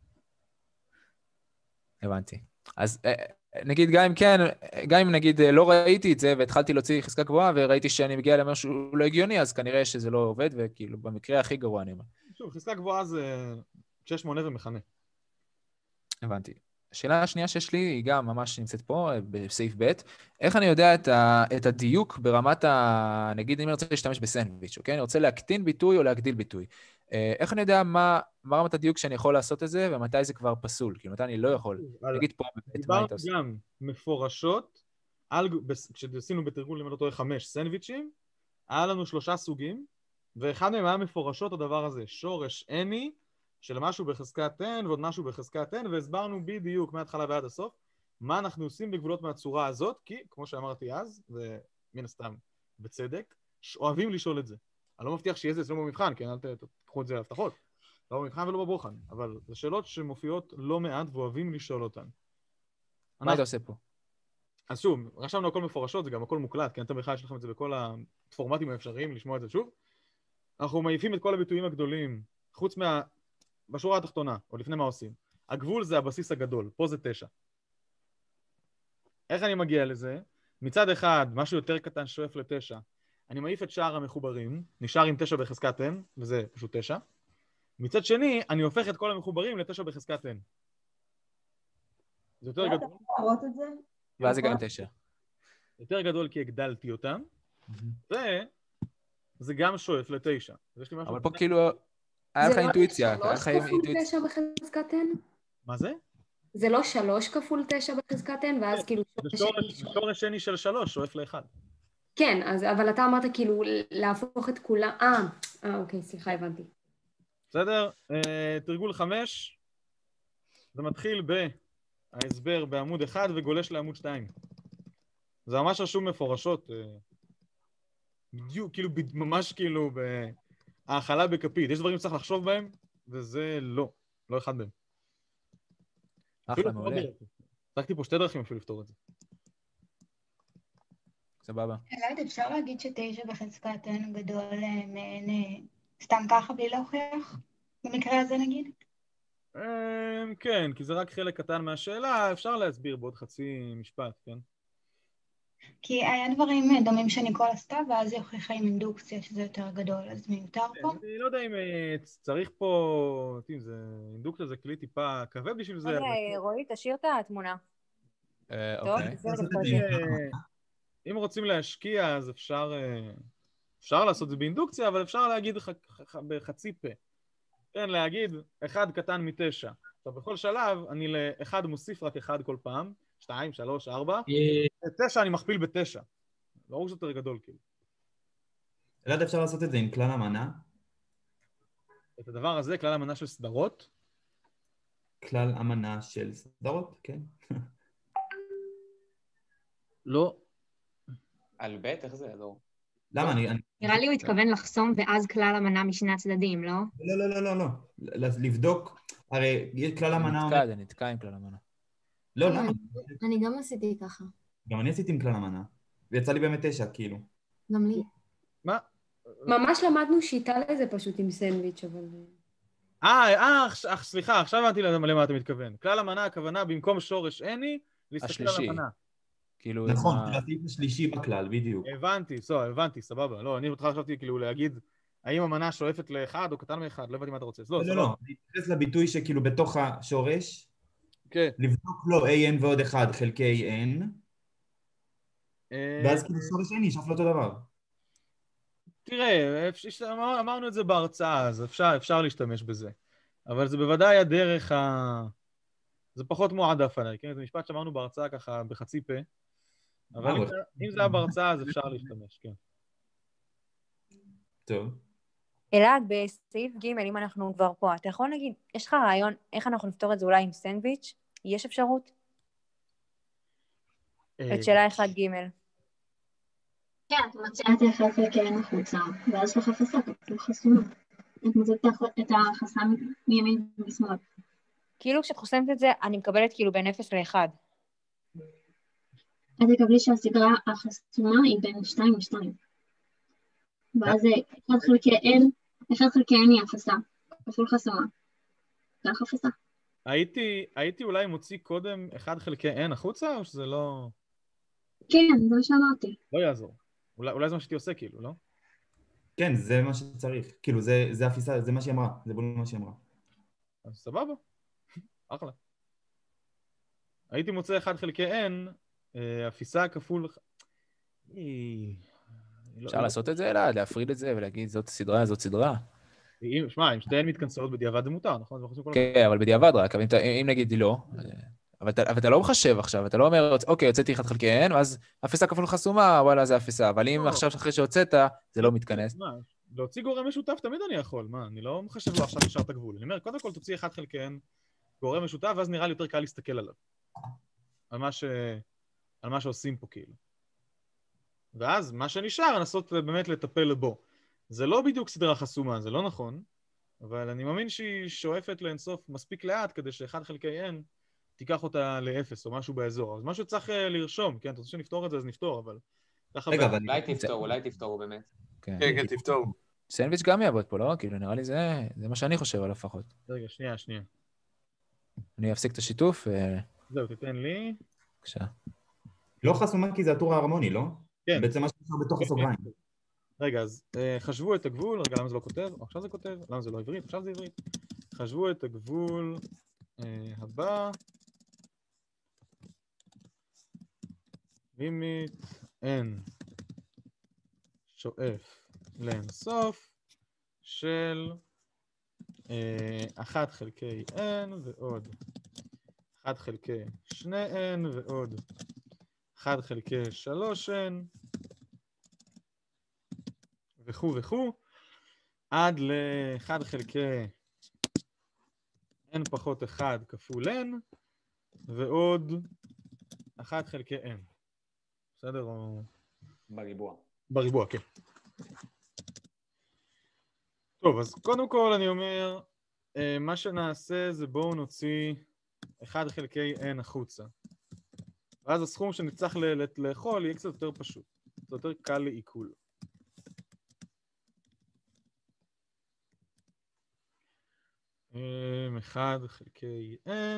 הבנתי. אז נגיד, גם אם כן, גם אם נגיד לא ראיתי את זה והתחלתי להוציא חזקה גבוהה וראיתי שאני מגיע למשהו לא הגיוני, אז כנראה שזה לא עובד, וכאילו במקרה הכי גרוע אני אומר. שוב, חזקה גבוהה זה שש מונה ומכנה. הבנתי. השאלה השנייה שיש לי היא גם ממש נמצאת פה, בסעיף ב', איך אני יודע את, ה, את הדיוק ברמת ה... נגיד אם אני רוצה להשתמש בסנדוויץ', אוקיי? אני רוצה להקטין ביטוי או להגדיל ביטוי. איך אני יודע מה, מה רמת הדיוק שאני יכול לעשות את זה, ומתי זה כבר פסול? כי מתי אני לא יכול. נגיד פה, בבית, מה היית עושה? דיברנו גם מפורשות, על, כשעשינו בתרגול אם אני לא טועה חמש סנדוויצ'ים, היה לנו שלושה סוגים, ואחד מהם היה מפורשות הדבר הזה, שורש any, של משהו בחזקת n ועוד משהו בחזקת n, והסברנו בדיוק מההתחלה ועד הסוף, מה אנחנו עושים בגבולות מהצורה הזאת, כי, כמו שאמרתי אז, ומן הסתם בצדק, אוהבים לשאול את זה. אני לא מבטיח שיהיה זה אצלנו במבחן, כן, אל תקחו את זה להבטחות. לא במבחן ולא בבוחן, אבל זה שאלות שמופיעות לא מעט ואוהבים לשאול אותן. מה היית עושה פה? אז שוב, רשמנו הכל מפורשות, זה גם הכל מוקלט, כן, אתם בכלל יש לכם את זה בכל הפורמטים האפשריים, לשמוע את זה שוב. אנחנו מעיפים את כל הביטויים הגדולים, חוץ מה... בשורה התחתונה, או לפני מה עושים. הגבול זה הבסיס הגדול, פה זה תשע. איך אני מגיע לזה? מצד אחד, משהו יותר קטן שואף לתשע, אני מעיף את שאר המחוברים, נשאר עם תשע בחזקת n, וזה פשוט תשע. מצד שני, אני הופך את כל המחוברים לתשע בחזקת n. זה יותר גדול. ואז זה גם תשע. יותר גדול כי הגדלתי אותם, וזה גם שואף לתשע. אבל פה כאילו... היה לך אינטואיציה. זה לא שלוש כפול תשע בחזקת n? מה זה? זה לא שלוש כפול תשע בחזקת n, ואז כאילו... זה שורש שני של שלוש, שואף לאחד. כן, אבל אתה אמרת כאילו להפוך את כולה... אה, אה, אוקיי, סליחה, הבנתי. בסדר? תרגול חמש, זה מתחיל בהסבר בעמוד אחד וגולש לעמוד שתיים. זה ממש רשום מפורשות. בדיוק, כאילו, ממש כאילו... האכלה בכפית, יש דברים שצריך לחשוב בהם, וזה לא, לא אחד מהם. אחלה, מעולה. צחקתי פה שתי דרכים אפילו לפתור את זה. סבבה. אלעד, אפשר להגיד שתשע בחזקת n גדול מעין סתם ככה בלי להוכיח? במקרה הזה נגיד? כן, כי זה רק חלק קטן מהשאלה, אפשר להסביר בעוד חצי משפט, כן? כי היה דברים דומים שניקול עשתה, ואז היא הוכיחה עם אינדוקציה שזה יותר גדול, אז מיותר פה? אני לא יודע אם צריך פה, אינדוקציה זה כלי טיפה כבד בשביל זה. רועי, תשאיר את התמונה. אוקיי. אם רוצים להשקיע, אז אפשר לעשות זה באינדוקציה, אבל אפשר להגיד בחצי פה. כן, להגיד אחד קטן מתשע. עכשיו, בכל שלב, אני לאחד מוסיף רק אחד כל פעם, שתיים, שלוש, ארבע, תשע אני מכפיל בתשע. ברור שזה יותר גדול, כאילו. אלעד, אפשר לעשות את זה עם כלל המנה? את הדבר הזה, כלל המנה של סדרות? כלל המנה של סדרות, כן. לא. על ב' איך זה יעזור? למה? אני... נראה לי הוא התכוון לחסום ואז כלל המנה משני הצדדים, לא? לא, לא, לא, לא, לא. לבדוק, הרי כלל המנה... נתקע, זה נתקע עם כלל המנה. לא, למה? אני גם עשיתי ככה. גם אני עשיתי עם כלל המנה, ויצא לי באמת תשע, כאילו. גם לי. מה? ממש למדנו שיטה לזה פשוט עם סנדוויץ', אבל... אה, אה, סליחה, עכשיו הבנתי למה אתה מתכוון. כלל המנה, הכוונה במקום שורש any, להסתכל על המנה. נכון, זה הסעיף השלישי בכלל, בדיוק. הבנתי, סבבה, הבנתי, סבבה. לא, אני אותך חשבתי כאילו להגיד, האם המנה שואפת לאחד או קטן מאחד, לא הבנתי מה אתה רוצה. לא, לא, לא, אני אתייחס לביטוי שכאילו בתוך השורש, לבדוק לו איי אן ועוד אחד חלקי איי אן, ואז כאילו שורש n ישאף לאותו דבר. תראה, אמרנו את זה בהרצאה, אז אפשר להשתמש בזה. אבל זה בוודאי הדרך ה... זה פחות מועדף עליי, כן? זה משפט שאמרנו בהרצאה ככה בחצי פה, אבל אם זה היה בהרצאה אז אפשר להשתמש, כן. טוב. אלעד, בסעיף ג' אם אנחנו כבר פה, אתה יכול להגיד, יש לך רעיון איך אנחנו נפתור את זה אולי עם סנדוויץ'? יש אפשרות? את שאלה אחד ג'. כן, את מוציאה את ה-אחד חלקי n החוצה, ואז יש לך הפסה, כפול חסומה. את מוצאת את החסם מימין ומשמאל. כאילו כשאת חוסמת את זה, אני מקבלת כאילו בין אפס לאחד. את תקבלי שהסדרה החסומה היא בין שתיים לשתיים. ואז אחד חלקי n, אחד חלקי n היא הפסה, כפול חסומה. כך הפסה. הייתי, הייתי אולי מוציא קודם אחד חלקי n החוצה, או שזה לא... כן, זה מה שאמרתי. לא יעזור. אולי, אולי זה מה שאתי עושה, כאילו, לא? כן, זה מה שצריך. כאילו, זה, זה הפיסה, זה מה שהיא אמרה. זה בול מה שהיא אמרה. אז סבבה. אחלה. הייתי מוצא אחד חלקי n, הפיסה כפול... אפשר לעשות את זה, אלעד, להפריד את זה ולהגיד זאת סדרה, זאת סדרה. שמע, אם שתיהן מתכנסות בדיעבד זה מותר, נכון? כן, אבל בדיעבד רק, אם נגיד לא, אבל אתה לא מחשב עכשיו, אתה לא אומר, אוקיי, הוצאתי אחד חלקי n, ואז הפיסה כפול חסומה, וואלה, זה הפיסה, אבל אם עכשיו אחרי שהוצאת, זה לא מתכנס. להוציא גורם משותף תמיד אני יכול, מה? אני לא מחשב לו עכשיו ישר את הגבול. אני אומר, קודם כל תוציא אחד חלקי n, גורם משותף, ואז נראה לי יותר קל להסתכל עליו. על מה ש... על מה שעושים פה, כאילו. ואז מה שנשאר, לנסות באמת לטפל בו. זה לא בדיוק סדרה חסומה, זה לא נכון, אבל אני מאמין שהיא שואפת לאינסוף מספיק לאט, כדי שאחד חלקי n תיקח אותה לאפס או משהו באזור. אז משהו צריך לרשום, כן? אתה רוצה שנפתור את זה, אז נפתור, אבל... רגע, אבל אולי תפתור, אולי תפתור באמת. כן, כן, תפתור. סנדוויץ' גם יעבוד פה, לא? כאילו, נראה לי זה, זה מה שאני חושב על לפחות. רגע, שנייה, שנייה. אני אפסיק את השיתוף ו... זהו, תתן לי. בבקשה. לא חסומה כי זה הטור ההרמוני, לא? כן. בעצם מה שנשאר בתוך הסוגריים. רגע, אז חשבו את הגבול, רגע, למה זה לא כותב? עכשיו זה כותב, למה זה לא עברית? עכשיו זה עברית. חשבו את הגבול הבא. לימיט n שואף לאינסוף של אחת חלקי n ועוד אחת חלקי שני n ועוד אחת חלקי שלוש n וכו' וכו' עד ל-אחד חלקי n פחות אחד כפול n ועוד אחת חלקי n. בסדר? או... בריבוע. בריבוע, כן. טוב, אז קודם כל אני אומר, מה שנעשה זה בואו נוציא אחד חלקי n החוצה. ואז הסכום שנצטרך לאכול יהיה קצת יותר פשוט. זה יותר קל לעיכול. אחד חלקי n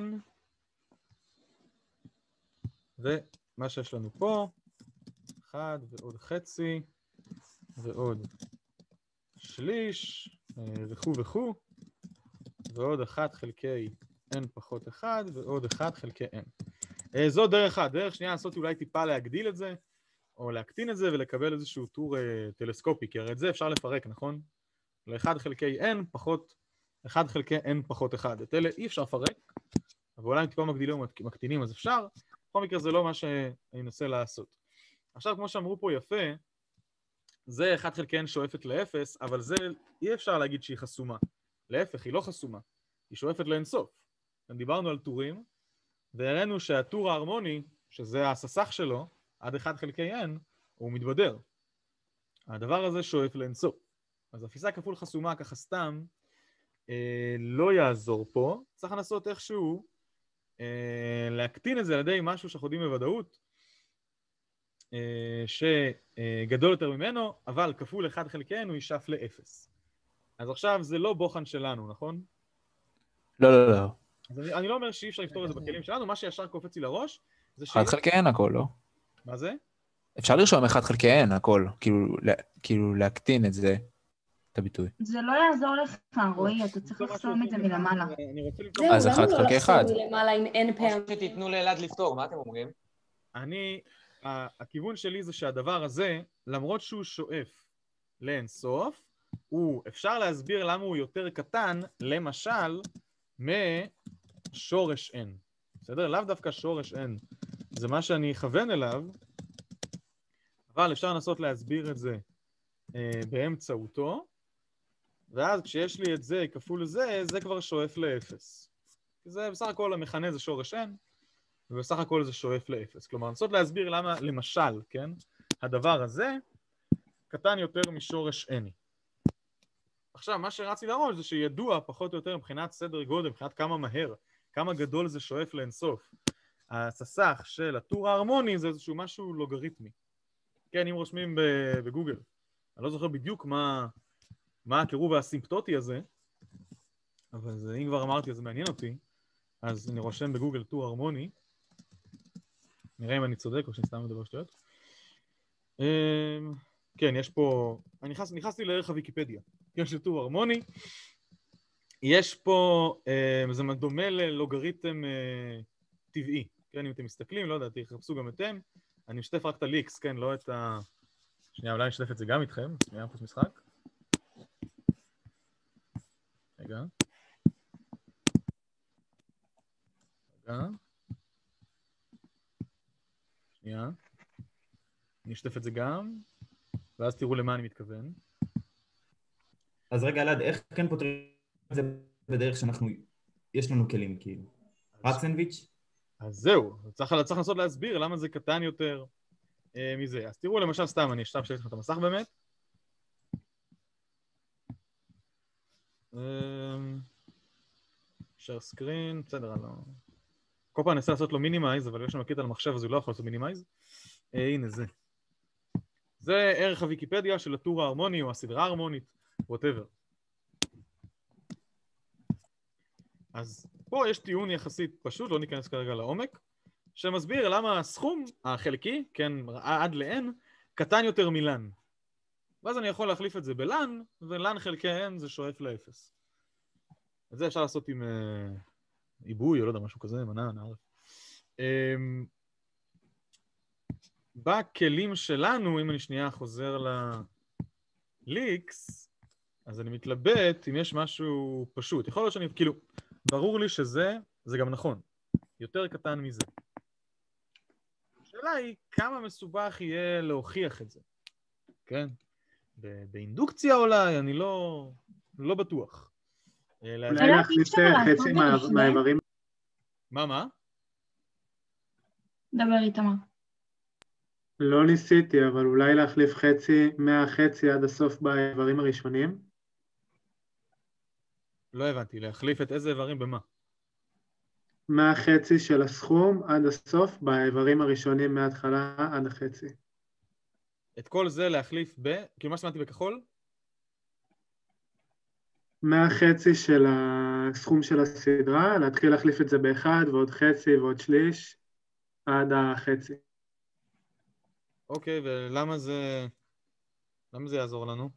ומה שיש לנו פה אחד ועוד חצי ועוד שליש וכו' וכו' ועוד אחת חלקי n פחות אחד ועוד אחת חלקי n. זו דרך אחת. דרך שנייה לעשות אולי טיפה להגדיל את זה או להקטין את זה ולקבל איזשהו טור טלסקופי, כי הרי את זה אפשר לפרק, נכון? ל-אחד חלקי n פחות אחד חלקי n פחות אחד. את אלה אי אפשר לפרק, אבל אולי אם טיפה מגדילים או מקטינים אז אפשר. בכל מקרה זה לא מה שאני אנסה לעשות. עכשיו כמו שאמרו פה יפה, זה אחד חלקי n שואפת לאפס, אבל זה אי אפשר להגיד שהיא חסומה. להפך, היא לא חסומה, היא שואפת לאינסוף. דיברנו על טורים, והראינו שהטור ההרמוני, שזה הססך שלו, עד אחד חלקי n, הוא מתבדר. הדבר הזה שואף לאינסוף. אז הפיסה כפול חסומה ככה סתם, אה, לא יעזור פה, צריך לנסות איכשהו אה, להקטין את זה על ידי משהו שאנחנו יודעים בוודאות, אה, שגדול יותר ממנו, אבל כפול אחד חלקי n הוא יישאף לאפס. אז עכשיו זה לא בוחן שלנו, נכון? לא, לא, לא. אז אני, אני לא אומר שאי אפשר לפתור את זה בכלים שלנו, מה שישר קופץ לי לראש זה ש... אחד חלקי n הכל, לא? מה זה? אפשר לרשום אחד חלקי n הכל, כאילו, כאילו להקטין את זה, את הביטוי. זה לא יעזור לך, רועי, אתה צריך לחסום את זה מלמעלה. אז אחד חלקי אחד. מלמעלה עם n פעם. או שתיתנו לאלעד לפתור, מה אתם אומרים? אני, הכיוון שלי זה שהדבר הזה, למרות שהוא שואף לאינסוף, הוא, אפשר להסביר למה הוא יותר קטן, למשל, משורש n. בסדר? לאו דווקא שורש n. זה מה שאני אכוון אליו, אבל אפשר לנסות להסביר את זה אה, באמצעותו, ואז כשיש לי את זה כפול זה, זה כבר שואף לאפס. זה בסך הכל המכנה זה שורש n, ובסך הכל זה שואף לאפס. כלומר, לנסות להסביר למה, למשל, כן, הדבר הזה קטן יותר משורש n. עכשיו, מה שרציתי להראות זה שידוע פחות או יותר מבחינת סדר גודל, מבחינת כמה מהר, כמה גדול זה שואף לאינסוף. הסס"ח של הטור ההרמוני זה איזשהו משהו לוגריתמי. כן, אם רושמים בגוגל, אני לא זוכר בדיוק מה, מה הקירוב האסימפטוטי הזה, אבל זה, אם כבר אמרתי, אז זה מעניין אותי, אז אני רושם בגוגל טור הרמוני, נראה אם אני צודק או שאני סתם מדבר שטויות. כן, יש פה, אני נכנס, נכנסתי לערך הוויקיפדיה, יש לי טור הרמוני, יש פה, זה דומה ללוגריתם טבעי, כן, אם אתם מסתכלים, לא יודע, תחפשו גם אתם, אני משתף רק את ה-ליקס, כן, לא את ה... שנייה, אולי אני אשתף את זה גם איתכם, שנייה, פוס משחק. רגע. רגע. שנייה. אני אשתף את זה גם, ואז תראו למה אני מתכוון. אז רגע, אלעד, איך כן פותרים את זה בדרך שאנחנו, יש לנו כלים, כאילו? רק סנדוויץ'? אז זהו, צריך, צריך לנסות להסביר למה זה קטן יותר אה, מזה. אז תראו למשל סתם, אני אשתף שיש לכם את המסך באמת. share screen, בסדר, אני לא... כל פעם אני אנסה לעשות לו מינימייז, אבל יש לנו מקליט על המחשב אז הוא לא יכול לעשות מינימייז. אה, הנה זה. זה ערך הוויקיפדיה של הטור ההרמוני או הסדרה ההרמונית, whatever. אז פה יש טיעון יחסית פשוט, לא ניכנס כרגע לעומק, שמסביר למה הסכום החלקי, כן, עד ל-n, קטן יותר מ-lan. ואז אני יכול להחליף את זה ב-lan, ו-lan חלקי n זה שואף ל-אפס. את זה אפשר לעשות עם uh, עיבוי, או לא יודע, משהו כזה, מנה, נערף. Um, בכלים שלנו, אם אני שנייה חוזר ל-leaks, אז אני מתלבט אם יש משהו פשוט. יכול להיות שאני, כאילו, ברור לי שזה, זה גם נכון. יותר קטן מזה. השאלה היא, כמה מסובך יהיה להוכיח את זה? כן? באינדוקציה אולי, אני לא, לא בטוח. אולי להחליף חצי מהאיברים. מה, מה? דבר איתמה. לא ניסיתי, אבל אולי להחליף חצי, מהחצי עד הסוף באיברים הראשונים? לא הבנתי, להחליף את איזה איברים במה? מהחצי של הסכום עד הסוף באיברים הראשונים מההתחלה עד החצי. את כל זה להחליף ב... כאילו מה שמעתי בכחול? מהחצי של הסכום של הסדרה, להתחיל להחליף את זה באחד ועוד חצי ועוד שליש עד החצי. אוקיי, ולמה זה... למה זה יעזור לנו?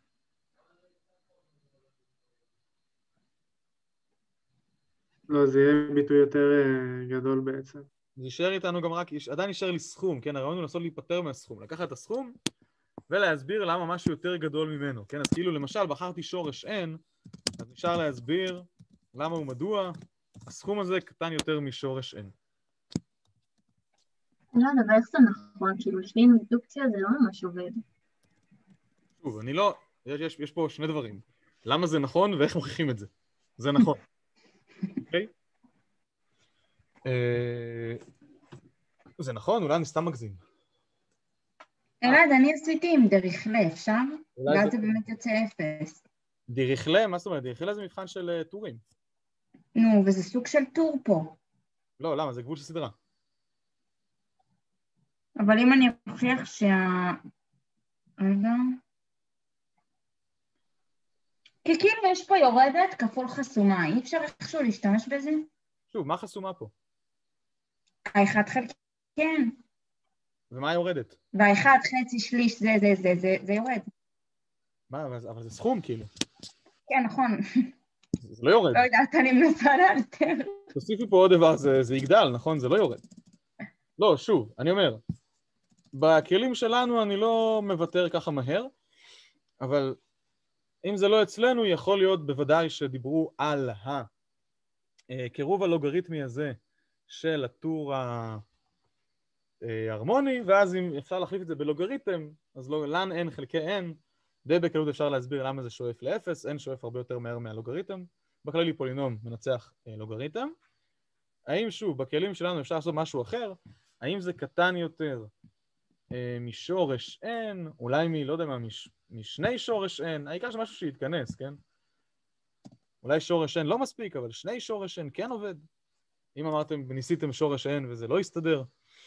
לא, זה יהיה ביטוי יותר גדול בעצם. זה יישאר איתנו גם רק... עדיין יישאר לי סכום, כן? הרעיון הוא לנסות להיפטר מהסכום. לקחת את הסכום ולהסביר למה משהו יותר גדול ממנו, כן? אז כאילו למשל בחרתי שורש n, אז אפשר להסביר למה ומדוע הסכום הזה קטן יותר משורש n. לא, אבל איך זה נכון? כאילו, לפי אינדוקציה זה לא ממש עובד. שוב, אני לא... יש, יש, יש פה שני דברים. למה זה נכון ואיך מוכיחים את זה? זה נכון. אוקיי? זה נכון? אולי אני סתם מגזים. אלעד, אני עשיתי עם דריכלה, אפשר? ואז זה באמת יוצא אפס. דריכלה? מה זאת אומרת? דריכלה זה מבחן של טורים. נו, וזה סוג של טור פה. לא, למה? זה גבול של סדרה. אבל אם אני אוכיח שה... רגע... כי כאילו יש פה יורדת כפול חסומה, אי אפשר איכשהו להשתמש בזה? שוב, מה חסומה פה? האחד חלקי, כן. ומה יורדת? והאחד חצי שליש זה, זה, זה, זה, זה יורד. מה, אבל זה סכום כאילו. כן, נכון. זה לא יורד. לא יודעת, אני מנסה לאלתר. תוסיפי פה עוד דבר, זה, זה יגדל, נכון? זה לא יורד. לא, שוב, אני אומר, בכלים שלנו אני לא מוותר ככה מהר, אבל אם זה לא אצלנו, יכול להיות בוודאי שדיברו על הקירוב הלוגריתמי הזה של הטור ההרמוני, ואז אם אפשר להחליף את זה בלוגריתם, אז לא, lan n חלקי n, די בקלות אפשר להסביר למה זה שואף לאפס, n שואף הרבה יותר מהר מהלוגריתם, בכללי פולינום מנצח לוגריתם. האם שוב, בכלים שלנו אפשר לעשות משהו אחר? האם זה קטן יותר משורש n, אולי מ, לא יודע מה, מש, משני שורש n, העיקר שמשהו שיתכנס, כן? אולי שורש n לא מספיק, אבל שני שורש n כן עובד. אם אמרתם, ניסיתם שורש n וזה לא יסתדר.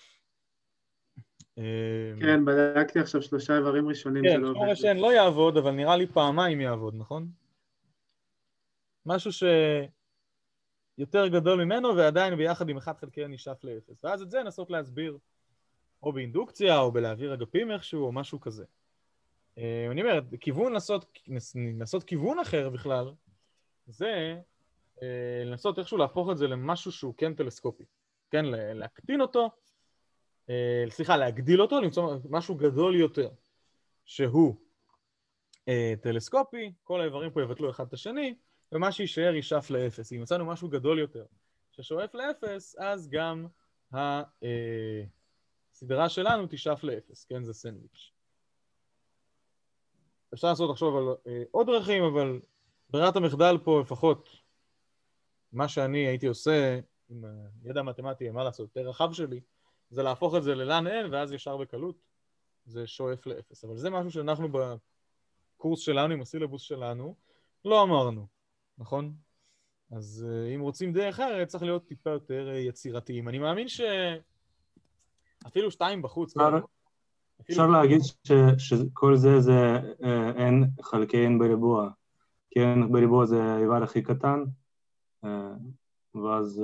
כן, בדקתי עכשיו שלושה איברים ראשונים, זה לא עובד. כן, שורש n לא יעבוד, אבל נראה לי פעמיים יעבוד, נכון? משהו שיותר גדול ממנו, ועדיין ביחד עם אחד חלקי n נשאף לאפס. ואז את זה נסות להסביר, או באינדוקציה, או בלהעביר אגפים איכשהו, או משהו כזה. אני אומר, כיוון לנסות, לנסות כיוון אחר בכלל, זה לנסות איכשהו להפוך את זה למשהו שהוא כן טלסקופי. כן, להקטין אותו, סליחה, להגדיל אותו, למצוא משהו גדול יותר, שהוא טלסקופי, כל האיברים פה יבטלו אחד את השני, ומה שישאר ישאף לאפס. אם מצאנו משהו גדול יותר ששואף לאפס, אז גם הסדרה שלנו תשאף לאפס, כן, זה סנדוויץ'. אפשר לעשות לחשוב על עוד דרכים, אבל ברירת המחדל פה לפחות, מה שאני הייתי עושה עם הידע המתמטי, מה לעשות, יותר רחב שלי, זה להפוך את זה ללן n, ואז ישר בקלות זה שואף לאפס. אבל זה משהו שאנחנו בקורס שלנו, עם הסילבוס שלנו, לא אמרנו, נכון? אז אם רוצים דרך אחרת, צריך להיות טיפה יותר יצירתיים. אני מאמין שאפילו שתיים בחוץ. אפשר להגיד שכל זה זה n חלקי n בריבוע. כן, בריבוע זה האיבר הכי קטן, ואז...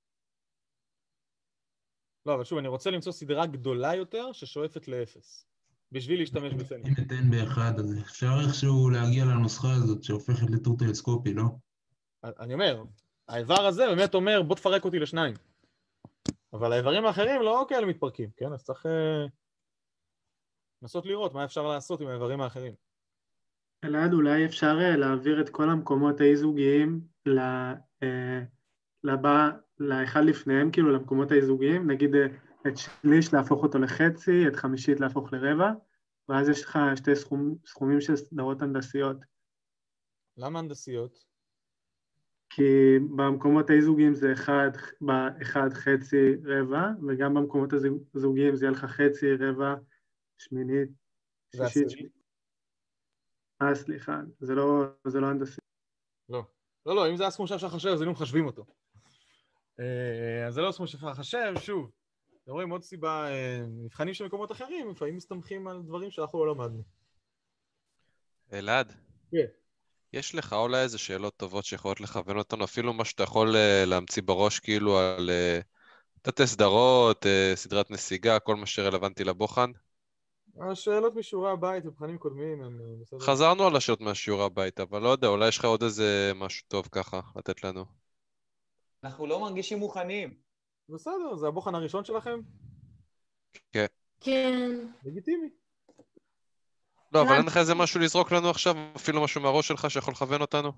לא, אבל שוב, אני רוצה למצוא סדרה גדולה יותר ששואפת לאפס, בשביל להשתמש בסנדוויץ'. אם ניתן באחד, אז אפשר איכשהו להגיע לנוסחה הזאת שהופכת לטור טלסקופי, לא? אני אומר, האיבר הזה באמת אומר, בוא תפרק אותי לשניים. אבל האיברים האחרים לא כאלה מתפרקים, כן? אז צריך לנסות לראות מה אפשר לעשות עם האיברים האחרים. אלעד, אולי אפשר להעביר את כל המקומות האי-זוגיים לבא, לאחד לפניהם, כאילו למקומות האי-זוגיים, נגיד את שליש להפוך אותו לחצי, את חמישית להפוך לרבע, ואז יש לך שתי סכום, סכומים של סדרות הנדסיות. למה הנדסיות? כי במקומות האי-זוגיים זה אחד, באחד חצי רבע, וגם במקומות הזוגיים זה יהיה לך חצי, רבע, שמינית, שישית. אה, סליחה, זה לא, זה לא הנדסי. לא, לא, לא, אם זה הסכום שאפשר לחשב, אז היינו מחשבים אותו. אז זה לא סכום שאפשר לחשב, שוב. אתם רואים עוד סיבה, מבחנים של מקומות אחרים, לפעמים מסתמכים על דברים שאנחנו לא למדנו. אלעד? כן. יש לך אולי איזה שאלות טובות שיכולות לכוון אותנו, אפילו מה שאתה יכול להמציא בראש, כאילו על תתי סדרות, סדרת נסיגה, כל מה שרלוונטי לבוחן? השאלות משיעורי הבית ובחנים קודמים הם בסדר. חזרנו על השאלות מהשיעורי הבית, אבל לא יודע, אולי יש לך עוד איזה משהו טוב ככה לתת לנו. אנחנו לא מרגישים מוכנים. בסדר, זה הבוחן הראשון שלכם? כן. כן. לגיטימי. לא, אבל אין לך איזה משהו לזרוק לנו עכשיו, אפילו משהו מהראש שלך שיכול לכוון אותנו?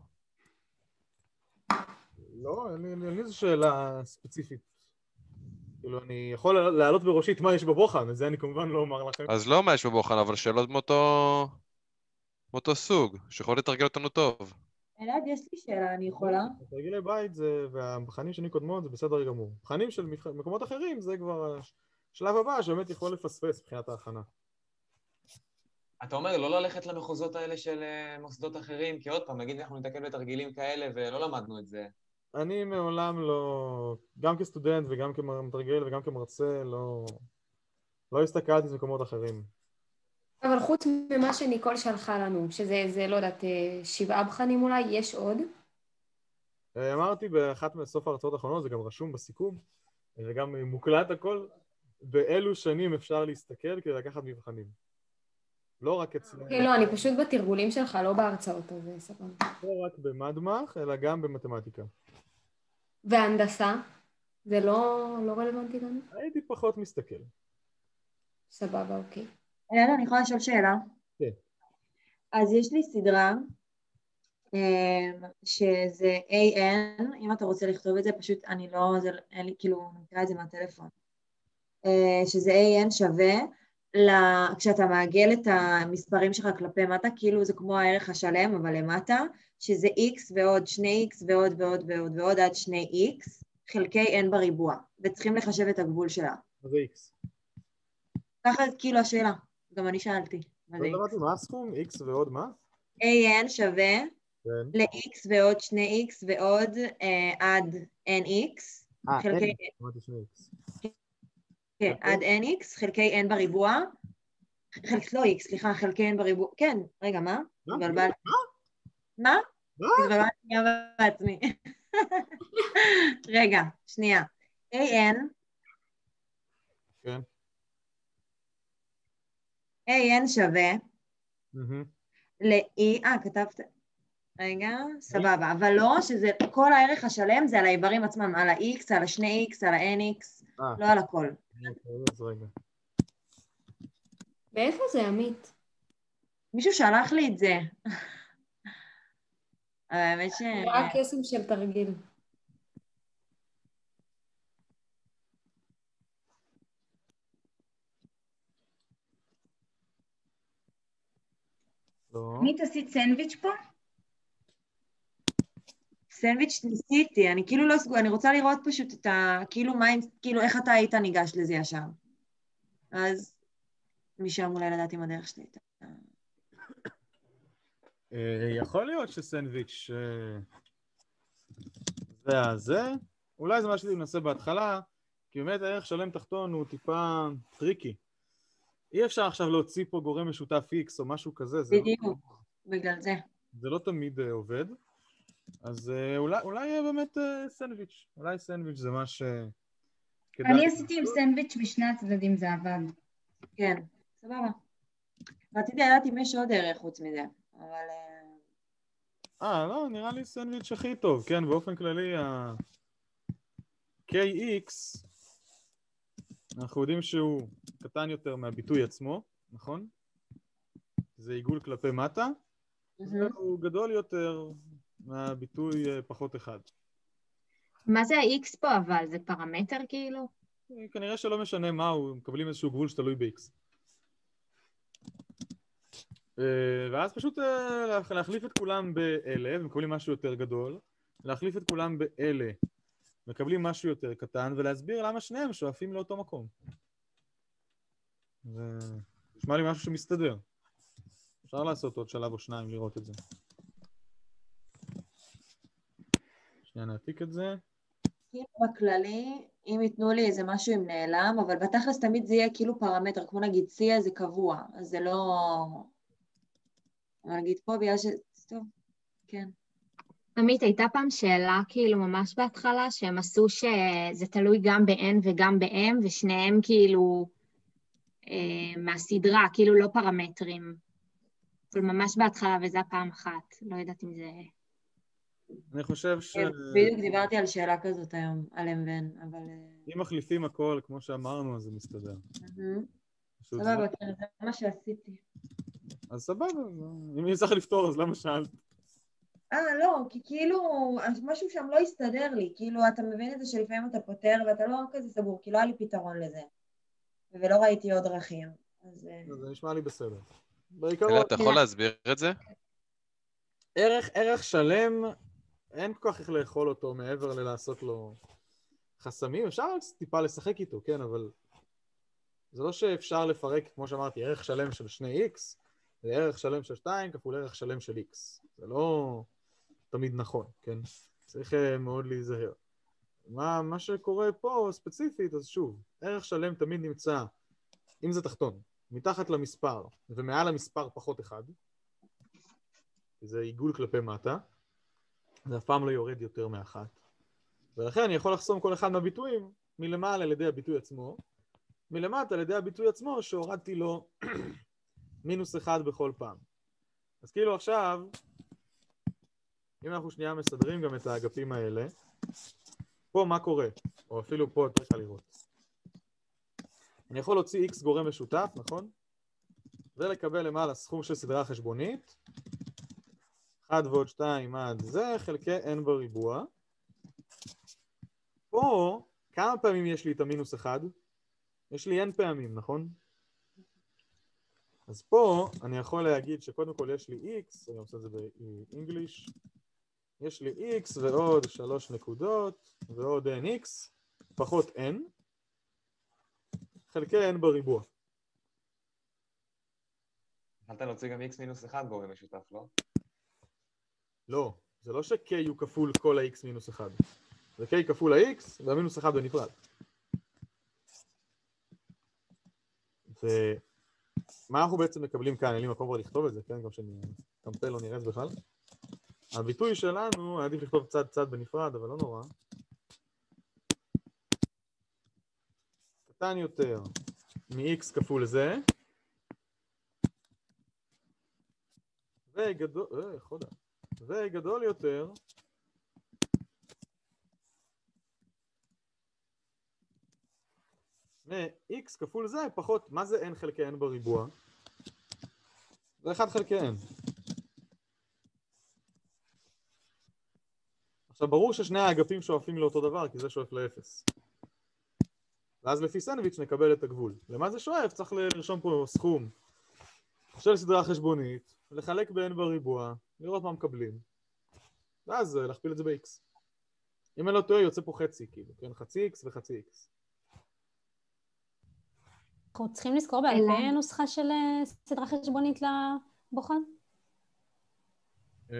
לא, אין לי איזו שאלה ספציפית. כאילו, אני יכול להעלות בראשית מה יש בבוחן, את זה אני כמובן לא אומר לכם. אז לא מה יש בבוחן, אבל שאלות מאותו... מאותו סוג, שיכול לתרגל אותנו טוב. אלעד, יש לי שאלה, אני יכולה? תרגילי בית זה, והבחנים שני קודמות זה בסדר גמור. בחנים של מקומות אחרים זה כבר השלב הבא שבאמת יכול לפספס מבחינת ההכנה. אתה אומר לא ללכת למחוזות האלה של מוסדות אחרים, כי עוד פעם, נגיד אנחנו נתקל בתרגילים כאלה ולא למדנו את זה. אני מעולם לא, גם כסטודנט וגם כמתרגל וגם כמרצה, לא, לא הסתכלתי במקומות אחרים. אבל חוץ ממה שניקול שלחה לנו, שזה, זה, לא יודעת, שבעה בחנים אולי, יש עוד? אמרתי באחת מסוף ההרצאות האחרונות, זה גם רשום בסיכום, וגם מוקלט הכל, באילו שנים אפשר להסתכל כדי לקחת מבחנים. לא רק אצלנו. כן, לא, אני פשוט בתרגולים שלך, לא בהרצאות, אז זה סבבה. לא רק במדמח, אלא גם במתמטיקה. והנדסה? זה לא, לא רלוונטי לנו? הייתי פחות מסתכל. סבבה, אוקיי. אלעד, אני יכולה לשאול שאלה? כן. אז יש לי סדרה, שזה איי אן, אם אתה רוצה לכתוב את זה, פשוט אני לא, זה, אין לי, כאילו, נקרא את זה מהטלפון. שזה איי אן שווה, כשאתה מעגל את המספרים שלך כלפי מטה, כאילו זה כמו הערך השלם, אבל למטה, שזה x ועוד שני x ועוד ועוד ועוד ועוד עד שני x, חלקי n בריבוע, וצריכים לחשב את הגבול שלה. זה x. ככה כאילו השאלה, גם אני שאלתי. לא דברתי, מה הסכום? X ועוד מה? A N שווה כן. ל-X ועוד שני X ועוד אה, עד N X. אה, חלקי... N, אמרתי שני X. כן, עד N X, חלקי N בריבוע. חלק, לא X, סליחה, חלקי N בריבוע. כן, רגע, מה? מה? התבלבלתי. מה? מה? התבלבלתי גם בעצמי. רגע, שנייה. A N כן. A N שווה ל-E, אה, כתבת, רגע, סבבה, אבל לא, שזה כל הערך השלם זה על האיברים עצמם, על ה-X, על ה-שני X, על ה-N X, לא על הכל. אז רגע. באיפה זה, עמית? מישהו שלח לי את זה. האמת ש... רק קסם של תרגיל. עמית, עשית סנדוויץ' פה? סנדוויץ' ניסיתי, אני כאילו לא סגורה, אני רוצה לראות פשוט את ה... כאילו מה, כאילו איך אתה היית ניגש לזה ישר. אז משם אולי לדעת עם הדרך שלי. יכול להיות שסנדוויץ' זה הזה, אולי זה מה שאני מנסה בהתחלה, כי באמת הערך שלם תחתון הוא טיפה טריקי. אי אפשר עכשיו להוציא פה גורם משותף X או משהו כזה. בדיוק, בגלל זה. זה לא תמיד עובד. אז אולי, אולי באמת סנדוויץ', אולי סנדוויץ' זה מה ש... אני עשיתי עם סנדוויץ' בשני הצדדים, זה עבד. כן, סבבה. רציתי לדעת אם יש עוד ערך חוץ מזה, אבל... אה, לא, נראה לי סנדוויץ' הכי טוב, כן, באופן כללי ה-K X, אנחנו יודעים שהוא קטן יותר מהביטוי עצמו, נכון? זה עיגול כלפי מטה, והוא גדול יותר מהביטוי פחות אחד. מה זה ה-X פה אבל? זה פרמטר כאילו? כנראה שלא משנה מה, הוא מקבלים איזשהו גבול שתלוי ב-X. ואז פשוט להחליף את כולם באלה, ומקבלים משהו יותר גדול, להחליף את כולם באלה, מקבלים משהו יותר קטן, ולהסביר למה שניהם שואפים לאותו מקום. זה נשמע לי משהו שמסתדר. אפשר לעשות עוד שלב או שניים לראות את זה. שנייה נעתיק את זה. כאילו בכללי, אם ייתנו לי איזה משהו עם נעלם, אבל בתכלס תמיד זה יהיה כאילו פרמטר, כמו נגיד C זה קבוע, אז זה לא... אבל נגיד פה בגלל ש... טוב, כן. עמית, הייתה פעם שאלה כאילו ממש בהתחלה, שהם עשו שזה תלוי גם ב-N וגם ב-M, ושניהם כאילו אה, מהסדרה, כאילו לא פרמטרים. כאילו ממש בהתחלה, וזה הפעם אחת. לא יודעת אם זה... אני חושב ש... בדיוק דיברתי על שאלה כזאת היום, על M ו-N, אבל... אם מחליפים הכל, כמו שאמרנו, אז זה מסתדר. סבבה, כן, זה מה שעשיתי. אז סבבה, אם אני צריך לפתור, אז למה שאלת? אה, לא, כי כאילו, משהו שם לא הסתדר לי, כאילו, אתה מבין את זה שלפעמים אתה פותר, ואתה לא כזה סגור, כי לא היה לי פתרון לזה. ולא ראיתי עוד דרכים, אז... זה נשמע לי בסדר. אלא, אתה יכול להסביר את זה? ערך, ערך שלם, אין כל כך איך לאכול אותו מעבר ללעשות לו חסמים, אפשר טיפה לשחק איתו, כן, אבל זה לא שאפשר לפרק, כמו שאמרתי, ערך שלם של שני X, זה ערך שלם של שתיים כפול ערך שלם של X. זה לא תמיד נכון, כן? צריך מאוד להיזהר. מה, מה שקורה פה ספציפית, אז שוב, ערך שלם תמיד נמצא, אם זה תחתון, מתחת למספר ומעל המספר פחות אחד, זה עיגול כלפי מטה, זה אף פעם לא יורד יותר מאחת. ולכן אני יכול לחסום כל אחד מהביטויים מלמעלה על ידי הביטוי עצמו, מלמטה על ידי הביטוי עצמו שהורדתי לו מינוס אחד בכל פעם. אז כאילו עכשיו, אם אנחנו שנייה מסדרים גם את האגפים האלה, פה מה קורה? או אפילו פה צריך לראות. אני יכול להוציא X גורם משותף, נכון? ולקבל למעלה סכום של סדרה חשבונית, אחד ועוד שתיים עד זה, חלקי N בריבוע. פה, כמה פעמים יש לי את המינוס אחד? יש לי N פעמים, נכון? אז פה אני יכול להגיד שקודם כל יש לי X, אני עושה את זה באנגליש, יש לי X ועוד שלוש נקודות ועוד N X, פחות N, חלקי N בריבוע. יכולת להוציא גם x מינוס אחד גורם משותף, לא? לא, זה לא ש-k הוא כפול כל ה-x מינוס אחד. זה k כפול ה-x והמינוס אחד בנפרד. ומה אנחנו בעצם מקבלים כאן? אין לי מקום כבר לכתוב את זה, כן? גם שאני קמפל לא נראה את זה בכלל. הביטוי שלנו, היה עדיף לכתוב צד צד בנפרד, אבל לא נורא. קטן יותר מ-x כפול זה. וגדול, אה, חודה. וגדול יותר מ-x כפול זה פחות, מה זה n חלקי n בריבוע? זה אחד חלקי n. עכשיו ברור ששני האגפים שואפים לאותו דבר, כי זה שואף לאפס. ואז לפי סנדוויץ' נקבל את הגבול. למה זה שואף? צריך לרשום פה סכום של סדרה חשבונית, לחלק ב-n בריבוע, לראות מה מקבלים. ואז להכפיל את זה ב-x. אם אני לא טועה, יוצא פה חצי, כאילו, כן? חצי x וחצי x. אנחנו צריכים לזכור בעל פה נוסחה של סדרה חשבונית לבוחן? אני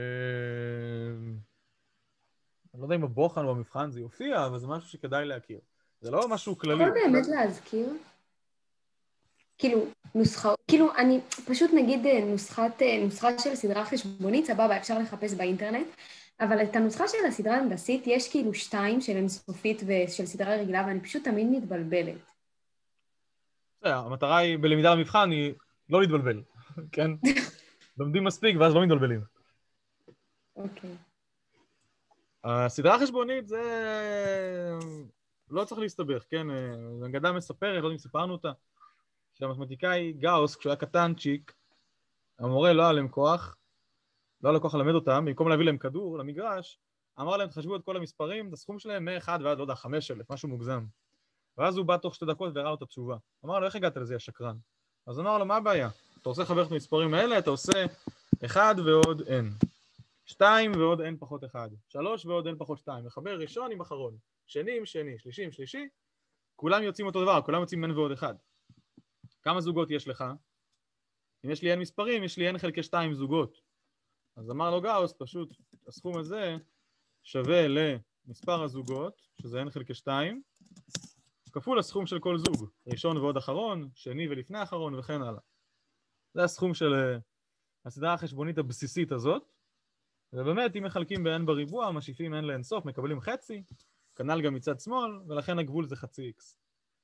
לא יודע אם הבוחן או המבחן זה יופיע, אבל זה משהו שכדאי להכיר. זה לא משהו כללי. יכול באמת להזכיר? כאילו, נוסחה, כאילו, אני פשוט נגיד נוסחת, נוסחה של סדרה חשבונית, סבבה, אפשר לחפש באינטרנט, אבל את הנוסחה של הסדרה הנדסית, יש כאילו שתיים של אינסופית ושל סדרה רגילה, ואני פשוט תמיד מתבלבלת. המטרה היא, בלמידה במבחן, היא לא להתבלבל, כן? לומדים מספיק ואז לא מתבלבלים. אוקיי. הסדרה החשבונית זה... לא צריך להסתבך, כן? זו אגדה מספרת, לא יודע אם סיפרנו אותה. שהמתמטיקאי גאוס, כשהוא היה קטנצ'יק, המורה לא היה להם כוח, לא היה לו כוח ללמד אותם, במקום להביא להם כדור למגרש, אמר להם, תחשבו את כל המספרים, את הסכום שלהם מ-אחד ועד, לא יודע, חמש אלף, משהו מוגזם. ואז הוא בא תוך שתי דקות והראה לו את התשובה. אמר לו, איך הגעת לזה, השקרן? אז אמר לו, מה הבעיה? אתה עושה חבר את המספרים האלה, אתה עושה אחד ועוד n. שתיים ועוד n פחות אחד. שלוש ועוד n פחות שתיים. מחבר ראשון עם אחרון. שני עם שני, שלישי עם שלישי. כולם יוצאים אותו דבר, כולם יוצאים n ועוד אחד. כמה זוגות יש לך? אם יש לי n מספרים, יש לי n חלקי שתיים זוגות. אז אמר לו גאוס, פשוט הסכום הזה שווה למספר הזוגות, שזה n חלקי שתיים, כפול הסכום של כל זוג, ראשון ועוד אחרון, שני ולפני אחרון וכן הלאה. זה הסכום של הסדרה החשבונית הבסיסית הזאת, ובאמת אם מחלקים ב-n בריבוע, משיפים n לאינסוף, מקבלים חצי, כנ"ל גם מצד שמאל, ולכן הגבול זה חצי x.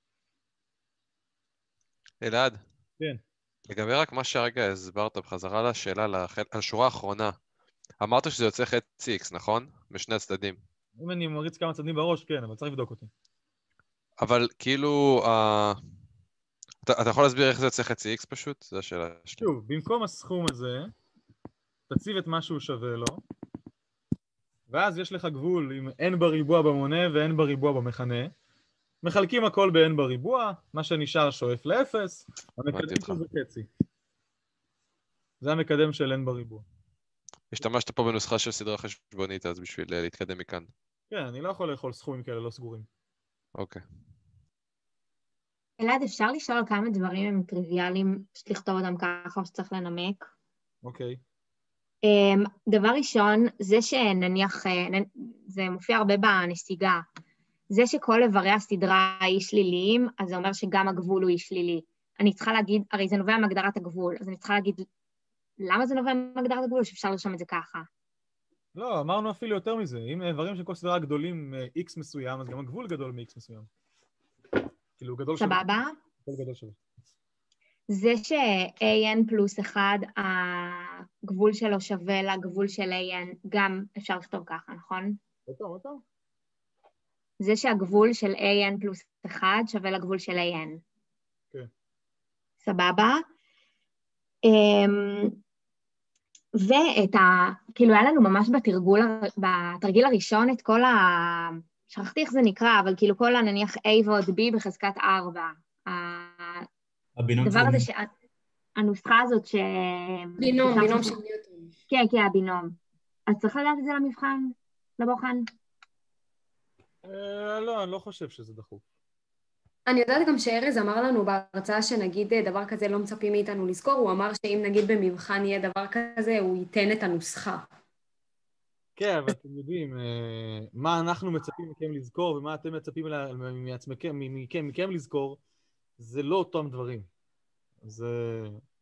אלעד. כן. לגבי רק מה שהרגע הסברת בחזרה לשאלה, לחל... לשורה האחרונה, אמרת שזה יוצא חצי x, נכון? בשני הצדדים. אם אני מריץ כמה צדדים בראש, כן, אבל צריך לבדוק אותי. אבל כאילו, uh, אתה, אתה יכול להסביר איך זה יוצא חצי x פשוט? זו השאלה שלי. שוב, במקום הסכום הזה, תציב את מה שהוא שווה לו, ואז יש לך גבול עם n בריבוע במונה ו-n בריבוע במכנה, מחלקים הכל ב-n בריבוע, מה שנשאר שואף ל-אפס, המקדם של זה חצי. זה המקדם של n בריבוע. השתמשת פה בנוסחה של סדרה חשבונית, אז בשביל להתקדם מכאן. כן, אני לא יכול לאכול סכומים כאלה לא סגורים. אוקיי. אלעד, אפשר לשאול כמה דברים הם טריוויאליים, שתכתוב אותם ככה או שצריך לנמק? אוקיי. דבר ראשון, זה שנניח, זה מופיע הרבה בנסיגה, זה שכל איברי הסדרה היא שליליים, אז זה אומר שגם הגבול הוא שלילי. אני צריכה להגיד, הרי זה נובע מהגדרת הגבול, אז אני צריכה להגיד, למה זה נובע מהגדרת הגבול, שאפשר לרשום את זה ככה? לא, אמרנו אפילו יותר מזה. אם איברים של כל סדרה גדולים x מסוים, אז גם הגבול גדול מ-x מסוים. כאילו, גדול שווה. סבבה? גדול גדול שווה. זה ש-an פלוס אחד, הגבול שלו שווה לגבול של an, גם אפשר לכתוב ככה, נכון? אותו, אותו. זה שהגבול של an פלוס אחד שווה לגבול של an. כן. סבבה? ואת ה... כאילו, היה לנו ממש בתרגול, בתרגיל הראשון את כל ה... שכחתי איך זה נקרא, אבל כאילו כל הנניח a ועוד b בחזקת ארבע. הדבר הזה ש... הנוסחה הזאת ש... בינום, בינום של ניוטון. כן, כן, הבינום. אז צריך לדעת את זה למבחן, לבוחן? לא, אני לא חושב שזה דחוף. אני יודעת גם שארז אמר לנו בהרצאה שנגיד דבר כזה לא מצפים מאיתנו לזכור, הוא אמר שאם נגיד במבחן יהיה דבר כזה, הוא ייתן את הנוסחה. כן, אבל אתם יודעים, מה אנחנו מצפים מכם לזכור ומה אתם מצפים מעצמכם, מכם, מכם לזכור, זה לא אותם דברים. זה...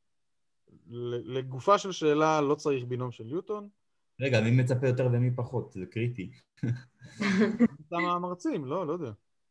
לגופה של שאלה לא צריך בינום של ניוטון. רגע, מי מצפה יותר ומי פחות? זה קריטי. אותם המרצים, לא, לא יודע.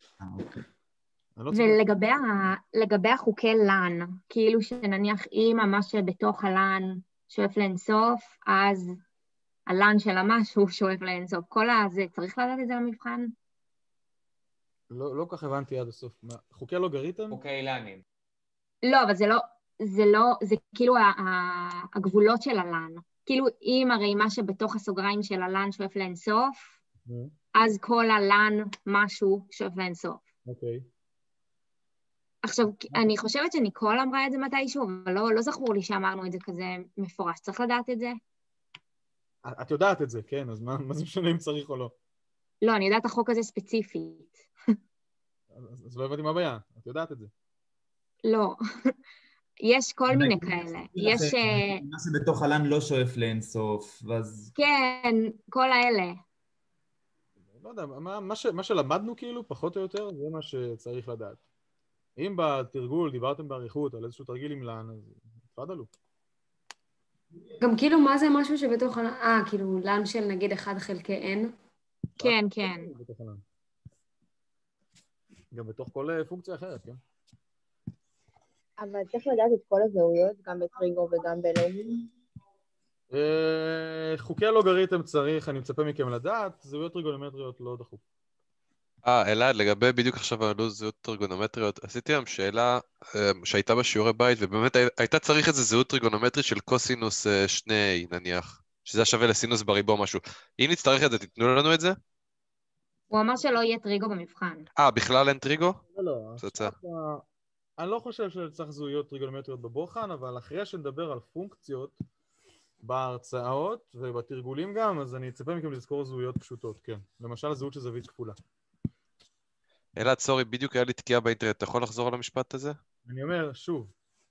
ולגבי החוקי לן, כאילו שנניח אם ממש בתוך הלן שואף לאינסוף, אז הלן של המשהו שואף לאינסוף. כל הזה, צריך לדעת את זה למבחן? לא, לא כך הבנתי עד הסוף. חוקי לוגריתם? חוקי לנים. לא, אבל זה לא, זה לא, זה כאילו הגבולות של הלן. כאילו אם הרי מה שבתוך הסוגריים של הלן שואף לאינסוף, אז כל הלן משהו שואף לאינסוף. אוקיי. עכשיו, אני חושבת שניקול אמרה את זה מתישהו, אבל לא, לא זכור לי שאמרנו את זה כזה מפורש. צריך לדעת את זה? את יודעת את זה, כן, אז מה, מה זה משנה אם צריך או לא? לא, אני יודעת את החוק הזה ספציפית. אז, אז לא הבנתי מה הבעיה, את יודעת את זה. לא. יש כל מיני כאלה. יש... מה שבתוך הלן לא שואף לאינסוף, ואז... כן, כל האלה. לא יודע, מה, מה, ש, מה שלמדנו כאילו, פחות או יותר, זה מה שצריך לדעת. אם בתרגול דיברתם בעריכות על איזשהו תרגיל עם לן, אז תפדלו. גם כאילו מה זה משהו שבתוך הלן, אה, כאילו לן של נגיד אחד חלקי n? כן, כן. גם בתוך כל פונקציה אחרת, כן? אבל צריך לדעת את כל הזהויות, גם בטריגו וגם בלוגים. חוקי הלוגריתם צריך, אני מצפה מכם לדעת, זהויות טריגונומטריות לא דחוף. אה, אלעד, לגבי בדיוק עכשיו הלו"ז זהות טריגונומטריות, עשיתי להם שאלה שהייתה בשיעורי בית, ובאמת הייתה צריך איזה זהות טריגונומטרית של קוסינוס שני, נניח, שזה היה שווה לסינוס בריבוע משהו. אם נצטרך את זה, תיתנו לנו את זה? הוא אמר שלא יהיה טריגו במבחן. אה, בכלל אין טריגו? לא, לא. אני לא חושב שצריך זהויות טריגונומטריות בבוחן, אבל אחרי שנדבר על פונקציות בהרצאות ובתרגולים גם, אז אני אצפה מכם לזכור זהויות פשוטות, כן. למשל, הזהות של זווית כפולה. אלעד, סורי, בדיוק היה לי תקיעה באינטרנט, אתה יכול לחזור על המשפט הזה? אני אומר, שוב,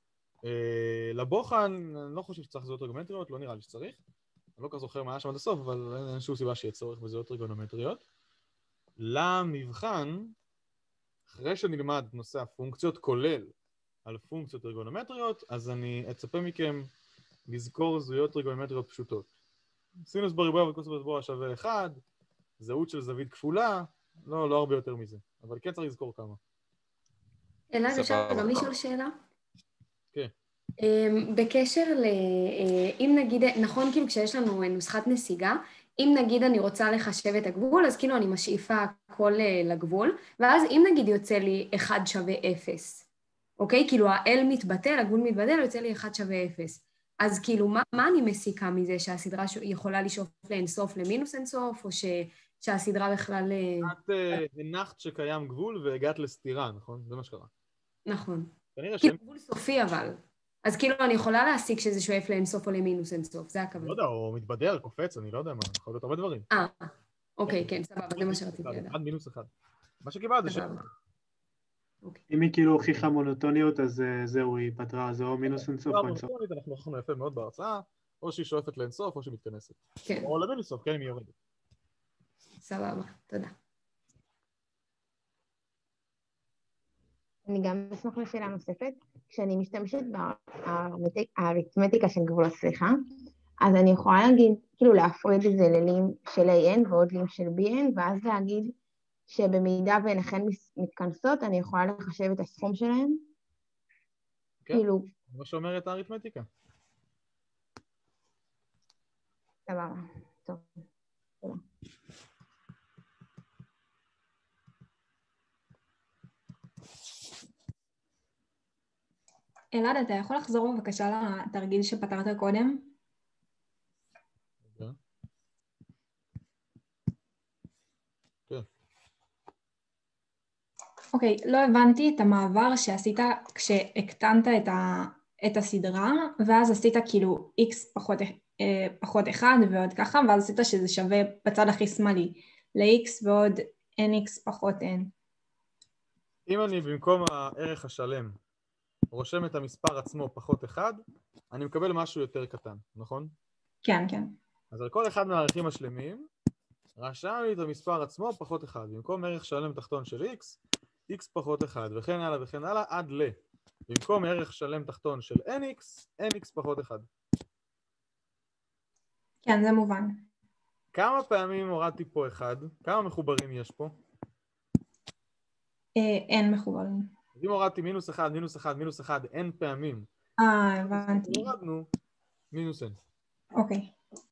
לבוחן, אני לא חושב שצריך זהויות טריגונומטריות, לא נראה לי שצריך. אני לא כך זוכר מה היה שם עד הסוף, אבל אין שום סיבה שיהיה צורך בזהויות טריגונומטריות. למבחן, אחרי שנלמד נושא הפונקציות, כולל על פונקציות טריגונומטריות, אז אני אצפה מכם לזכור זהויות טריגונומטריות פשוטות. סינוס בריבוע וקוסינוס בריבוע שווה אחד, זהות של זווית כפולה, לא, לא הרבה יותר מזה, אבל כן צריך לזכור כמה. אלעד, אפשר גם לשאול שאלה? כן. בקשר ל... אם נגיד, נכון כאילו כשיש לנו נוסחת נסיגה, אם נגיד אני רוצה לחשב את הגבול, אז כאילו אני משאיפה הכל לגבול, ואז אם נגיד יוצא לי אחד שווה אפס, אוקיי? כאילו ה-L מתבטל, הגבול מתבטל, יוצא לי אחד שווה אפס. אז כאילו, מה, מה אני מסיקה מזה? שהסדרה יכולה לשאוף לאינסוף למינוס אינסוף, או ש... שהסדרה בכלל... את הנחת שקיים גבול והגעת לסתירה, נכון? זה מה שקרה. נכון. כאילו שם... גבול סופי אבל. אז כאילו אני יכולה להסיק שזה שואף לאינסוף או למינוס אינסוף, זה הכוונה. לא יודע, או מתבדר, קופץ, אני לא יודע מה, יכול להיות הרבה דברים. אה, אוקיי, כן, סבבה, זה מה שרציתי לדעת. אחד מינוס אחד. מה שקיבלת זה ש... אם היא כאילו הוכיחה מונוטוניות, אז זהו, היא פתרה, זה או מינוס אינסוף או אינסוף. אנחנו הוכחנו יפה מאוד בהרצאה, או שהיא שואפת לאינסוף או שהיא מתכנסת. כן. או למינוס אינסוף, כן, אם היא יורדת. סבבה, תודה. אני גם אשמח לשאלה נוספת. כשאני משתמשת באריתמטיקה של גבולות, סליחה, אז אני יכולה להגיד, כאילו להפריד את זה ללים של איי אן ועוד לים של בי אן, ואז להגיד שבמידה והן אכן מתכנסות, אני יכולה לחשב את הסכום שלהן. כן, כאילו... מה שאומרת האריתמטיקה. סבבה, טוב. תודה. אלעד, אתה יכול לחזור בבקשה לתרגיל שפתרת קודם? כן. כן. אוקיי, לא הבנתי את המעבר שעשית כשהקטנת את, ה, את הסדרה, ואז עשית כאילו x פחות, אה, פחות אחד ועוד ככה, ואז עשית שזה שווה בצד הכי שמאלי, ל-x ועוד nx פחות n. אם אני במקום הערך השלם רושם את המספר עצמו פחות אחד, אני מקבל משהו יותר קטן, נכון? כן, כן. אז על כל אחד מהערכים השלמים, רשם לי את המספר עצמו פחות אחד. במקום ערך שלם תחתון של x, x פחות אחד, וכן הלאה וכן הלאה, עד ל. במקום ערך שלם תחתון של nx, nx פחות אחד. כן, זה מובן. כמה פעמים הורדתי פה אחד? כמה מחוברים יש פה? אה, אין מחוברים. אז אם הורדתי מינוס אחד, מינוס אחד, מינוס אחד, n פעמים. אה, הבנתי. הורדנו מינוס n. אוקיי.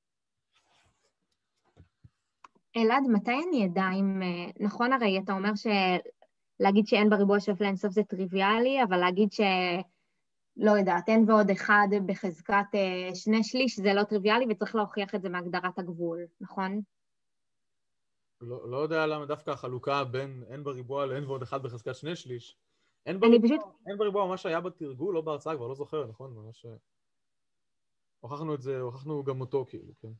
אלעד, מתי אני אדע אם... נכון, הרי אתה אומר שלהגיד שאין בריבוע שואף לאינסוף זה טריוויאלי, אבל להגיד ש... לא יודעת, אין ועוד אחד בחזקת שני שליש, זה לא טריוויאלי וצריך להוכיח את זה מהגדרת הגבול, נכון? לא, לא יודע למה דווקא החלוקה בין אין בריבוע לאין ועוד אחד בחזקת שני שליש. אין אני בריבוע, פשוט... אין בריבוע מה שהיה בתרגול, לא בהרצאה, כבר לא זוכר, נכון? ממש... הוכחנו את זה, הוכחנו גם אותו כאילו, כן?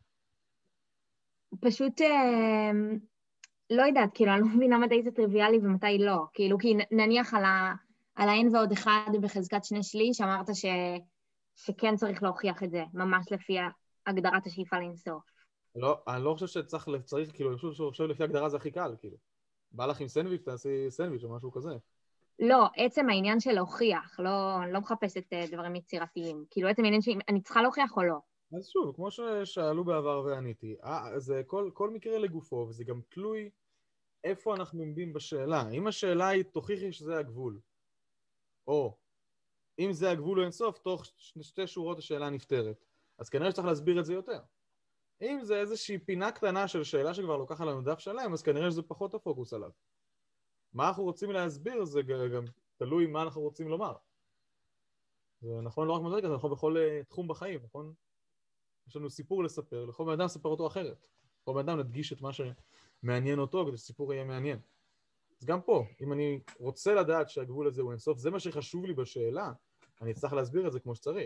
פשוט... לא יודעת, כאילו, אני לא מבינה מתי זה טריוויאלי ומתי לא. כאילו, כי נניח על ה... על ה-n ועוד אחד בחזקת שני שליש, אמרת ש... שכן צריך להוכיח את זה, ממש לפי הגדרת השאיפה לאינסוף. לא, אני לא חושב שצריך, צריך, כאילו, אני חושב, חושב לפי הגדרה זה הכי קל, כאילו. בא לך עם סנדוויץ', תעשי סנדוויץ' או משהו כזה. לא, עצם העניין של להוכיח, לא, לא מחפשת דברים יצירתיים. כאילו, עצם העניין שאני צריכה להוכיח או לא. אז שוב, כמו ששאלו בעבר ועניתי, זה כל, כל מקרה לגופו, וזה גם תלוי איפה אנחנו עומדים בשאלה. אם השאלה היא, תוכיחי שזה הגבול. או, אם זה הגבול או אינסוף, תוך שתי שורות השאלה נפתרת. אז כנראה שצריך להסביר את זה יותר. אם זה איזושהי פינה קטנה של שאלה שכבר לוקחה לנו דף שלם, אז כנראה שזה פחות הפוקוס עליו. מה אנחנו רוצים להסביר זה גם תלוי מה אנחנו רוצים לומר. זה נכון לא רק מדרגה, זה נכון בכל תחום בחיים, נכון? יש לנו סיפור לספר, לכל בן אדם לספר אותו אחרת. לכל בן אדם נדגיש את מה שמעניין אותו, כדי שסיפור יהיה מעניין. אז גם פה, אם אני רוצה לדעת שהגבול הזה הוא אינסוף, זה מה שחשוב לי בשאלה, אני צריך להסביר את זה כמו שצריך.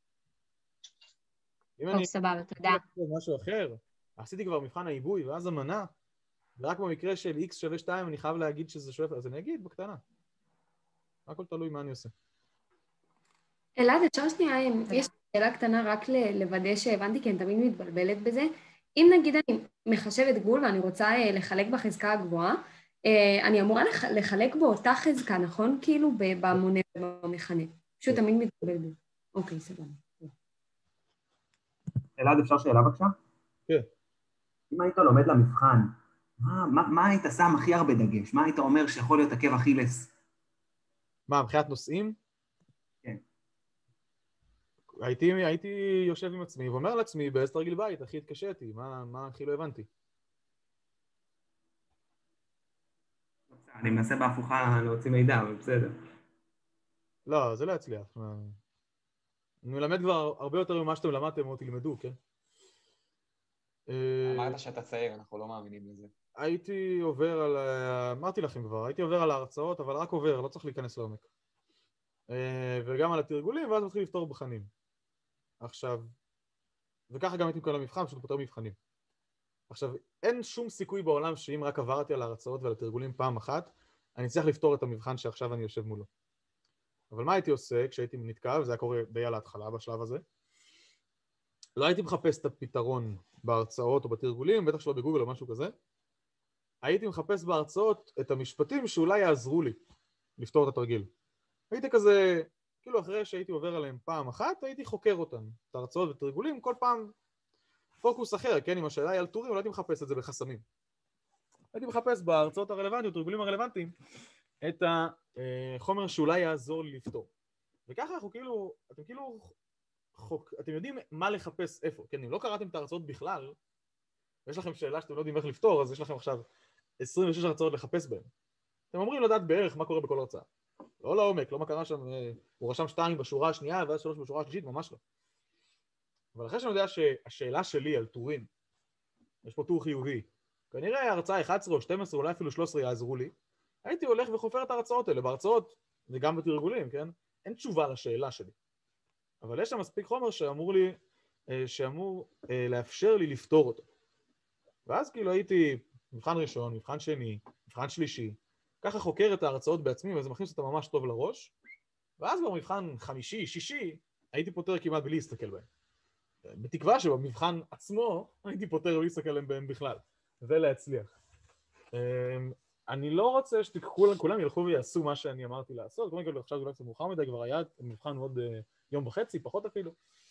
אם אני... סבבה, תודה. משהו אחר, עשיתי כבר מבחן העיבוי ואז המנה, ורק במקרה של x שווה שתיים אני חייב להגיד שזה שואף, אז אני אגיד בקטנה. הכל תלוי מה אני עושה. אלעד, אפשר שנייה, יש שאלה קטנה רק לוודא שהבנתי, כי אני תמיד מתבלבלת בזה. אם נגיד אני מחשבת גבול ואני רוצה לחלק בחזקה הגבוהה, אני אמורה לחלק באותה חזקה, נכון? כאילו במונה ובמכנה. פשוט תמיד מתבלבל בזה. אוקיי, סבבה. אלעד, אפשר שאלה בבקשה? כן. אם היית לומד למבחן, מה, מה, מה היית שם הכי הרבה דגש? מה היית אומר שיכול להיות עקב אכילס? מה, מבחינת נושאים? כן. הייתי, הייתי יושב עם עצמי ואומר לעצמי, באיזה תרגיל בית, הכי התקשיתי, מה, מה הכי לא הבנתי? אני מנסה בהפוכה להוציא מידע, אבל בסדר. לא, זה לא יצליח. אני מלמד כבר הרבה יותר ממה שאתם למדתם או תלמדו, כן? אמרת שאתה צעיר, אנחנו לא מאמינים לזה. הייתי עובר על... אמרתי לכם כבר, הייתי עובר על ההרצאות, אבל רק עובר, לא צריך להיכנס לעומק. וגם על התרגולים, ואז מתחיל לפתור בחנים. עכשיו, וככה גם הייתי מקבל למבחן, פשוט פותר מבחנים. עכשיו, אין שום סיכוי בעולם שאם רק עברתי על ההרצאות ועל התרגולים פעם אחת, אני צריך לפתור את המבחן שעכשיו אני יושב מולו. אבל מה הייתי עושה כשהייתי נתקע, וזה היה קורה די על ההתחלה בשלב הזה? לא הייתי מחפש את הפתרון בהרצאות או בתרגולים, בטח שלא בגוגל או משהו כזה. הייתי מחפש בהרצאות את המשפטים שאולי יעזרו לי לפתור את התרגיל. הייתי כזה, כאילו אחרי שהייתי עובר עליהם פעם אחת, הייתי חוקר אותם, את ההרצאות ותרגולים, כל פעם פוקוס אחר, כן, אם השאלה היא על טורים, לא הייתי מחפש את זה בחסמים. הייתי מחפש בהרצאות הרלוונטיות, תרגולים הרלוונטיים, את החומר שאולי יעזור לי לפתור. וככה אנחנו כאילו, אתם כאילו, חוק, אתם יודעים מה לחפש איפה, כן, אם לא קראתם את ההרצאות בכלל, ויש לכם שאלה שאתם לא יודעים איך לפתור, אז יש לכם עכשיו עשרים ושש הרצאות לחפש בהן. אתם אומרים לדעת בערך מה קורה בכל הרצאה. לא לעומק, לא מה קרה שם, הוא רשם שתיים בשורה השנייה, ואז שלוש בשורה השלישית, ממש לא. אבל אחרי שאני יודע שהשאלה שלי על טורים, יש פה טור חיובי, כנראה הרצאה אחת עשרה או שתים עשרה, אולי אפילו שלוש עשרה יעזרו לי, הייתי הולך וחופר את ההרצאות האלה, בהרצאות וגם בתרגולים, כן? אין תשובה לשאלה שלי. אבל יש שם מספיק חומר שאמור לי, שאמור לאפשר לי לפתור אותו. ואז כאילו הייתי מבחן ראשון, מבחן שני, מבחן שלישי, ככה חוקר את ההרצאות בעצמי, וזה מכניס אותה ממש טוב לראש, ואז במבחן חמישי, שישי, הייתי פותר כמעט בלי להסתכל בהם. בתקווה שבמבחן עצמו הייתי פותר בלי להסתכל בהם בכלל, ולהצליח. אני לא רוצה שכולם ילכו ויעשו מה שאני אמרתי לעשות, קודם כל עכשיו זה לא קצת מאוחר מדי, כבר היה מבחן עוד יום וחצי, פחות אפילו,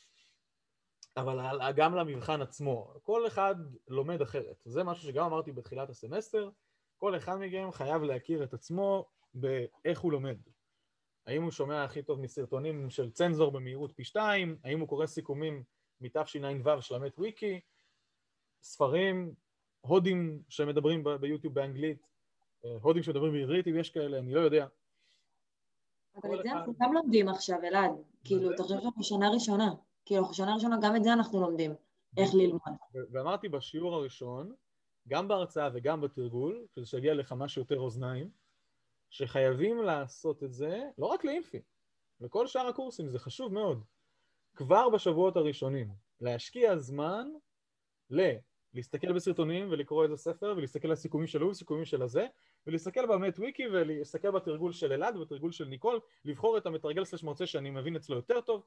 אבל גם למבחן עצמו, כל אחד לומד אחרת. זה משהו שגם אמרתי בתחילת הסמסטר, כל אחד מכם חייב להכיר את עצמו באיך הוא לומד. האם הוא שומע הכי טוב מסרטונים של צנזור במהירות פי שתיים, האם הוא קורא סיכומים מתשע"ו של המט וויקי, ספרים, הודים שמדברים ביוטיוב באנגלית, הודים שמדברים בעברית, אם יש כאלה, אני לא יודע. אבל את זה אנחנו גם לומדים עכשיו, אלעד. כאילו, אתה חושב שאנחנו שנה ראשונה. כאילו, שנה ראשונה גם את זה אנחנו לומדים, איך ללמוד. ואמרתי בשיעור הראשון, גם בהרצאה וגם בתרגול, כדי שיגיע לך משהו יותר אוזניים, שחייבים לעשות את זה, לא רק לאינפי, לכל שאר הקורסים, זה חשוב מאוד. כבר בשבועות הראשונים, להשקיע זמן ל... להסתכל בסרטונים ולקרוא איזה ספר, ולהסתכל על הסיכומים שלו וסיכומים של הזה, ולהסתכל במט וויקי ולהסתכל בתרגול של אלעד ובתרגול של ניקול, לבחור את המתרגל סלש מרצה שאני מבין אצלו יותר טוב.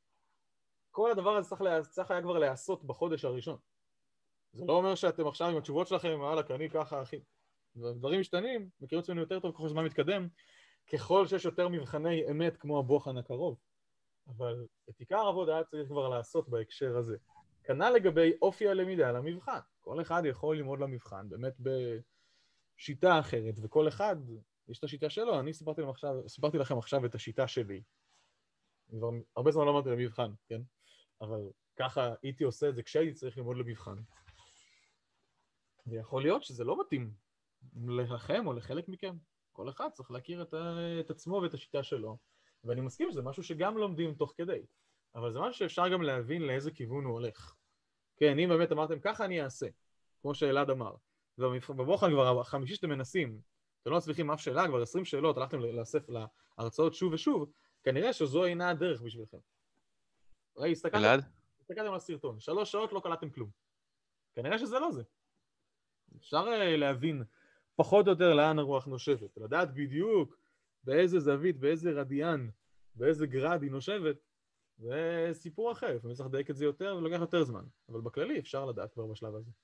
כל הדבר הזה צריך, לה... צריך היה כבר להיעשות בחודש הראשון. זה לא אומר שאתם עכשיו עם התשובות שלכם, וואלה, כי אני ככה, אחי. דברים משתנים, מכירים אצלנו יותר טוב ככל שזמן מתקדם, ככל שיש יותר מבחני אמת כמו הבוחן הקרוב. אבל את עיקר העבודה צריך כבר לעשות בהקשר הזה. כנ"ל לגבי אופי הלמידה למבחן. כל אחד יכול ללמוד למבחן, באמת בשיטה אחרת, וכל אחד יש את השיטה שלו. אני סיפרתי לכם עכשיו, סיפרתי לכם עכשיו את השיטה שלי. כבר הרבה זמן לא אמרתי למבחן, כן? אבל ככה הייתי עושה את זה כשהייתי צריך ללמוד למבחן. ויכול להיות שזה לא מתאים לכם או לחלק מכם. כל אחד צריך להכיר את, ה... את עצמו ואת השיטה שלו. ואני מסכים שזה משהו שגם לומדים תוך כדי. אבל זה משהו שאפשר גם להבין לאיזה כיוון הוא הולך. כן, אם באמת אמרתם, ככה אני אעשה, כמו שאלעד אמר. ובבוחן כבר החמישי שאתם מנסים, אתם לא מצליחים אף שאלה, כבר עשרים שאלות, הלכתם לאסף להרצאות שוב ושוב, כנראה שזו אינה הדרך בשבילכם. ראי, הסתכלתם על הסרטון, שלוש שעות לא קלטתם כלום. כנראה שזה לא זה. אפשר להבין פחות או יותר לאן הרוח נושבת, לדעת בדיוק באיזה זווית, באיזה רדיאן, באיזה גרד היא נושבת, זה סיפור אחר, לפעמים צריך לדייק את זה יותר ולוקח יותר זמן, אבל בכללי אפשר לדעת כבר בשלב הזה.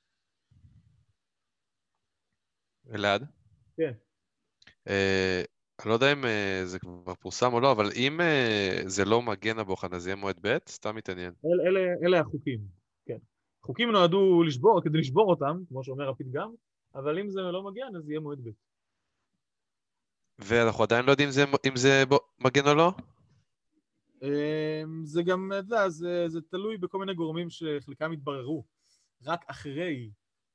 אלעד? כן. אה, אני לא יודע אם אה, זה כבר פורסם או לא, אבל אם אה, זה לא מגן הבוחן, אז יהיה מועד ב', סתם מתעניין. אל, אלה, אלה החוקים, כן. חוקים נועדו לשבור, כדי לשבור אותם, כמו שאומר הפתגם, אבל אם זה לא מגן, אז יהיה מועד ב'. ואנחנו עדיין לא יודעים אם זה, אם זה מגן או לא? זה גם, זה, זה, זה תלוי בכל מיני גורמים שחלקם התבררו רק אחרי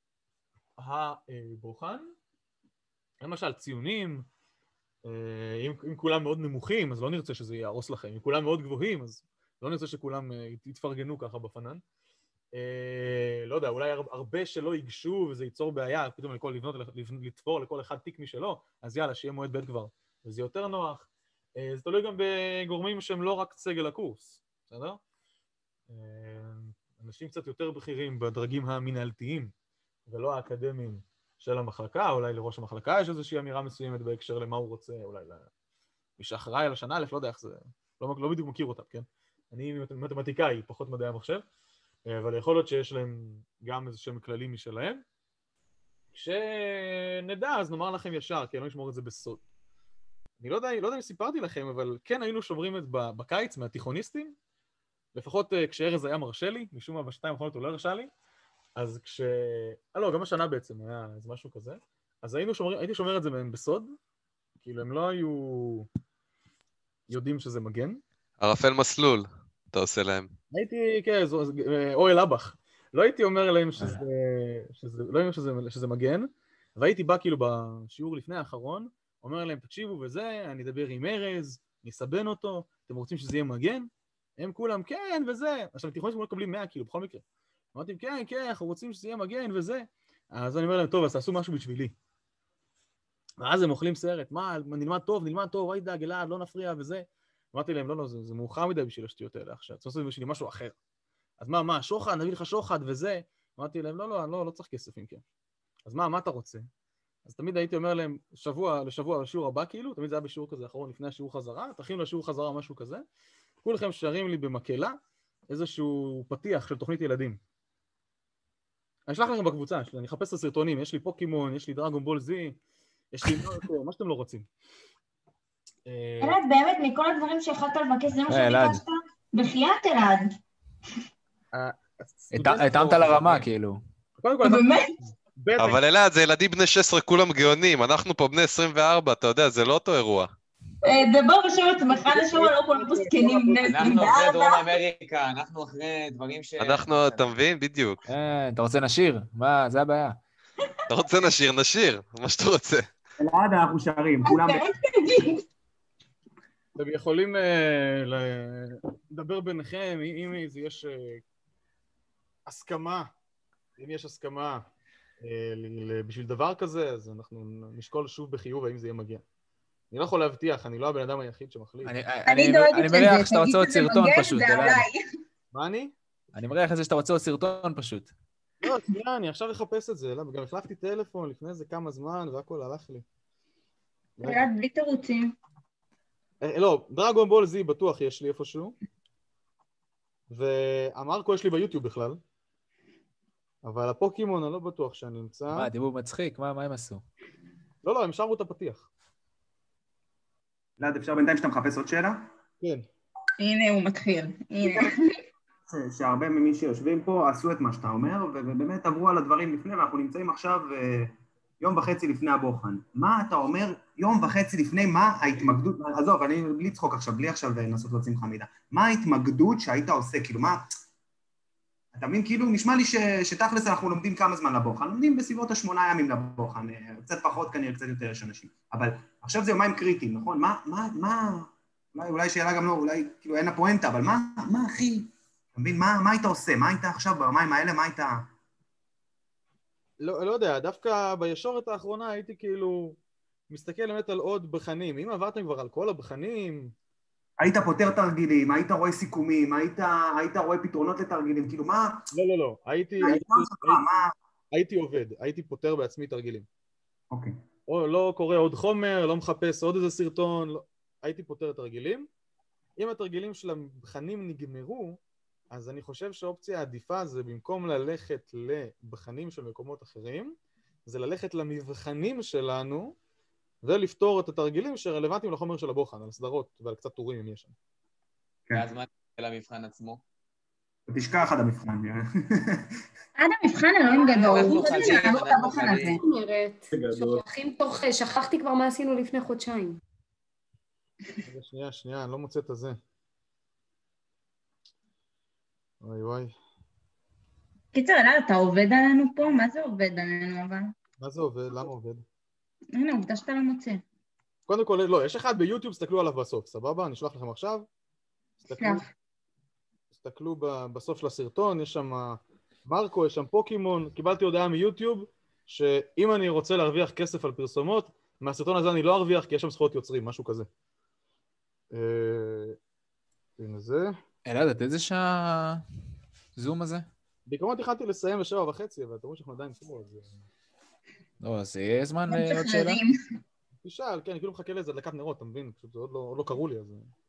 הבוחן. למשל, ציונים, אם, אם כולם מאוד נמוכים, אז לא נרצה שזה יהרוס לכם. אם כולם מאוד גבוהים, אז לא נרצה שכולם יתפרגנו ככה בפנן. לא יודע, אולי הרבה שלא ייגשו וזה ייצור בעיה, פתאום לכל לבנות, לתפור לכל אחד תיק משלו, אז יאללה, שיהיה מועד ב' כבר. וזה יותר נוח. זה תלוי גם בגורמים שהם לא רק סגל הקורס, בסדר? אנשים קצת יותר בכירים בדרגים המנהלתיים ולא האקדמיים של המחלקה, אולי לראש המחלקה יש איזושהי אמירה מסוימת בהקשר למה הוא רוצה, אולי למי שאחראי על השנה א', לא יודע איך זה, לא, לא בדיוק מכיר אותם, כן? אני מתמטיקאי, פחות מדעי המחשב, אבל יכול להיות שיש להם גם איזשהם כללים משלהם. כשנדע, אז נאמר לכם ישר, כי אני לא נשמור את זה בסוד. אני לא יודע, לא יודע אם סיפרתי לכם, אבל כן היינו שומרים את בקיץ מהתיכוניסטים, לפחות כשארז היה מרשה לי, משום מה בשתיים האחרונות הוא לא הרשה לי, אז כש... אה לא, גם השנה בעצם היה איזה משהו כזה, אז היינו שומרים, הייתי שומר את זה מהם בסוד, כאילו הם לא היו יודעים שזה מגן. ערפל מסלול, אתה עושה להם. הייתי, כן, אוהל אבח, לא הייתי אומר להם שזה, שזה, לא אומר שזה, שזה מגן, והייתי בא כאילו בשיעור לפני האחרון, אומר להם, תקשיבו וזה, אני אדבר עם ארז, אני אסבן אותו, אתם רוצים שזה יהיה מגן? הם כולם, כן, וזה. עכשיו, תיכונים לא מקבלים מאה, כאילו, בכל מקרה. אמרתי, כן, כן, אנחנו רוצים שזה יהיה מגן וזה. אז אני אומר להם, טוב, אז תעשו משהו בשבילי. ואז הם אוכלים סרט, מה, נלמד טוב, נלמד טוב, ראי דאג, אלעד, לא נפריע וזה. אמרתי להם, לא, לא, זה, זה מאוחר מדי בשביל השטויות האלה עכשיו, צריך לעשות בשבילי משהו אחר. אז מה, מה, שוחד, נביא לך שוחד וזה. אמרתי להם, לא, לא, לא, לא צריך כסף אם כן. אז מה, מה אתה רוצה? אז תמיד הייתי אומר להם, שבוע לשבוע לשיעור הבא כאילו, תמיד זה היה בשיעור כזה אחרון לפני השיעור חזרה, תכינו לשיעור חזרה או משהו כזה, כולכם שרים לי במקהלה איזשהו פתיח של תוכנית ילדים. אני אשלח לכם בקבוצה, אני אחפש את הסרטונים, יש לי פוקימון, יש לי דרגון בול זי, יש לי מרקו, מה שאתם לא רוצים. אלעד, באמת, מכל הדברים שהחלטת לבקש, זה מה שביקשת? בחייאת אלעד. התאמת לרמה, כאילו. באמת? אבל אלעד, זה ילדים בני שש עשרה, כולם גאונים, אנחנו פה בני עשרים וארבע, אתה יודע, זה לא אותו אירוע. דבר בשם עצמך, לשם לא כולם פה זקנים בני עשרים וארבע. אנחנו אחרי דרום אמריקה, אנחנו אחרי דברים ש... אנחנו, אתה מבין? בדיוק. אתה רוצה נשיר? מה, זה הבעיה. אתה רוצה נשיר, נשיר, מה שאתה רוצה. אלעד, אנחנו שרים, כולם... אתם יכולים לדבר ביניכם, אם יש הסכמה, אם יש הסכמה בשביל דבר כזה, אז אנחנו נשקול שוב בחיוב האם זה יהיה מגיע. אני לא יכול להבטיח, אני לא הבן אדם היחיד שמחליט. אני דואגת לזה, מריח שאתה רוצה עוד סרטון מגן, פשוט, זה עליי. מה אני? אני מריח את זה שאתה רוצה עוד סרטון פשוט. לא, שנייה, אני עכשיו אחפש את זה, גם החלפתי טלפון לפני איזה כמה זמן והכל הלך לי. אלעד, בלי תירוצים. לא, דרגון בול זי בטוח יש לי איפשהו, והמרקו יש לי ביוטיוב בכלל, אבל הפוקימון אני לא בטוח שאני אמצא. מה, דיבור מצחיק? מה הם עשו? לא, לא, הם שרו את הפתיח. אלעד, אפשר בינתיים שאתה מחפש עוד שאלה? כן. הנה הוא מתחיל, הנה. שהרבה ממי שיושבים פה עשו את מה שאתה אומר, ובאמת עברו על הדברים לפני, ואנחנו נמצאים עכשיו יום וחצי לפני הבוחן. מה אתה אומר יום וחצי לפני, מה ההתמקדות, עזוב, אני בלי צחוק עכשיו, בלי עכשיו לנסות להוציא ממך מידע, מה ההתמקדות שהיית עושה, כאילו מה, אתה מבין, כאילו נשמע לי ש, שתכלס אנחנו לומדים כמה זמן לבוחן, לומדים בסביבות השמונה ימים לבוחן, קצת פחות כנראה, קצת יותר יש אנשים, אבל עכשיו זה יומיים קריטיים, נכון? מה, מה, מה, אולי, אולי שאלה גם לא, אולי כאילו אין הפואנטה, אבל מה, מה הכי, אתה מבין, מה, מה היית עושה, מה היית עכשיו במים האלה, מה היית... לא, לא יודע, דווקא בישורת האחרונה הייתי כאילו מסתכל באמת על עוד בחנים. אם עברתם כבר על כל הבחנים... היית פותר תרגילים, היית רואה סיכומים, היית, היית רואה פתרונות לתרגילים, כאילו מה... לא, לא, לא, הייתי, הייתי, הייתי, מה... הייתי עובד, הייתי פותר בעצמי תרגילים. אוקיי. או לא קורא עוד חומר, לא מחפש עוד איזה סרטון, לא... הייתי פותר תרגילים. אם התרגילים של הבחנים נגמרו, אז אני חושב שהאופציה העדיפה זה במקום ללכת לבחנים של מקומות אחרים, זה ללכת למבחנים שלנו ולפתור את התרגילים שרלוונטיים לחומר של הבוחן, על סדרות ועל קצת טורים אם יש שם. ואז מה נראה למבחן עצמו? תשכח עד המבחן. עד המבחן אלוהים גדול. אנחנו חלקים, אנחנו חלקים. שוכחים תוך, שכחתי כבר מה עשינו לפני חודשיים. שנייה, שנייה, אני לא מוצא את הזה. וואי וואי. קיצר, אלעד, אתה עובד עלינו פה? מה זה עובד עלינו אבל? מה זה עובד? למה עובד? הנה, עובדה שאתה לא מוצא. קודם כל, לא, יש אחד ביוטיוב, תסתכלו עליו בסוף, סבבה? אני אשלח לכם עכשיו. תסתכלו, תסתכלו בסוף של הסרטון, יש שם מרקו, יש שם פוקימון. קיבלתי הודעה מיוטיוב, שאם אני רוצה להרוויח כסף על פרסומות, מהסרטון הזה אני לא ארוויח, כי יש שם זכויות יוצרים, משהו כזה. הנה זה. אלעד, את איזה שעה זום הזה? בעיקרון התחלתי לסיים בשבע וחצי, אבל אתם רואים שאנחנו עדיין פה, אז... לא, אז יהיה זמן לעוד שאלה? תשאל, כן, אני כאילו מחכה לאיזה דלקת נרות, אתה מבין? פשוט זה עוד לא קראו לי, אז...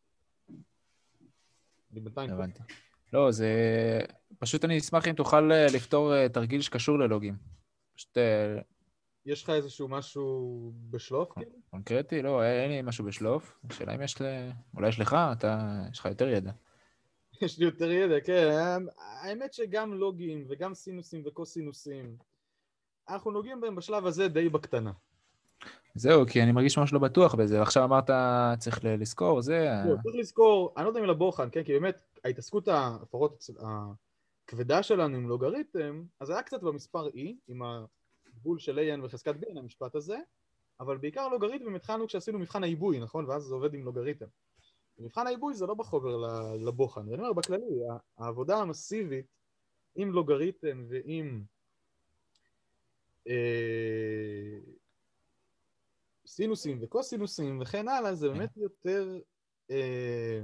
אני בינתיים... הבנתי. לא, זה... פשוט אני אשמח אם תוכל לפתור תרגיל שקשור ללוגים. פשוט... יש לך איזשהו משהו בשלוף? קונקרטי? לא, אין לי משהו בשלוף. השאלה אם יש ל... אולי יש לך, אתה... יש לך יותר ידע. יש לי יותר ידע, כן. האמת שגם לוגים וגם סינוסים וקוסינוסים, אנחנו נוגעים בהם בשלב הזה די בקטנה. זהו, כי אני מרגיש ממש לא בטוח בזה. עכשיו אמרת, צריך לזכור, זה... צריך לזכור, אני לא יודע אם לבוחן, כן? כי באמת, ההתעסקות לפחות הכבדה שלנו עם לוגריתם, אז היה קצת במספר E, עם הגבול של A N וחזקת B N, המשפט הזה, אבל בעיקר לוגריתם התחלנו כשעשינו מבחן העיבוי, נכון? ואז זה עובד עם לוגריתם. מבחן העיבוי זה לא בחובר לבוחן, ואני אומר בכללי, העבודה המסיבית עם לוגריתם ועם אה, סינוסים וקוסינוסים וכן הלאה, זה באמת יותר אה,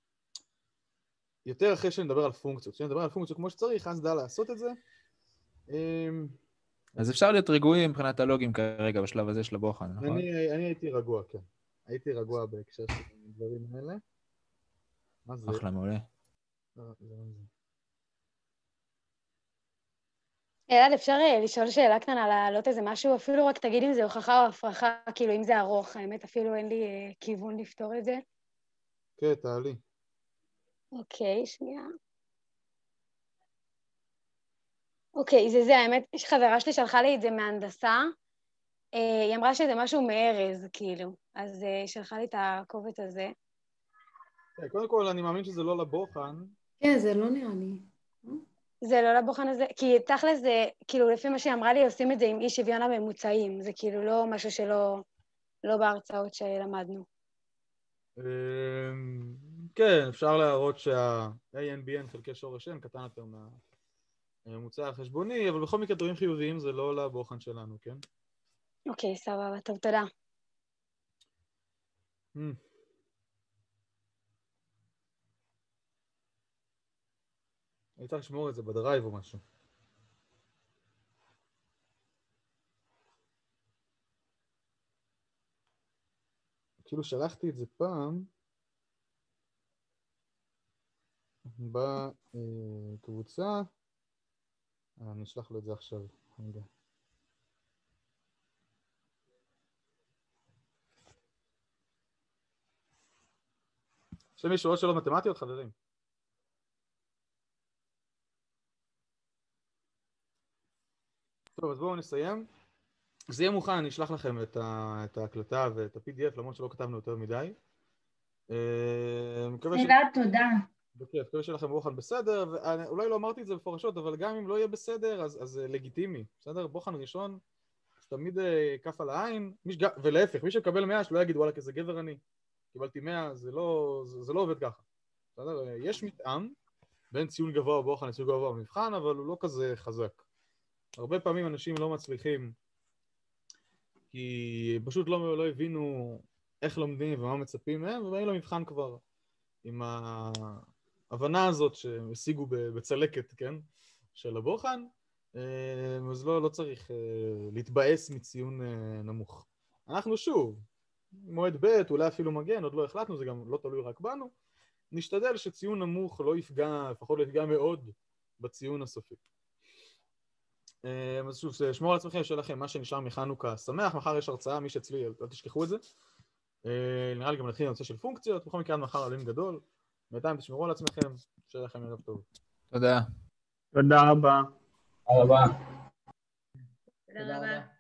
יותר אחרי שנדבר על פונקציות. כשנדבר על פונקציות כמו שצריך, אז דע לעשות את זה. אה, אז אפשר להיות רגועים מבחינת הלוגים כרגע בשלב הזה של הבוחן, נכון? אני, אני הייתי רגוע, כן. הייתי רגוע בהקשר של הדברים האלה. מה זה? אחלה, מעולה. אלעד, אפשר לשאול שאלה קטנה, להעלות איזה משהו, אפילו רק תגיד אם זה הוכחה או הפרחה, כאילו אם זה ארוך, האמת אפילו אין לי כיוון לפתור את זה. כן, תעלי. אוקיי, שנייה. אוקיי, זה זה, האמת, יש חברה שלי שלחה לי את זה מהנדסה, היא אמרה שזה משהו מארז, כאילו, אז היא שלחה לי את הקובץ הזה. קודם כל, אני מאמין שזה לא לבוחן. כן, זה לא נראה לי. זה לא לבוחן הזה, כי תכל'ס זה, כאילו, לפי מה שהיא אמרה לי, עושים את זה עם אי שוויון הממוצעים, זה כאילו לא משהו שלא, לא בהרצאות שלמדנו. כן, אפשר להראות שה-A N B N חלקי שורש N קטן יותר מהממוצע החשבוני, אבל בכל מקרה דברים חיוביים זה לא לבוחן שלנו, כן? אוקיי, סבבה, טוב, תודה. אני צריך לשמור את זה בדרייב או משהו. כאילו שלחתי את זה פעם בקבוצה, אני אשלח לו את זה עכשיו. יש מישהו עוד שאלות מתמטיות, חברים? טוב, אז בואו נסיים. זה יהיה מוכן, אני אשלח לכם את, ה, את ההקלטה ואת ה-P D F, למרות שלא כתבנו יותר מדי. אלעד, תודה. בכיף, מקווה שיהיה לכם בוחן בסדר, ואולי לא אמרתי את זה בפורשות, אבל גם אם לא יהיה בסדר, אז, אז לגיטימי, בסדר? בוחן ראשון, תמיד כף על העין, ג... ולהפך, מי שקבל מאה שלא יגיד, וואלה, כזה גבר אני, קיבלתי מאה, זה לא, זה, זה לא עובד ככה. בסדר? יש מתאם בין ציון גבוה בוחן לציון גבוה במבחן, אבל הוא לא כזה חזק. הרבה פעמים אנשים לא מצליחים, כי פשוט לא, לא הבינו איך לומדים ומה מצפים מהם, ובאים למבחן כבר עם ההבנה הזאת שהם השיגו בצלקת, כן, של הבוחן, אז לא, לא צריך להתבאס מציון נמוך. אנחנו שוב, מועד ב' אולי אפילו מגן, עוד לא החלטנו, זה גם לא תלוי רק בנו, נשתדל שציון נמוך לא יפגע, לפחות לא יפגע מאוד בציון הסופי. אז שוב, שמור על עצמכם, שיהיה לכם מה שנשאר מחנוכה שמח, מחר יש הרצאה, מי שאצלי, אל תשכחו את זה. נראה לי גם נתחיל לנושא של פונקציות, בכל מקרה מחר עלים גדול. בינתיים תשמרו על עצמכם, שיהיה לכם ערב טוב. תודה. תודה רבה. תודה רבה. תודה רבה.